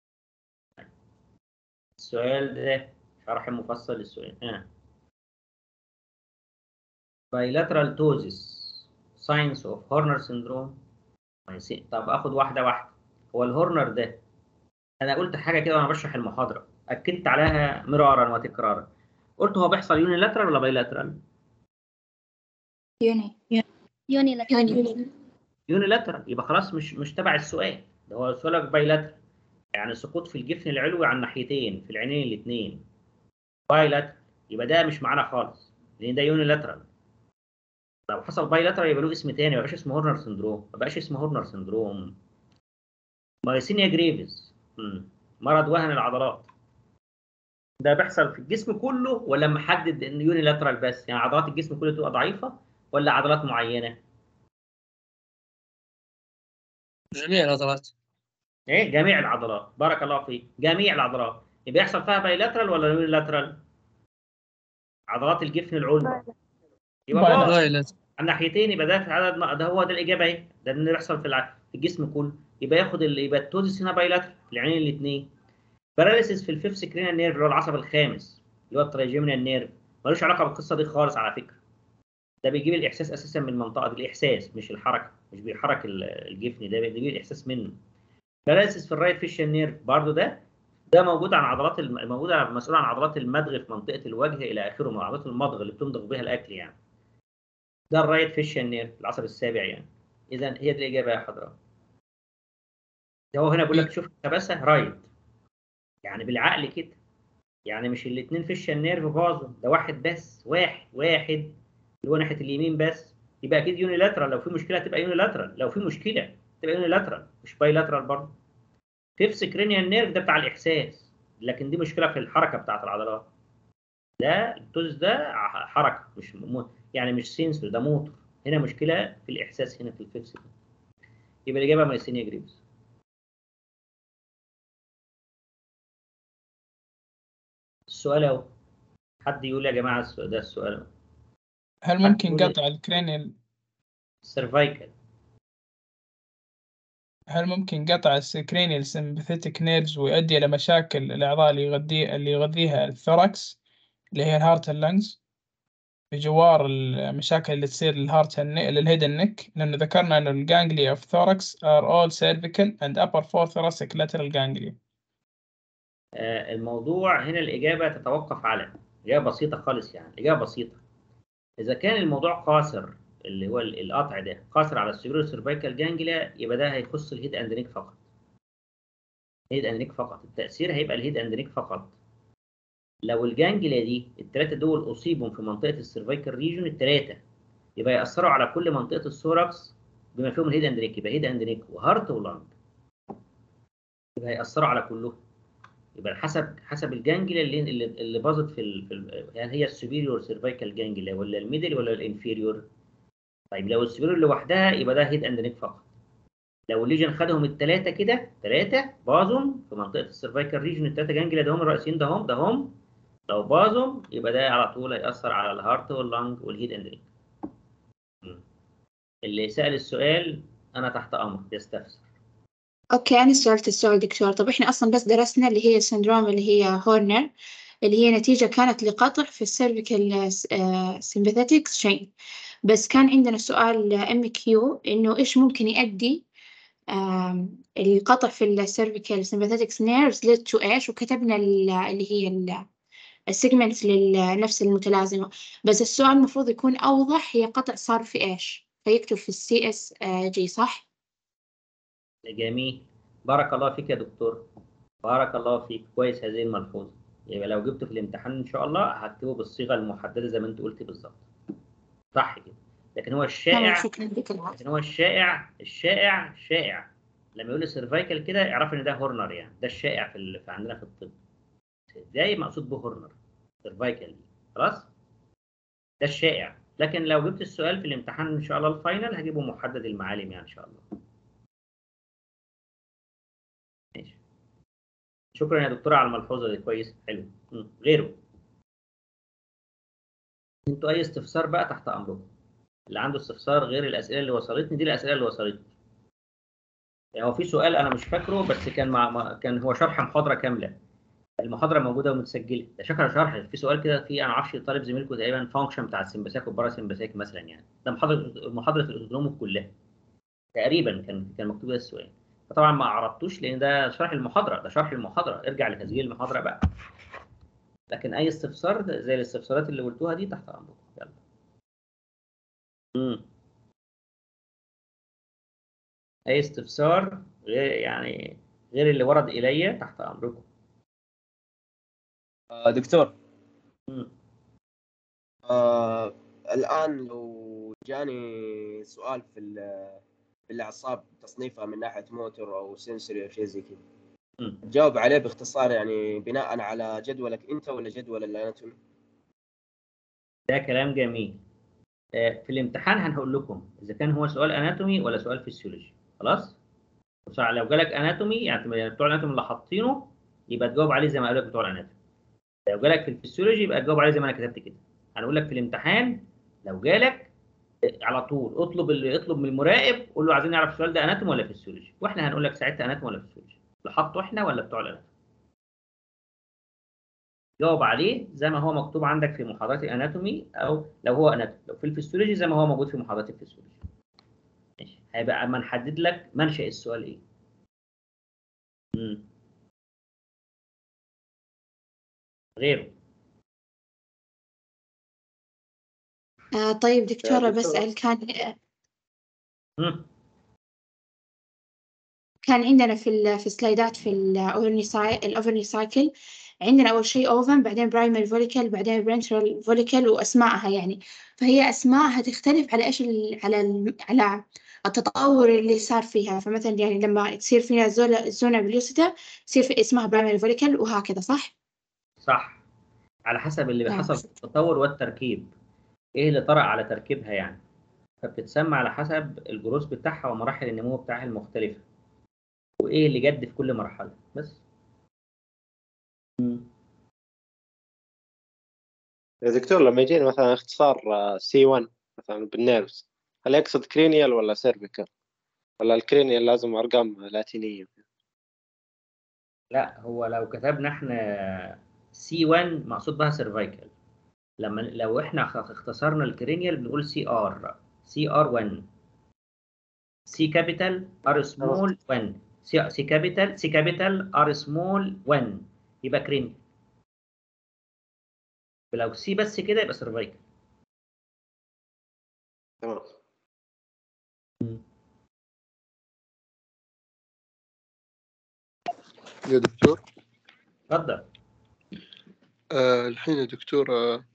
السؤال ده شرح مفصل للسؤال. bilateral ptosis signs of Horner syndrome. طب اخد واحده واحده. هو الهورنر ده انا قلت حاجه كده وانا بشرح المحاضره، اكدت عليها مرارا وتكرارا. قلت هو بيحصل يونيلاترال ولا بايلاترال؟ يونيلاترال. يبقى خلاص مش تبع السؤال ده. هو سؤالك بايلاترال يعني سقوط في الجفن العلوي على الناحيتين في العينين الاثنين. بايلاترال يبقى ده مش معانا خالص لان ده يونيلاترال. لو حصل بايلاترال يبقى له اسم تاني، ما يبقاش اسمه هورنر سندروم، ما بقاش اسمه هورنر سندروم. مايسينيا جريفيز مرض وهن العضلات. ده بيحصل في الجسم كله ولا محدد ان يونيلاترال بس؟ يعني عضلات الجسم كله تبقى ضعيفه ولا عضلات معينه؟ جميع العضلات. ايه جميع العضلات. بارك الله فيك. جميع العضلات. يبقى يحصل فيها بايلاترال ولا يونيلاترال؟ عضلات الجفن العلوي يبقى بايلاترال على الناحيتين. يبقى ده في عدد، ده هو ده الاجابه اهي. ده اللي بيحصل في الجسم كله. يبقى ياخد يبقى التوزيس هنا بايلاترال في العينين الاثنين. باراليسيس في الفيفث كرينال نيرف اللي هو العصب الخامس اللي هو الترايجيمينال نيرف، ملوش علاقه بالقصه دي خالص على فكره. ده بيجيب الاحساس اساسا من المنطقه دي، الاحساس مش الحركه، مش بيحرك الجفن، ده بيجيب الاحساس منه. باراليسيس في الرايت فيشال نيرف برضه ده موجود عن عضلات موجوده مسؤول عن عضلات المضغ في منطقه الوجه الى اخره، من عضلات المضغ اللي بتمضغ بها الاكل يعني. ده الرايت فيشال نيرف العصب السابع يعني. اذا هي دي الاجابه يا حضرات. ده هو هنا بيقول لك شوف كبسه رايت يعني بالعقل كده، يعني مش الاثنين فيشال نيرف باظوا، ده واحد بس، واحد اللي هو ناحيه اليمين بس. يبقى اكيد يونيلاترال. لو في مشكله تبقى يونيلاترال، لو في مشكله تبقى يونيلاترال مش بايلاترال برضه. فيفث كرينيال نيرف ده بتاع الاحساس، لكن دي مشكله في الحركه بتاعت العضلات. ده التوز ده حركه مش يعني مش سينسور، ده موتور. هنا مشكله في الاحساس هنا في الفيفث ده. يبقى الاجابه مايسينيا جريفز. السؤال اهو. حد يقول يا جماعه السؤال ده السؤال اهو. هل ممكن قطع الكرينيال سيرفايكال؟ هل ممكن قطع الكرينيال سمباثيتك نيرفز ويؤدي إلى مشاكل الأعضاء اللي يغذيها الثوركس اللي هي الهارت اللنجز بجوار المشاكل اللي تصير للهيد النك؟ لأنه ذكرنا أن الجانجليا of thorax are all cervical and upper four thoracic lateral ganglia. الموضوع هنا الإجابة تتوقف على إجابة بسيطة خالص يعني. إجابة بسيطة. إذا كان الموضوع قاصر اللي هو القطع ده قاصر على السيرو سيرفايكال جانجليا يبقى ده هيخص الهيد أند نيك فقط. هيد أند نيك فقط. التأثير هيبقى الهيد أند نيك فقط. لو الجانجليا دي الثلاثة دول أصيبوا في منطقة السيرفايكال ريجون الثلاثة يبقى يأثروا على كل منطقة الثوركس بما فيهم الهيد أند نيك. يبقى هيد أند نيك وهارت ولانج يبقى هيأثروا على كلهم. يبقى حسب الجانجليا اللي باظت يعني هي السوبيريور سيرفايكال جانجليا ولا الميدل ولا الانفيريور. طيب لو السوبيريور لوحدها يبقى ده هيد اند نيك فقط. لو الليجن خدهم الثلاثه كده، ثلاثه باظوا في منطقه السيرفايكال ريجن، الثلاثه جانجليا ده هم الرئيسيين، ده هم لو باظوا يبقى ده على طول هيأثر على الهارت واللنج والهيد اند نيك. اللي سأل السؤال انا تحت امر يستفسر. اوكي، انا سألت السؤال دكتور. طب احنا اصلا بس درسنا اللي هي السندروم اللي هي هورنر اللي هي نتيجة كانت لقطع في السيرفيكال سيمباثيتك شين، بس كان عندنا سؤال MQ انه ايش ممكن يؤدي القطع في السيرفيكال سيمباثيتك نيرفز لتو ايش، وكتبنا اللي هي السيجمنتس لنفس المتلازمة. بس السؤال المفروض يكون أوضح، هي قطع صار في إيش، فيكتب في CSG صح؟ جميل. بارك الله فيك يا دكتور. بارك الله فيك. كويس هذه الملحوظة. يبقى لو جبته في الامتحان إن شاء الله هكتبه بالصيغة المحددة زي ما أنت قلت بالظبط. صح كده. لكن هو الشائع، لكن هو الشائع لما يقول سيرفايكال كده اعرف ان ده هورنر يعني. ده الشائع في عندنا في الطب. ازاي مقصود به هورنر؟ سيرفايكال دي خلاص. ده الشائع. لكن لو جبت السؤال في الامتحان ان شاء الله الفاينل هجيبه محدد المعالم يعني ان شاء الله. ماشي. شكرا يا دكتوره على الملحوظه دي. كويس حلو. غيره. انتوا اي استفسار بقى تحت امركم. اللي عنده استفسار غير الاسئله اللي وصلتني دي، الاسئله اللي وصلتني. هو في سؤال انا مش فاكره بس كان كان هو شرح محاضره كامله. المحاضره موجوده ومتسجله، ده شكل شرح. في سؤال كده، في انا ما اعرفش طالب زميلكم تقريبا فانكشن بتاع السمباثيك والباراسمباثيك مثلا، يعني ده محاضره الاوتونومي كلها تقريبا كان مكتوب ده السؤال. فطبعا ما عرضتوش لان ده شرح المحاضره، ده شرح المحاضره، ارجع لتسجيل المحاضره بقى. لكن اي استفسار زي الاستفسارات اللي قلتوها دي تحت امركم. يلا. اي استفسار غير اللي ورد الي تحت امركم. دكتور، الآن لو جاني سؤال في الأعصاب تصنيفها من ناحية موتور أو سنسوري أو شيء زي كذا، جاوب عليه باختصار يعني بناء على جدولك أنت ولا جدول الأناتومي؟ ده كلام جميل. في الامتحان هنقول لكم إذا كان هو سؤال أناتومي ولا سؤال فيسيولوجي. خلاص؟ لو جالك أناتومي يعني بتوع الأناتومي اللي حاطينه يبقى تجاوب عليه زي ما قال لك بتوع الأناتومي. لو جالك في الفسيولوجي يبقى تجاوب عليه زي ما انا كتبت كده. هنقول لك في الامتحان لو جالك على طول اطلب من المراقب، قول له عايزين نعرف السؤال ده اناتومي ولا فسيولوجي، واحنا هنقول لك ساعتها اناتومي ولا فسيولوجي، اللي حاطه احنا ولا بتوع الاناتومي. جاوب عليه زي ما هو مكتوب عندك في محاضرات الاناتومي، او لو هو اناتومي، لو في الفسيولوجي زي ما هو موجود في محاضرات الفسيولوجي. ماشي، هيبقى اما نحدد لك منشأ السؤال ايه. غيره. طيب دكتورة بسأل، كان عندنا في السلايدات في الأوفرني سايكل عندنا أول شيء أوفن، بعدين برايمري فوليكل، بعدين برينترال فوليكل وأسمائها يعني، فهي أسمائها تختلف على إيش على التطور اللي صار فيها. فمثلا يعني لما تصير فينا زونا بليوسيتا تصير في اسمها برايمري فوليكل وهكذا، صح؟ صح، على حسب اللي حصل في التطور والتركيب، ايه اللي طرأ على تركيبها يعني. فبتتسمى على حسب الجروث بتاعها ومراحل النمو بتاعها المختلفة، وايه اللي جد في كل مرحلة بس. يا دكتور لما يجينا مثلا اختصار C1 مثلا بالنيرفز، هل يقصد كرينيال ولا سيرفيكال؟ ولا الكرينيال لازم أرقام لاتينية؟ لا، هو لو كتبنا احنا C1 مقصود بها سيرفايكال. لو احنا اختصرنا الكرينيال بنقول CR1، C كابيتال R سمول 1، C كابيتال R سمول 1 يبقى كرينيال. لو C بس كده يبقى سيرفايكال. تمام. يا دكتور اتفضل. الحين يا دكتور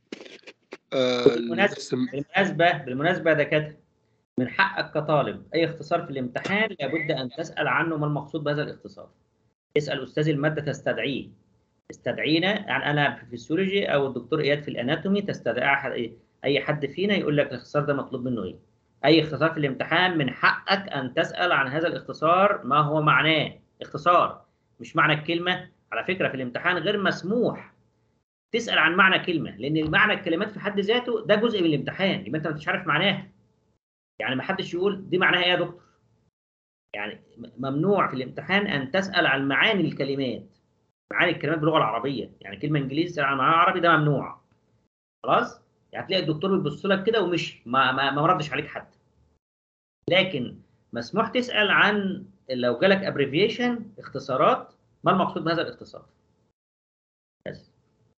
بالمناسبة دكاترة، من حقك كطالب أي اختصار في الامتحان لابد أن تسأل عنه ما المقصود بهذا الاختصار. اسأل أستاذ المادة تستدعيه، استدعينا يعني أنا في الفسيولوجي أو الدكتور إياد في الأناتومي، تستدعي أي حد فينا يقول لك الاختصار ده مطلوب منه إيه. أي اختصار في الامتحان من حقك أن تسأل عن هذا الاختصار ما هو معناه. اختصار مش معنى الكلمة. على فكرة في الامتحان غير مسموح تسأل عن معنى كلمة، لأن معنى الكلمات في حد ذاته ده جزء من الامتحان، يبقى أنت مش عارف معناها. يعني ما حدش يقول دي معناها ايه يا دكتور. يعني ممنوع في الامتحان ان تسال عن معاني الكلمات، معاني الكلمات باللغه العربيه، يعني كلمه انجليزي تسال عن معناها عربي ده ممنوع. خلاص، يعني تلاقي الدكتور بيبص لك كده ومش ما ردش عليك حتى. لكن مسموح تسال عن لو جالك ابريفيشن اختصارات ما المقصود بهذا الاختصار بس.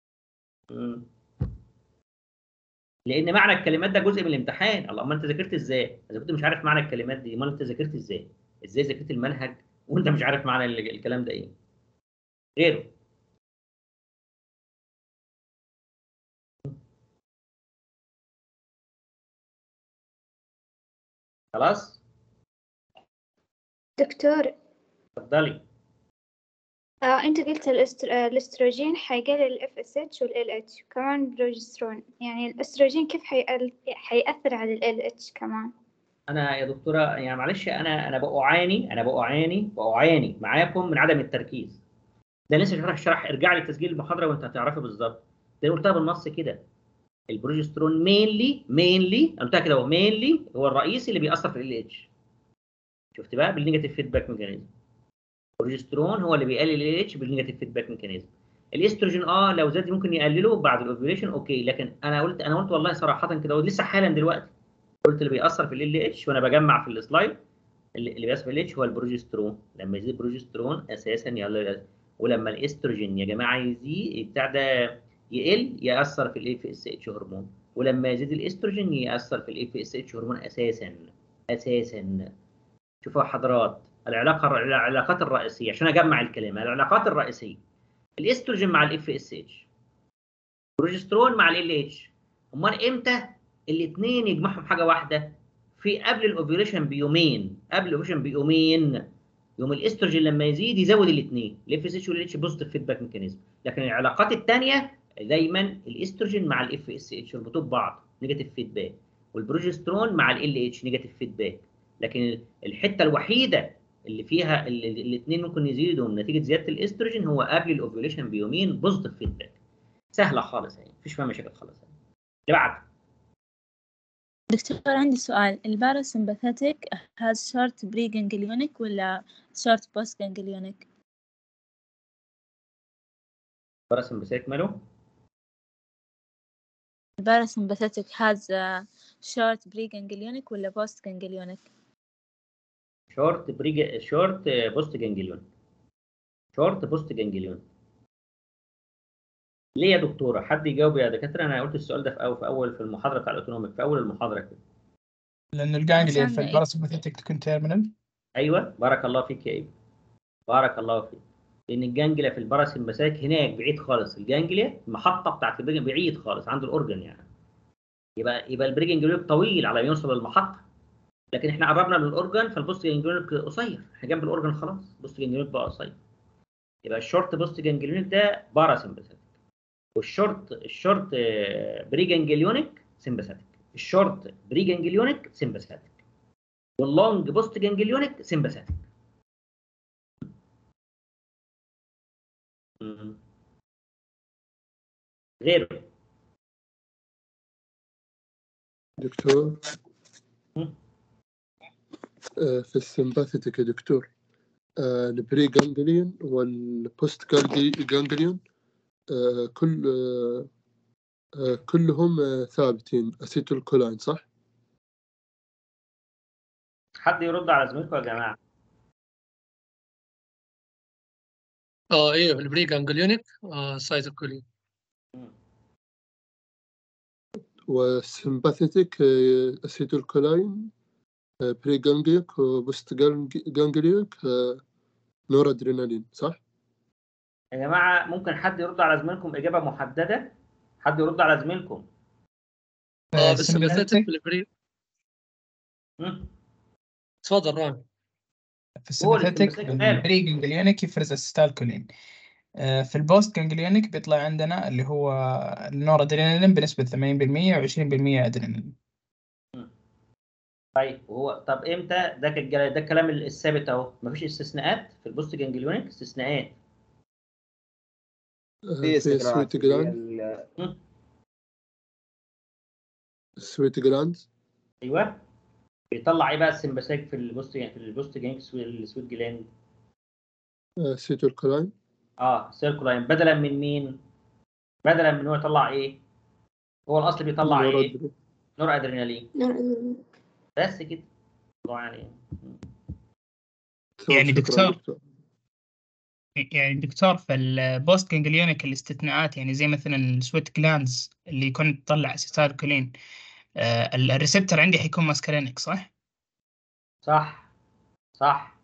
لان معنى الكلمات ده جزء من الامتحان. الله، ما انت ذاكرت ازاي اذا كنت مش عارف معنى الكلمات دي؟ امال انت ذاكرت ازاي ذاكرت المنهج وانت مش عارف معنى الكلام ده ايه؟ غيره. خلاص دكتور، اتفضلي. انت قلت الاستروجين حيقلل الاف اس اتش والال اتش كمان بروجسترون، يعني الاستروجين كيف حيأثر على ال اتش كمان؟ انا يا دكتوره يعني معلش، انا بعاني معاكم من عدم التركيز. ده لسه شرح ارجع لي تسجيل المحاضره وانت هتعرفي بالظبط. ده قلتها بالنص كده. البروجسترون مينلي قلتها كده، هو مينلي هو الرئيسي اللي بيأثر في ال اتش. شفت بقى بالنيجاتيف فيدباك ميكانيزم. البروجسترون هو اللي بيقلل ال اتش بالنيجاتيف فيدباك ميكانيزم. الاستروجين لو زاد ممكن يقلله بعد الاوفيوليشن، اوكي. لكن انا قلت والله صراحه كده ولسه حالا دلوقتي قلت اللي بيأثر في ال اتش وانا بجمع في السلايد، اللي بيأثر في ال اتش هو البروجسترون. لما يزيد البروجسترون اساسا يلا، ولما الاستروجين يا جماعه يزيد بتاع ده يقل يأثر في الاف اس اتش هرمون، ولما يزيد الاستروجين يأثر في الاف اس اتش هرمون اساسا. شوفوا حضرات العلاقات الرئيسيه عشان اجمع الكلام. العلاقات الرئيسيه الاستروجين مع الاف اس اتش، بروجسترون مع ال اتش. امال امتى الاثنين يجمعهم حاجه واحده؟ في قبل الاوفيوليشن بيومين، يوم الاستروجين لما يزيد يزود الاثنين، الاف اس اتش وال اتش بوزيتيف فيدباك ميكانيزم. لكن العلاقات الثانيه دايما الاستروجين مع الاف اس اتش يربطوا ببعض نيجاتيف فيدباك، والبروجسترون مع ال اتش نيجاتيف فيدباك. لكن الحته الوحيده اللي فيها الاثنين ممكن يزيدوا نتيجه زياده الاستروجين هو قبل الاوفيوليشن بيومين بوزيتيف فيدباك. سهله خالص يعني، مفيش فيها مشاكل خالص. اللي بعد. دكتور عندي سؤال، الباراسمباثيك has short pre-ganglionic ولا short post-ganglionic؟ باراسمباثيك ماله؟ الباراسمباثيك has short pre-ganglionic ولا post-ganglionic؟ شورت بوست جانجليون. شورت بوست جانجليون. ليه يا دكتوره؟ حد يجاوب يا دكاتره. انا قلت السؤال ده في اول في المحاضره بتاع الاوتونوميك، في اول المحاضره كده. لأن الجانجليا في الباراسمباثيك تكون تيرمينال. ايوه بارك الله فيك يا ابني، بارك الله فيك. لان الجانجليا في الباراسمباثيك هناك بعيد خالص، الجانجليا المحطه بتاعت البريجن بعيد خالص عند الاورجن يعني. يبقى البريجن طويل على ما يوصل للمحطه، لكن احنا قربنا من الاورجن فالبوست جانجليونيك قصير، احنا جنب الاورجن خلاص، البوست جانجليونيك بقى قصير. يبقى الشورت بوست جانجليونيك ده باراسمباثيك، الشورت بري جانجليونيك سمباثيك، الشورت بري جانجليونيك سمباثيك، واللونج بوست جانجليونيك سمباثيك. غيره دكتور في السمباثيك يا دكتور، البري جانجليون والبوست جانجليون كلهم ثابتين اسيتيل كولاين صح؟ حد يرد على زميلكم يا جماعه. ايوه البري جانجليونيك سايتوكولين. والسمباثيك اسيتيل كولاين بري جانجليونيك وبوست جانجليونيك نور ادرينالين صح؟ يا جماعه ممكن حد يرد على زميلكم اجابه محدده؟ حد يرد على زميلكم. بالسمباثيك بالبري. تفضل رامي. في السمباثيك البري جانجليونيك يفرز اسيتالكولين. في البوست جانجليونيك بيطلع عندنا اللي هو النور ادرينالين بنسبة 80% و20% ادرينالين. طيب طب امتى ده الكلام الثابت اهو، مفيش استثناءات في البوست جانجليونيك؟ استثناءات في سويت جلاند. سويت جلاند ايوه. بيطلع ايه بقى السمباثيك في البوست جانجليونيك السويت جلاند؟ سيتولكولاين. سيركولاين. بدلا من مين؟ بدلا من هو يطلع ايه؟ هو الاصل بيطلع ايه؟ نور ادرينالين. بس كده يعني دكتور في البوست جانجليونيك الاستثناءات يعني زي مثلا السويت جلاندز اللي يكون تطلع اسيتالكولين، الريسبتور عندي حيكون ماسكارينيك صح؟ صح.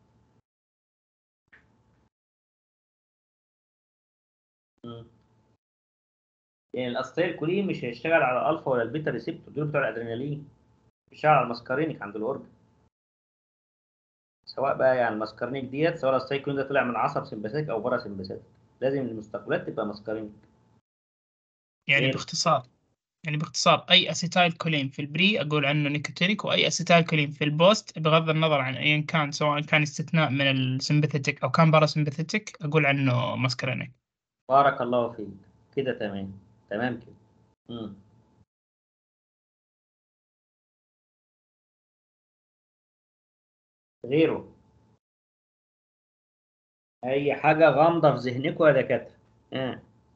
يعني الاستايلكولين مش هيشتغل على الالفا ولا البيتا ريسبتور، دول بتوع الادرينالين، بيشتغل على الماسكارينيك عند الاورجن. سواء بقى يعني الماسكارينيك ديت، سواء الاستايلكولين ده طلع من عصب سمباثيك او بارا سمباثيك، لازم المستقبلات تبقى ماسكارينيك. يعني باختصار اي اسيتايلكولين في البري اقول عنه نيكوتينيك، واي اسيتايلكولين في البوست بغض النظر عن ايا كان سواء كان استثناء من السمباثيك او كان باراسمباثيك اقول عنه ماسكارينيك. بارك الله فيك كده. تمام كده. غيره اي حاجه غامضه في ذهنكم يا دكاتره؟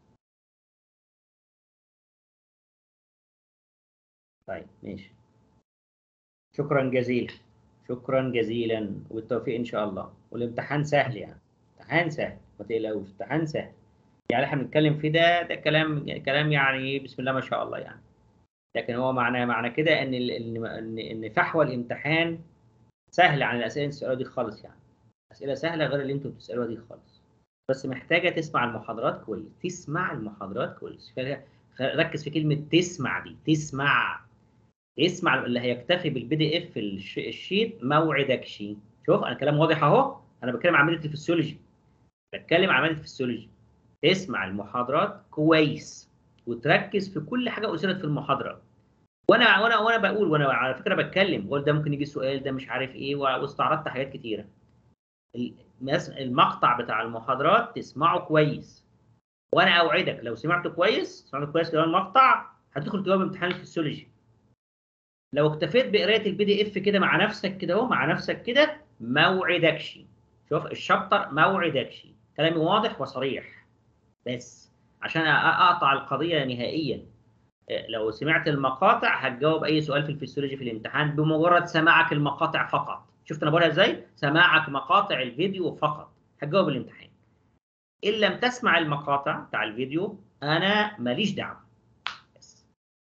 طيب ماشي، شكرا جزيلا، شكرا جزيلا، وبالتوفيق ان شاء الله. والامتحان سهل يعني، امتحان سهل ما تقلقوش، امتحان سهل. يعني احنا بنتكلم في ده كلام يعني بسم الله ما شاء الله يعني. لكن هو معنى كده ان فحوى الامتحان سهل عن الاسئله اللي بتسالوها دي خالص يعني. اسئله سهله غير اللي انتوا بتسالوها دي خالص. بس محتاجه تسمع المحاضرات كويس، تسمع المحاضرات كويس. ركز في كلمه تسمع دي، اسمع اللي هيكتفي بالبي دي اف الشيت ما وعدكش. شوف انا كلام واضح اهو، انا بتكلم عن ماده الفسيولوجي، اسمع المحاضرات كويس وتركز في كل حاجه اثيرت في المحاضره. وانا بقول، وانا على فكره بتكلم بقول ده ممكن يجي سؤال، ده مش عارف ايه، واستعرضت حاجات كتيره. المقطع بتاع المحاضرات تسمعه كويس، وانا اوعدك لو سمعته كويس كده المقطع هتدخل تجاوب امتحان الفسيولوجي. لو اكتفيت بقرايه البي دي اف كده مع نفسك كده اهو، مع نفسك كده ما وعدكش. شوف الشابتر ما وعدكش، كلامي واضح وصريح، بس عشان اقطع القضيه نهائيا. لو سمعت المقاطع هتجاوب اي سؤال في الفسيولوجي في الامتحان بمجرد سماعك المقاطع فقط. شفت انا بقولها ازاي؟ سماعك مقاطع الفيديو فقط هتجاوب الامتحان. ان لم تسمع المقاطع بتاع الفيديو انا ماليش دعوه. بس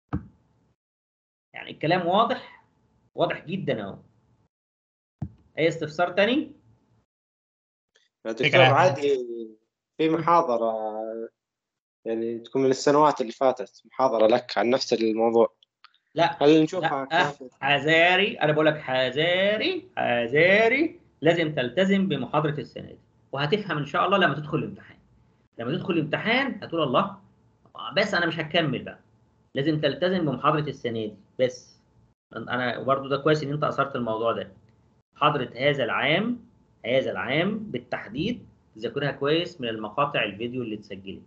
يعني الكلام واضح جدا اهو. اي استفسار تاني؟ دكتور عادي في محاضرة يعني تكون من السنوات اللي فاتت، محاضرة لك عن نفس الموضوع، لا هل نشوفها كافية؟ حذاري، انا بقول لك حذاري، لازم تلتزم بمحاضره السنه دي، وهتفهم ان شاء الله لما تدخل الامتحان. لما تدخل الامتحان هتقول الله، بس انا مش هكمل بقى. لازم تلتزم بمحاضره السنه دي بس. انا برضو ده كويس ان انت اثرت الموضوع ده. محاضره هذا العام بالتحديد تذاكرها كويس من المقاطع الفيديو اللي اتسجلت.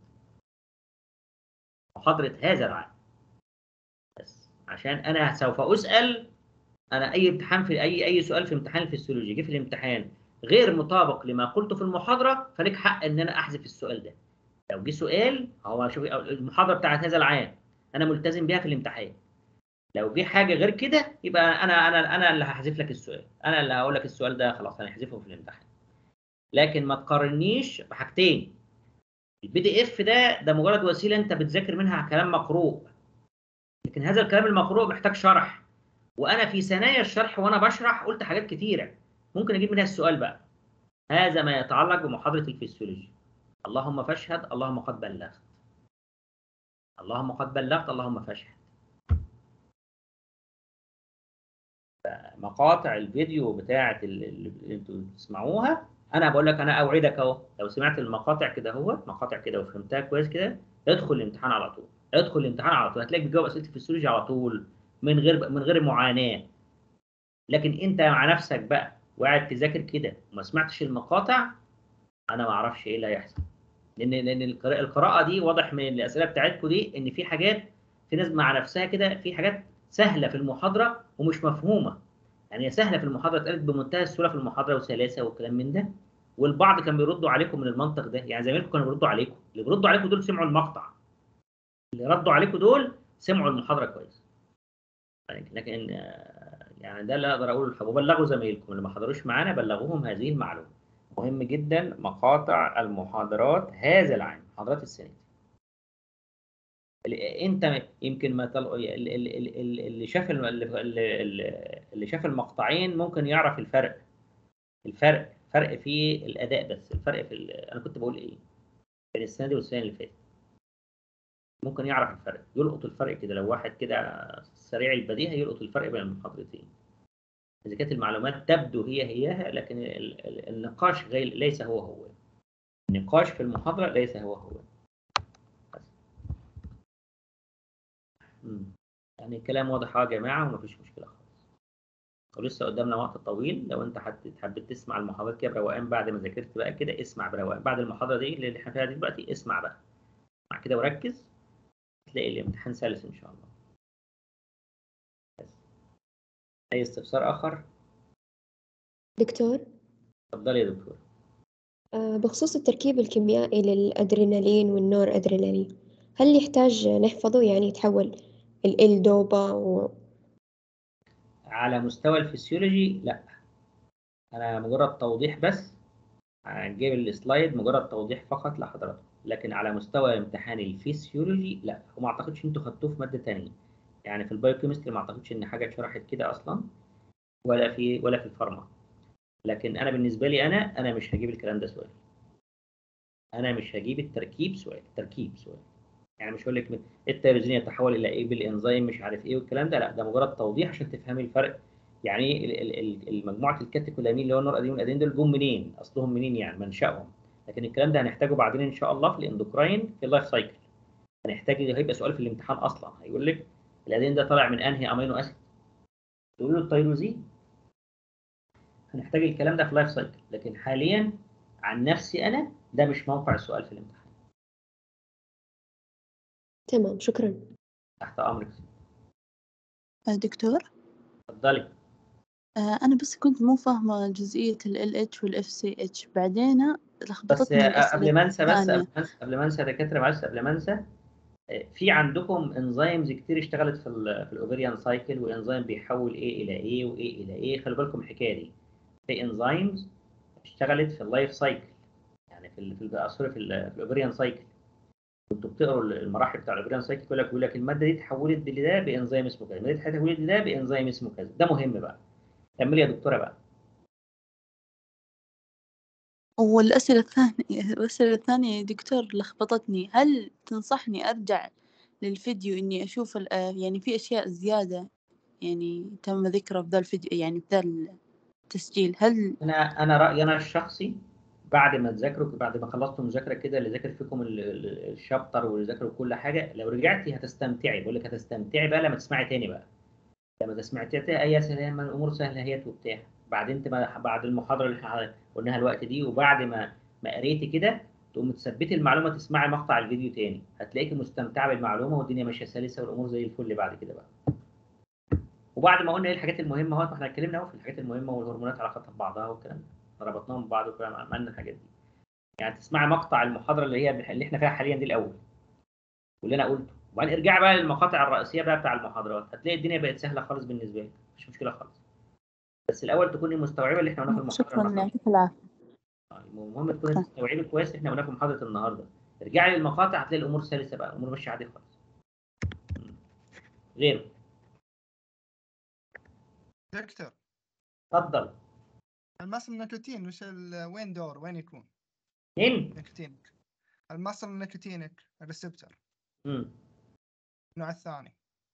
محاضره هذا العام بس، عشان انا سوف اسال. انا اي امتحان في اي سؤال في امتحان الفسيولوجي جه في الامتحان غير مطابق لما قلته في المحاضره، فلك حق ان انا احذف السؤال ده. لو جه سؤال هو شوف المحاضره بتاعت هذا العام انا ملتزم بيها في الامتحان، لو جه حاجه غير كده يبقى انا اللي هحذف لك السؤال، انا اللي هقول لك السؤال ده خلاص انا هحذفه في الامتحان. لكن ما تقارنيش بحاجتين. البي دي اف ده مجرد وسيله انت بتذاكر منها كلام مقروء، لكن هذا الكلام المقروء محتاج شرح. وانا في ثنايا الشرح وانا بشرح قلت حاجات كتيره ممكن اجيب منها السؤال بقى. هذا ما يتعلق بمحاضره الفسيولوجي. اللهم فاشهد، اللهم قد بلغت، اللهم قد بلغت، اللهم فاشهد. مقاطع الفيديو بتاعه اللي انتوا بتسمعوها، انا بقول لك انا اوعدك اهو، لو سمعت المقاطع كده مقاطع كده وفهمتها كويس كده، ادخل الامتحان على طول، هتلاقيك بتجاوب اسئله الفسيولوجي على طول من غير معاناه. لكن انت مع نفسك بقى وقاعد تذاكر كده وما سمعتش المقاطع، انا ما اعرفش ايه اللي هيحصل. لان القراءه دي واضح من الاسئله بتاعتكم دي ان في حاجات، في ناس مع نفسها كده في حاجات سهله في المحاضره ومش مفهومه. يعني هي سهله في المحاضره، اتقالت بمنتهى السهوله في المحاضره وسلاسه والكلام من ده، والبعض كان بيردوا عليكم من المنطق ده. يعني زمايلكم كانوا بيردوا عليكم، اللي بيردوا عليكم دول سمعوا المقطع، اللي ردوا عليكم دول سمعوا المحاضره كويس. لكن يعني ده اللي اقدر اقوله. وبلغوا زمايلكم اللي ما حضروش معانا، بلغوهم هذه المعلومه. مهم جدا مقاطع المحاضرات هذا العام، محاضرات السنه. انت يمكن ما اللي شاف اللي شاف المقطعين ممكن يعرف الفرق في الاداء. بس الفرق في انا كنت بقول ايه بين السنه دي والسنه اللي فاتت، ممكن يعرف الفرق، يلقط الفرق كده. لو واحد كده سريع البديهه يلقط الفرق بين المحاضرتين. إذا كانت المعلومات تبدو هيها، لكن النقاش ليس هو. النقاش في المحاضرة ليس هو. يعني الكلام واضح يا جماعة ومفيش مشكلة خالص. ولسه قدامنا وقت طويل. لو أنت حبيت تسمع المحاضرات كده بروقان بعد ما ذاكرت بقى كده، اسمع بروقان بعد المحاضرة دي اللي احنا فيها دلوقتي. اسمع بقى، اسمع كده وركز، تلاقي الامتحان سلس إن شاء الله. بس. أي استفسار آخر؟ دكتور؟ اتفضلي يا دكتور. بخصوص التركيب الكيميائي للأدرينالين والنور أدرينالين، هل يحتاج نحفظه؟ يعني يتحول ال دوبا على مستوى الفسيولوجي لا، انا مجرد توضيح بس، هنجيب السلايد مجرد توضيح فقط لحضراتكم، لكن على مستوى امتحان الفسيولوجي لا، وما اعتقدش انتوا خدتوه في ماده ثانيه، يعني في البايوكيمستري ما اعتقدش ان حاجه اتشرحت كده اصلا، ولا في الفارما. لكن انا بالنسبه لي انا مش هجيب الكلام ده سؤال، انا مش هجيب التركيب سؤال، يعني مش هقول لك التيروزين يتحول الى ايه بالانزيم مش عارف ايه والكلام ده، لا ده مجرد توضيح عشان تفهمي الفرق. يعني ايه المجموعه الكاتيكولامين اللي هو النور ادرينالين والادرينالين دول جم منين، اصلهم منين يعني منشأهم. لكن الكلام ده هنحتاجه بعدين ان شاء الله في الاندوكراين في اللايف سايكل، هنحتاج، هيبقى سؤال في الامتحان اصلا، هيقول لك الادرينالين ده طالع من انهي امينو اسيد، تقول له التيروزين. هنحتاج الكلام ده في اللايف سايكل، لكن حاليا عن نفسي انا ده مش موقع السؤال في الامتحان. تمام، شكرا. تحت امرك. دكتور اتفضلي. أنا بس كنت مو فاهمة جزئية ال LH وال FCH، بعدين بس لخبطتني الأسئلة قبل ما انسى الثانية. قبل ما انسى يا دكاتره، معلش قبل ما انسى، في عندكم انزيمز كتير اشتغلت في الاوفريان سايكل، وانزيم بيحول ايه الى ايه وايه الى ايه، خلي بالكم الحكايه دي. في انزيمز اشتغلت في اللايف سايكل، يعني سوري في الاوفريان سايكل. كنتوا بتقروا المراحل بتاع الاوفريان سايكل، يقول لك الماده دي اتحولت لده بانزيم اسمه كذا، الماده دي اتحولت لده بانزيم اسمه كذا، ده مهم بقى. كملي يا دكتوره بقى. الأسئلة الثانية يا دكتور لخبطتني. هل تنصحني أرجع للفيديو إني أشوف يعني في أشياء زيادة يعني تم ذكرها في ذا الفيديو، يعني في ذا التسجيل؟ هل انا رايي انا الشخصي، بعد ما تذاكروا، بعد ما خلصتوا مذاكره كده، اللي ذاكر فيكم الشابتر واللي ذاكروا كل حاجه، لو رجعتي هتستمتعي، بقول لك هتستمتعي بقى لما تسمعي تاني بقى. لما تسمعي تاني اي سلام، الامور سهله اهيت وبتاع. بعدين بعد المحاضره اللي احنا قلناها الوقت دي، وبعد ما قريتي كده، تقوم تثبتي المعلومه، تسمعي مقطع الفيديو تاني، هتلاقيكي مستمتعه بالمعلومه والدنيا ماشيه سلسه والامور زي الفل بعد كده بقى. وبعد ما قلنا ايه الحاجات المهمه اهوت، احنا اتكلمنا اهو في الحاجات المهمه والهرمونات علاقتها ببعضها والكلام ده، ربطناهم ببعض وكلام، عملنا الحاجات دي. يعني تسمعي مقطع المحاضره اللي احنا فيها حاليا دي الاول، واللي انا قلته، وبعدين ارجعي بقى للمقاطع الرئيسيه بقى بتاع المحاضرات، هتلاقي الدنيا بقت سهله خالص بالنسبه لك، مفيش مشكله خالص. بس الاول تكوني مستوعبه اللي احنا قلناه في المحاضره شكرا، النهارده. يعطيك العافية. المهم تكوني تستوعبي كويس اللي احنا قلناه في محاضره النهارده، ارجعي للمقاطع هتلاقي الامور سلسه بقى، الامور ماشيه عادي خالص. غيره. دكتور اتفضل. المصل النيكوتين وين دور، وين يكون؟ مين؟ نيكوتينك. المصل النيكوتينك الريسبتور. النوع الثاني.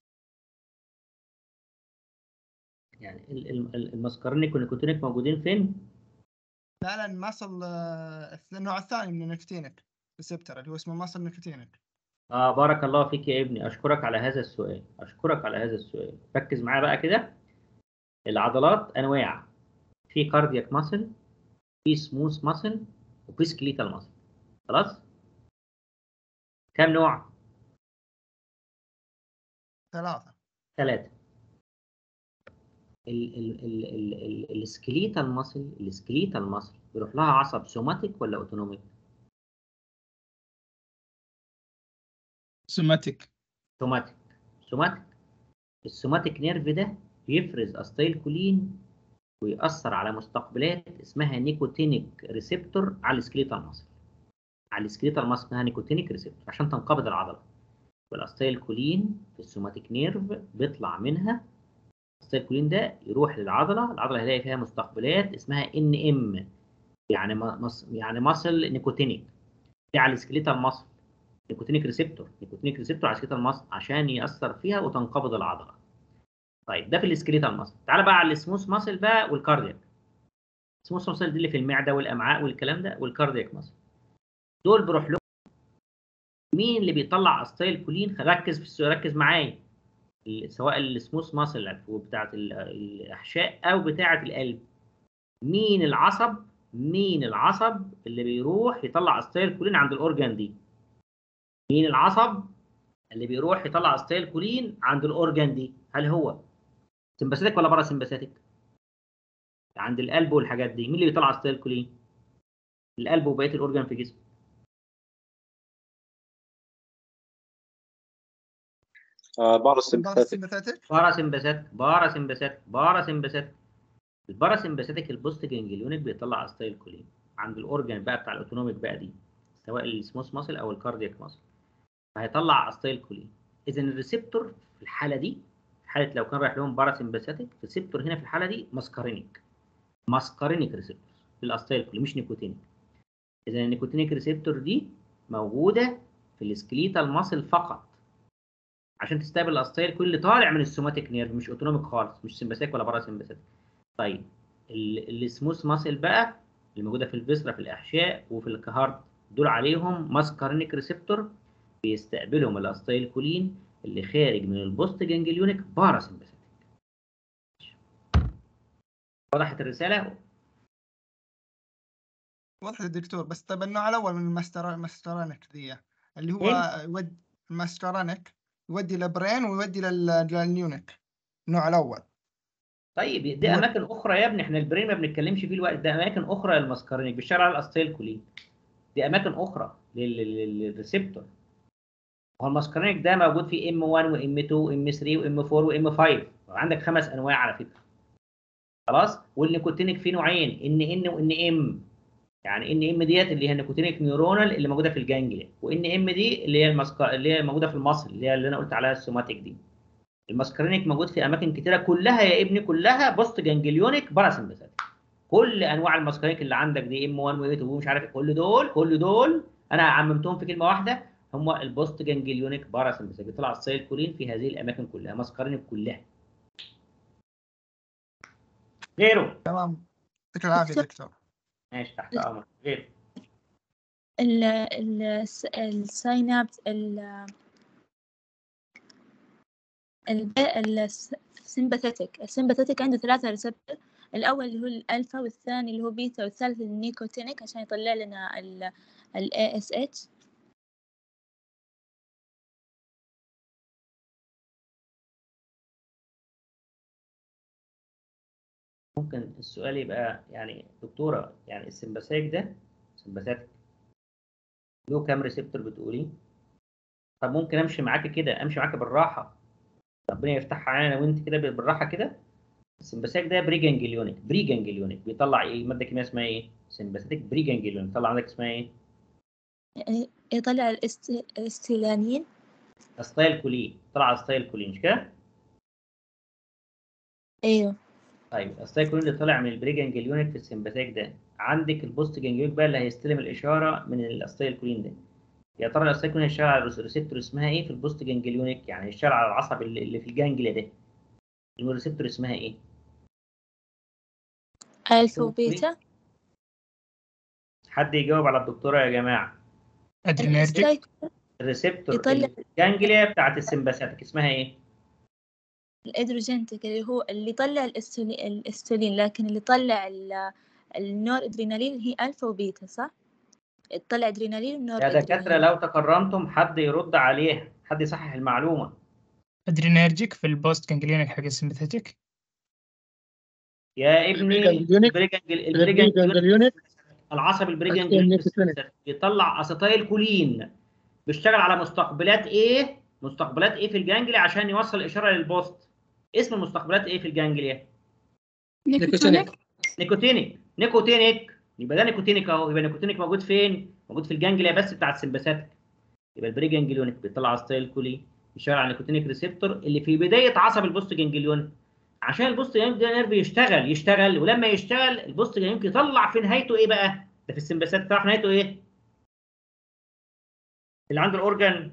يعني المسكرينيك والنيكوتينيك موجودين فين؟ لا المصل النوع الثاني من النيكوتينك ريسبتور اللي هو اسمه مصل نيكوتينك. بارك الله فيك يا ابني، اشكرك على هذا السؤال، ركز معايا بقى كده. العضلات انواع، في كاردياك ماسل، في سموث ماسل، وفي سكليتال ماسل. خلاص؟ كم نوع؟ 3. السكليتال ماسل بيروح لها عصب سوماتيك ولا اوتونوميك؟ سوماتيك. السوماتيك نيرف ده بيفرز استايل كولين ويأثر على مستقبلات اسمها نيكوتينيك ريسبتور على السكليتال ماسل، اسمها نيكوتينيك ريسبتور عشان تنقبض العضله. والاستايل كولين في السوماتيك نيرف بيطلع منها، الاستايل كولين ده يروح العضله هيلاقي فيها مستقبلات اسمها NM، يعني ماسل نيكوتينيك، في على السكليتال ماسل نيكوتينيك ريسبتور على السكليتال ماسل عشان يأثر فيها وتنقبض العضله. طيب ده في السكليتال ماسل. تعال بقى على السموث ماسل بقى والكاردياك. السموث ماسل دي اللي في المعده والامعاء والكلام ده، والكاردياك ماسل دول بيروح لهم مين اللي بيطلع استايل كولين؟ ركز في السؤال، ركز معايا. سواء السموث ماسل بتاعه الاحشاء او بتاعه القلب، مين العصب اللي بيروح يطلع استايل كولين عند الاورجان دي؟ مين العصب اللي بيروح يطلع استايل كولين عند الاورجان دي؟ هل هو سمباثيك ولا باراسمباثيك؟ عند القلب والحاجات دي مين اللي بيطلع استايل كولين؟ القلب وبقيه الاورجان في جسمه. باراسمباثيك. باراسمباثيك. الباراسمباثيك البوست جانجليونيك بيطلع استايل كولين عند الاورجن بقى بتاع الاوتونوميك بقى دي، سواء السموث ماسل او الكاردياك ماسل، فهيطلع استايل كولين. اذا الريسبتور في الحاله دي، في حاله لو كان رايح لهم باراسمباثيك، الريسبتور هنا في الحاله دي ماسكارينيك ريسبتور في الاستايل كولين مش نيكوتينيك. اذا النيكوتينيك ريسبتور دي موجوده في السكليتال ماسل فقط عشان تستقبل الاستايل كولين اللي طالع من السوماتيك نيرف، مش اوتونوميك خالص، مش سمباثيك ولا باراسمباثيك. طيب السموث ماسل بقى اللي موجوده في الفيسرا في الاحشاء وفي الكهارد، دول عليهم ماسكارينيك ريسبتور بيستقبلهم الاستايل كولين اللي خارج من البوست جانجليونيك باراسمباثيك. وضحت الرساله؟ وضحت يا دكتور. بس طيب النوع الاول من الماسترانك دي اللي هو يودي الماسترانك يودي للبرين ويودي للنيونيك، النوع الاول. طيب دي اماكن اخرى يا ابني، احنا البرين ما بنتكلمش فيه الوقت ده، اماكن اخرى للماسكارينيك بالشارع على الاستايل كولين، دي اماكن اخرى للريسبتور. هو الماسكارينيك ده موجود في ام 1 وام 2 وام 3 وام 4 وام 5، عندك 5 انواع على فكره. خلاص. والنيكوتينيك فيه نوعين، ان وان ام. يعني ان ام ديت اللي هي النيكوتينيك نيورونال اللي موجوده في الجانجليا، وان ام دي اللي هي اللي هي موجوده في المصل اللي انا قلت عليها السوماتيك دي. الماسكارينيك موجود في اماكن كتيره، كلها يا ابني كلها بوست جانجليونيك باراسمباثيك. كل انواع الماسكارينيك اللي عندك دي ام 1 و 8 ومش عارف كل دول انا عممتهم في كلمه واحده، هم البوست جانجليونيك باراسمباثيك. بيطلع السايل كولين في هذه الاماكن كلها، ماسكارينيك كلها. غيره. تمام. يعطيك العافيه دكتور. ماشي تحت امرك. غيره. الساينابس السمباثيتك عنده 3 ريسبتور، الأول اللي هو الألفا، والثاني اللي هو بيتا، والثالث النيكوتينيك عشان يطلع لنا ال ASH. ممكن السؤال يبقى يعني دكتورة، يعني السمباثيك ده سمباثيك له كام ريسبتور بتقولي؟ طب ممكن امشي معاك كده، امشي معاك بالراحة، ربنا يفتحها علينا وانت كده بالراحة كده. السمباثيك ده بريجانجليونيك بيطلع ايه؟ مادة كيميائية اسمها ايه؟ سمباثيك بريجانجليونيك بيطلع عندك اسمها ايه؟ يعني يطلع الاستيلانين. استايل كولين، طلع استايل كولين مش كده؟ ايوه. طيب الاستايل كولين اللي طالع من البريجانجليونيك في السمباثيك ده، عندك البوست جانجليونيك بقى اللي هيستلم الاشارة من الاستايل كولين ده. يا ترى الاستايل كولين هيشتغل على الريسبتور اسمها ايه في البوست جانجليونيك؟ يعني هيشتغل على العصب اللي في الجانجليا ده، الريسبتور اسمها ايه؟ ألفا وبيتا. حد يجاوب على الدكتورة يا جماعة. ادرينيرجيك. الريسبتور الجانجليا بتاعت السمباثيك اسمها ايه؟ الادروجينتيك اللي هو اللي يطلع الاستولين، لكن اللي يطلع النور ادرينالين هي ألفا وبيتا، صح؟ تطلع ادرينالين ونور يا دكاترة لو تكرمتم حد يرد عليها، حد يصحح المعلومة. ادرينيرجيك في البوست جانجليونيك حق السمباثيك. يا ابني البريجانجليونيك العصب البريجانجليونيك بيطلع اسيتايل كولين، بيشتغل على مستقبلات ايه؟ مستقبلات ايه في الجانجليا عشان يوصل الاشاره للبوست؟ اسم المستقبلات ايه في الجانجليا؟ نيكوتينيك. يبقى ده نيكوتينيك اهو. يبقى نيكوتينيك موجود فين؟ موجود في الجانجليا بس بتاع السمباثيك. يبقى البريجانجليونيك بيطلع اسيتايل كولين يشتغل على نيكوتينيك ريسبتور اللي في بدايه عصب البوست جانجليونيك، عشان البوست جانجليونيك يشتغل ولما يشتغل البوست جانجليونيك يطلع في نهايته ايه بقى؟ ده في السمباثيك يطلع في نهايته ايه؟ اللي عنده الاورجن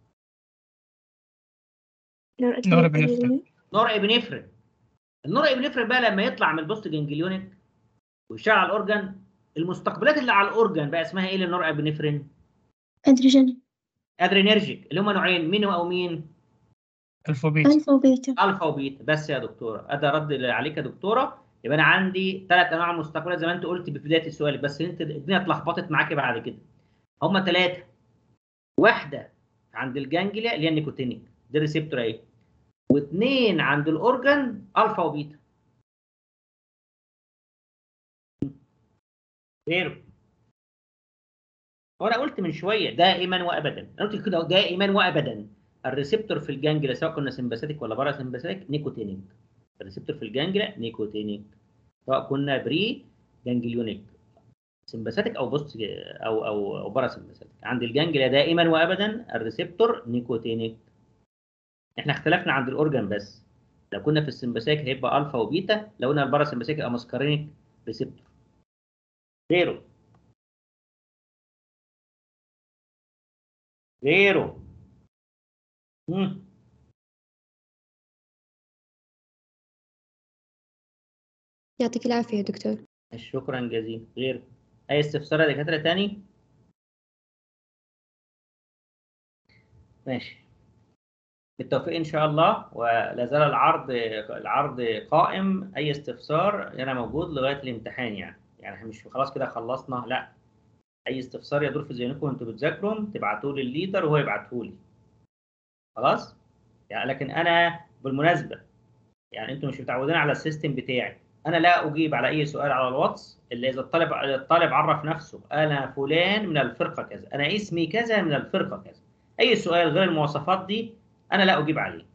نور ابنفرين. النور ابنفرين بقى لما يطلع من البوست جانجليونيك ويشتغل على الاورجن، المستقبلات اللي على الاورجن بقى اسمها ايه للنور ابنفرين؟ ادرينيرجيك اللي هم نوعين، مين او مين؟ الفا وبيتا. الفا وبيتا. بس يا دكتوره ادي رد عليك يا دكتوره. يبقى انا عندي 3 انواع مستقبلات زي ما انت قلت في بدايه السؤال، بس انت الدنيا اتلخبطت معاك بعد كده. هم 3، واحده عند الجانجليا اللي هي النيكوتينيك دي الريسبتور اهي، و2 عند الاورجن الفا وبيتا. غيره. وانا قلت من شويه دائما وابدا، انا قلت كده دائما وابدا الريسبتور في الجانجلا سواء كنا سمباثيك ولا بارا سمباثيك نيكوتينيك. الريسبتور في الجانجلا نيكوتينيك سواء كنا بري جانجليونيك سمباثيك او بوست او بارا سمباثيك. عند الجانجلا دائما وابدا الريسبتور نيكوتينيك. احنا اختلفنا عند الاورجان بس. لو كنا في السمباثيك هيبقى الفا وبيتا، لو قلنا البارا سمباثيك يبقى ماسكارينيك ريسبتور. غيره يعطيك العافية يا دكتور. شكرا جزيلا. غير اي استفسار يا دكاتره تاني؟ ماشي، بالتوفيق ان شاء الله. ولا زال العرض قائم. اي استفسار انا موجود لغايه الامتحان يعني احنا مش خلاص كده خلصنا، لا. اي استفسار يدور في ذهنكم وانتوا بتذاكروا تبعتوه للليدر وهو يبعته لي. خلاص يعني. لكن انا بالمناسبه يعني انتوا مش متعودين على السيستم بتاعي. انا لا اجيب على اي سؤال على الواتس الا اذا الطالب عرف نفسه، انا فلان من الفرقه كذا، انا اسمي كذا من الفرقه كذا. اي سؤال غير المواصفات دي انا لا اجيب عليه،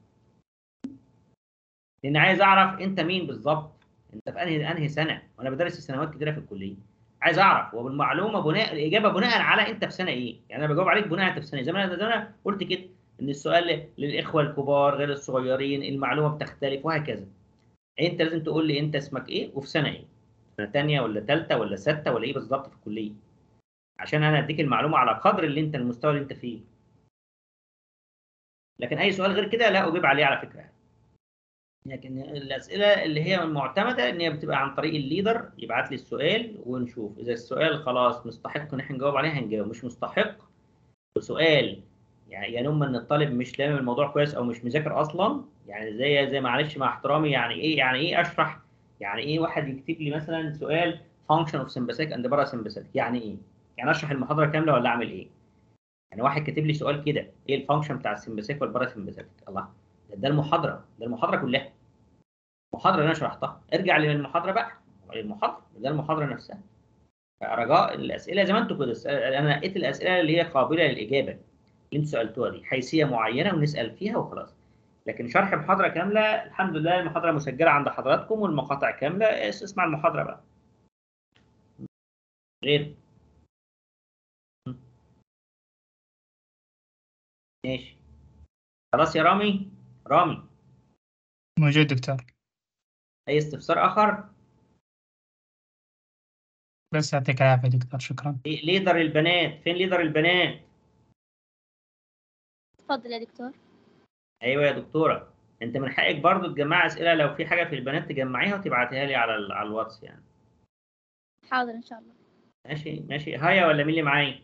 لان عايز اعرف انت مين بالظبط، انت في انهي سنه، وانا بدرس سنوات كتيره في الكليه. عايز اعرف وبالمعلومه الاجابه بناء على انت في سنه ايه. يعني انا بجاوب عليك بناء انت في سنه. زي ما انا قلت كده ان السؤال للاخوه الكبار غير الصغيرين، المعلومه بتختلف وهكذا. انت لازم تقول لي انت اسمك ايه وفي سنه ايه، سنه ثانيه ولا ثالثه ولا سته ولا ايه بالظبط في الكليه، عشان انا اديك المعلومه على قدر اللي انت المستوى اللي انت فيه. لكن اي سؤال غير كده لا اجيب عليه على فكره. لكن الاسئله اللي هي المعتمده ان هي بتبقى عن طريق الليدر يبعت لي السؤال ونشوف اذا السؤال خلاص مستحق ان احنا نجاوب عليه هنجاوب، مش مستحق وسؤال يعني ينم ان الطالب مش لامم الموضوع كويس او مش مذاكر اصلا. يعني زي معلش مع احترامي، يعني ايه اشرح، يعني ايه واحد يكتب لي مثلا سؤال function of sympathetic and parasympathetic، يعني ايه؟ يعني اشرح المحاضره كامله ولا اعمل ايه؟ يعني واحد كاتب لي سؤال كده ايه الفانكشن بتاع السمباثيك والباراسمباثيك؟ الله، ده المحاضره كلها. المحاضره اللي انا شرحتها ارجع للمحاضره بقى، ده المحاضره نفسها. رجاء الاسئله زي ما انتم كده، انا نقيت الاسئله اللي هي قابله للاجابه اللي انتوا سالتوها دي، حيثيه معينه ونسال فيها وخلاص. لكن شرح محاضره كامله الحمد لله المحاضره مسجله عند حضراتكم والمقاطع كامله، اسمع المحاضره بقى. غير ماشي خلاص يا رامي. موجود دكتور. اي استفسار اخر؟ بس يعطيك العافية دكتور، شكرا. ليدر البنات فين؟ ليدر البنات تفضل يا دكتور. ايوه يا دكتوره، انت من حقك برضو تجمع اسئله، لو في حاجه في البنات تجمعيها وتبعتيها لي على الواتس يعني. حاضر إن شاء الله. ماشي. هيا ولا مين اللي معايا؟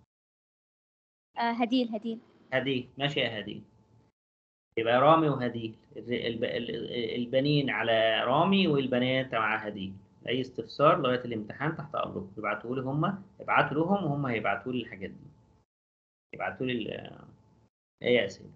هديل. ماشي يا هديل. يبقى رامي وهديل، البنين على رامي والبنات مع هديل. اي استفسار لغايه الامتحان تحت امركم ابعتوا لي ابعتوا لهم وهم هيبعتوا لي الحاجات دي. يبعتوا لي اي اسئله.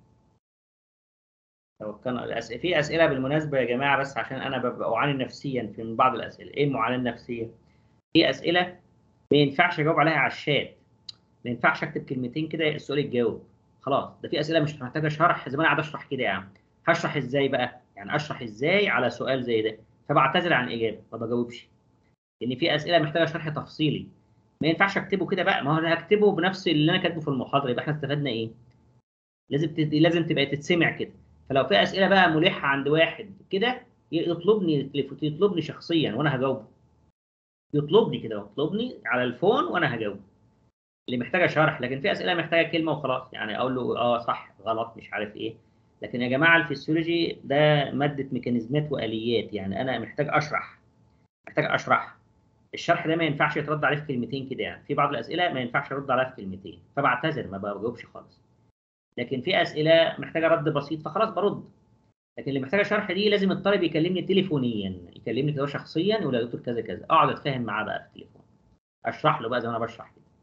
في اسئله بالمناسبه يا جماعه، بس عشان انا ببقى اعاني نفسيا من بعض الاسئله. ايه المعاناه النفسيه؟ في اسئله ما ينفعش اجاوب عليها على الشات، ما ينفعش اكتب كلمتين كده السؤال يتجاوب خلاص. ده في اسئله مش محتاجه شرح، زي ما انا قاعد اشرح كده يعني. هشرح ازاي بقى؟ يعني اشرح ازاي على سؤال زي ده؟ فبعتذر عن الاجابه ما بجاوبش، لان في اسئله محتاجه شرح تفصيلي ما ينفعش اكتبه كده بقى. ما هو انا هكتبه بنفس اللي انا كاتبه في المحاضره، يبقى احنا استفدنا ايه؟ لازم تبقى تتسمع كده. فلو في اسئله بقى ملحه عند واحد كده يطلبني شخصيا وانا هجاوبه. يطلبني كده، يطلبني على الفون وانا هجاوبه اللي محتاجه شرح. لكن في اسئله محتاجه كلمه وخلاص، يعني اقول له صح غلط مش عارف ايه. لكن يا جماعه الفسيولوجي ده ماده ميكانيزمات واليات، يعني انا محتاج اشرح. الشرح ده ما ينفعش يترد عليه في كلمتين كده، يعني في بعض الاسئله ما ينفعش ارد عليها في كلمتين، فبعتذر ما بجاوبش خالص. لكن في اسئله محتاجه رد بسيط فخلاص برد. لكن اللي محتاجه شرح دي لازم الطالب يكلمني تليفونيا، يكلمني كده شخصيا يقول يا دكتور كذا كذا، اقعد اتفاهم معاه بقى في التليفون، اشرح له بقى زي ما انا بشرح كده.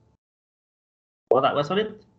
وصلت؟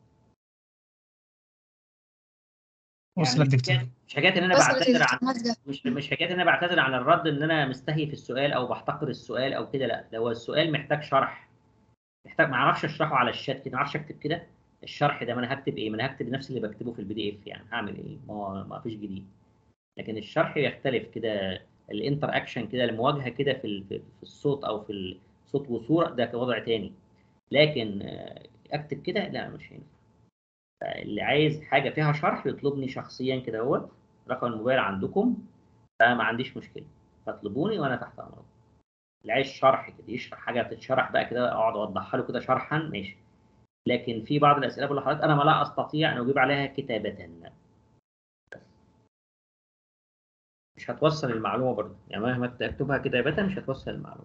وصلت دكتور. مش حكايه ان انا بعتذر عن مش حكايه ان انا بعتذر عن الرد ان انا مستهي في السؤال او بحتقر السؤال او كده، لا. ده هو السؤال محتاج شرح، ما اعرفش اشرحه على الشات كده، ما اعرفش اكتب كده الشرح ده ما انا هكتب ايه؟ ما انا هكتب نفس اللي بكتبه في البي دي اف، يعني هعمل ايه؟ ما فيش جديد. لكن الشرح يختلف كده، الانتر اكشن كده، المواجهه كده في الصوت او في الصوت وصوره، ده وضع تاني. لكن اكتب كده لا، مش هينفع. اللي عايز حاجه فيها شرح يطلبني شخصيا كده، هو رقم الموبايل عندكم، فما عنديش مشكله، فاطلبوني وانا تحت امركم. اللي عايز شرح كده، يشرح حاجه بتتشرح بقى كده، اقعد اوضحها له كده شرحا، ماشي. لكن في بعض الاسئله بقول لحضرتك انا ما لا استطيع ان اجيب عليها كتابه، مش هتوصل المعلومه برضه، يعني مهما تكتبها كتابه مش هتوصل المعلومه.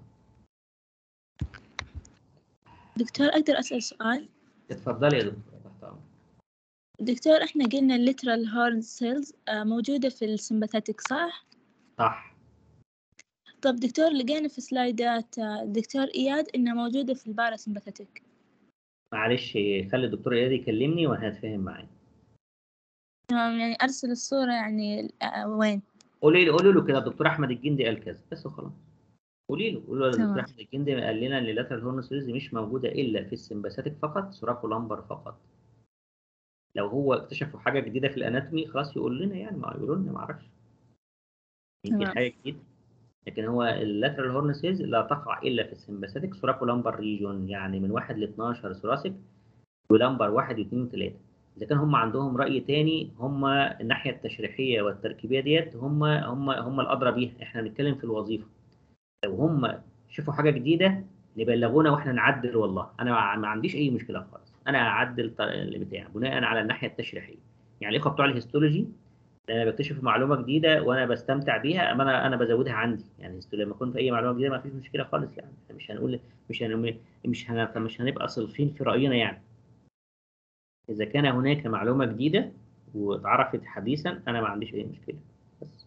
دكتور أقدر أسأل سؤال؟ اتفضلي يا دكتور، تحت امرك. دكتور إحنا قلنا الليترال هورن سيلز موجودة في السمباثيتك صح؟ صح. طب دكتور لقينا في سلايدات دكتور إياد إنها موجودة في الباراسمباثيتك. معلش خلي الدكتور اياد يكلمني وانا هتفاهم معاه. تمام، يعني أرسل الصورة يعني وين؟ قولي له كده الدكتور احمد الجندي قال كذا بس وخلاص. قولي له الدكتور تمام. احمد الجندي قال لنا ان اللاترال هورن سيلز مش موجوده الا في السمباثيتك فقط، سوراكو لامبر فقط. لو هو اكتشفوا حاجه جديده في الاناتومي خلاص يقول لنا، يعني ما يقولوا لنا، ما اعرفش، يمكن تمام. حاجه جديده. لكن هو اللاترال هورن سيلز لا تقع الا في السمباثيتك سوراكو لامبر ريجون، يعني من 1 ل 12 ثوراسيك، ولامبر 1 و2 و3. اذا كان هم عندهم راي تاني، هم الناحيه التشريحيه والتركيبيه ديت هم الادرى بيها، احنا بنتكلم في الوظيفه. لو هم شافوا حاجه جديده نبلغونا واحنا نعدل، والله انا ما عنديش اي مشكله خالص، انا هعدل اللي بتاعي بناء على الناحيه التشريحيه. يعني الاخوه بتوع الهيستولوجي لما بكتشف معلومه جديده وانا بستمتع بيها، اما انا بزودها عندي، يعني لما يكون في اي معلومه جديده ما فيش مشكله خالص، يعني مش هنقول مش هنبقى صلفين في راينا يعني. إذا كان هناك معلومة جديدة واتعرفت حديثا أنا ما عنديش أي مشكلة، بس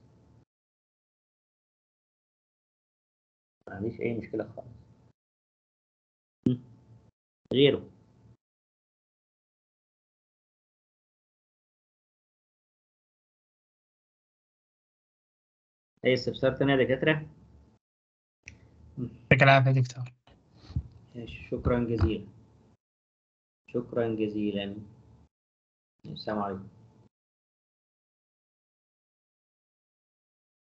ما عنديش أي مشكلة خالص. غيره. أي استفسار تاني يا دكاترة؟ يعطيك العافية يا دكتور. شكرا جزيلا. شكرا جزيلا. السلام عليكم.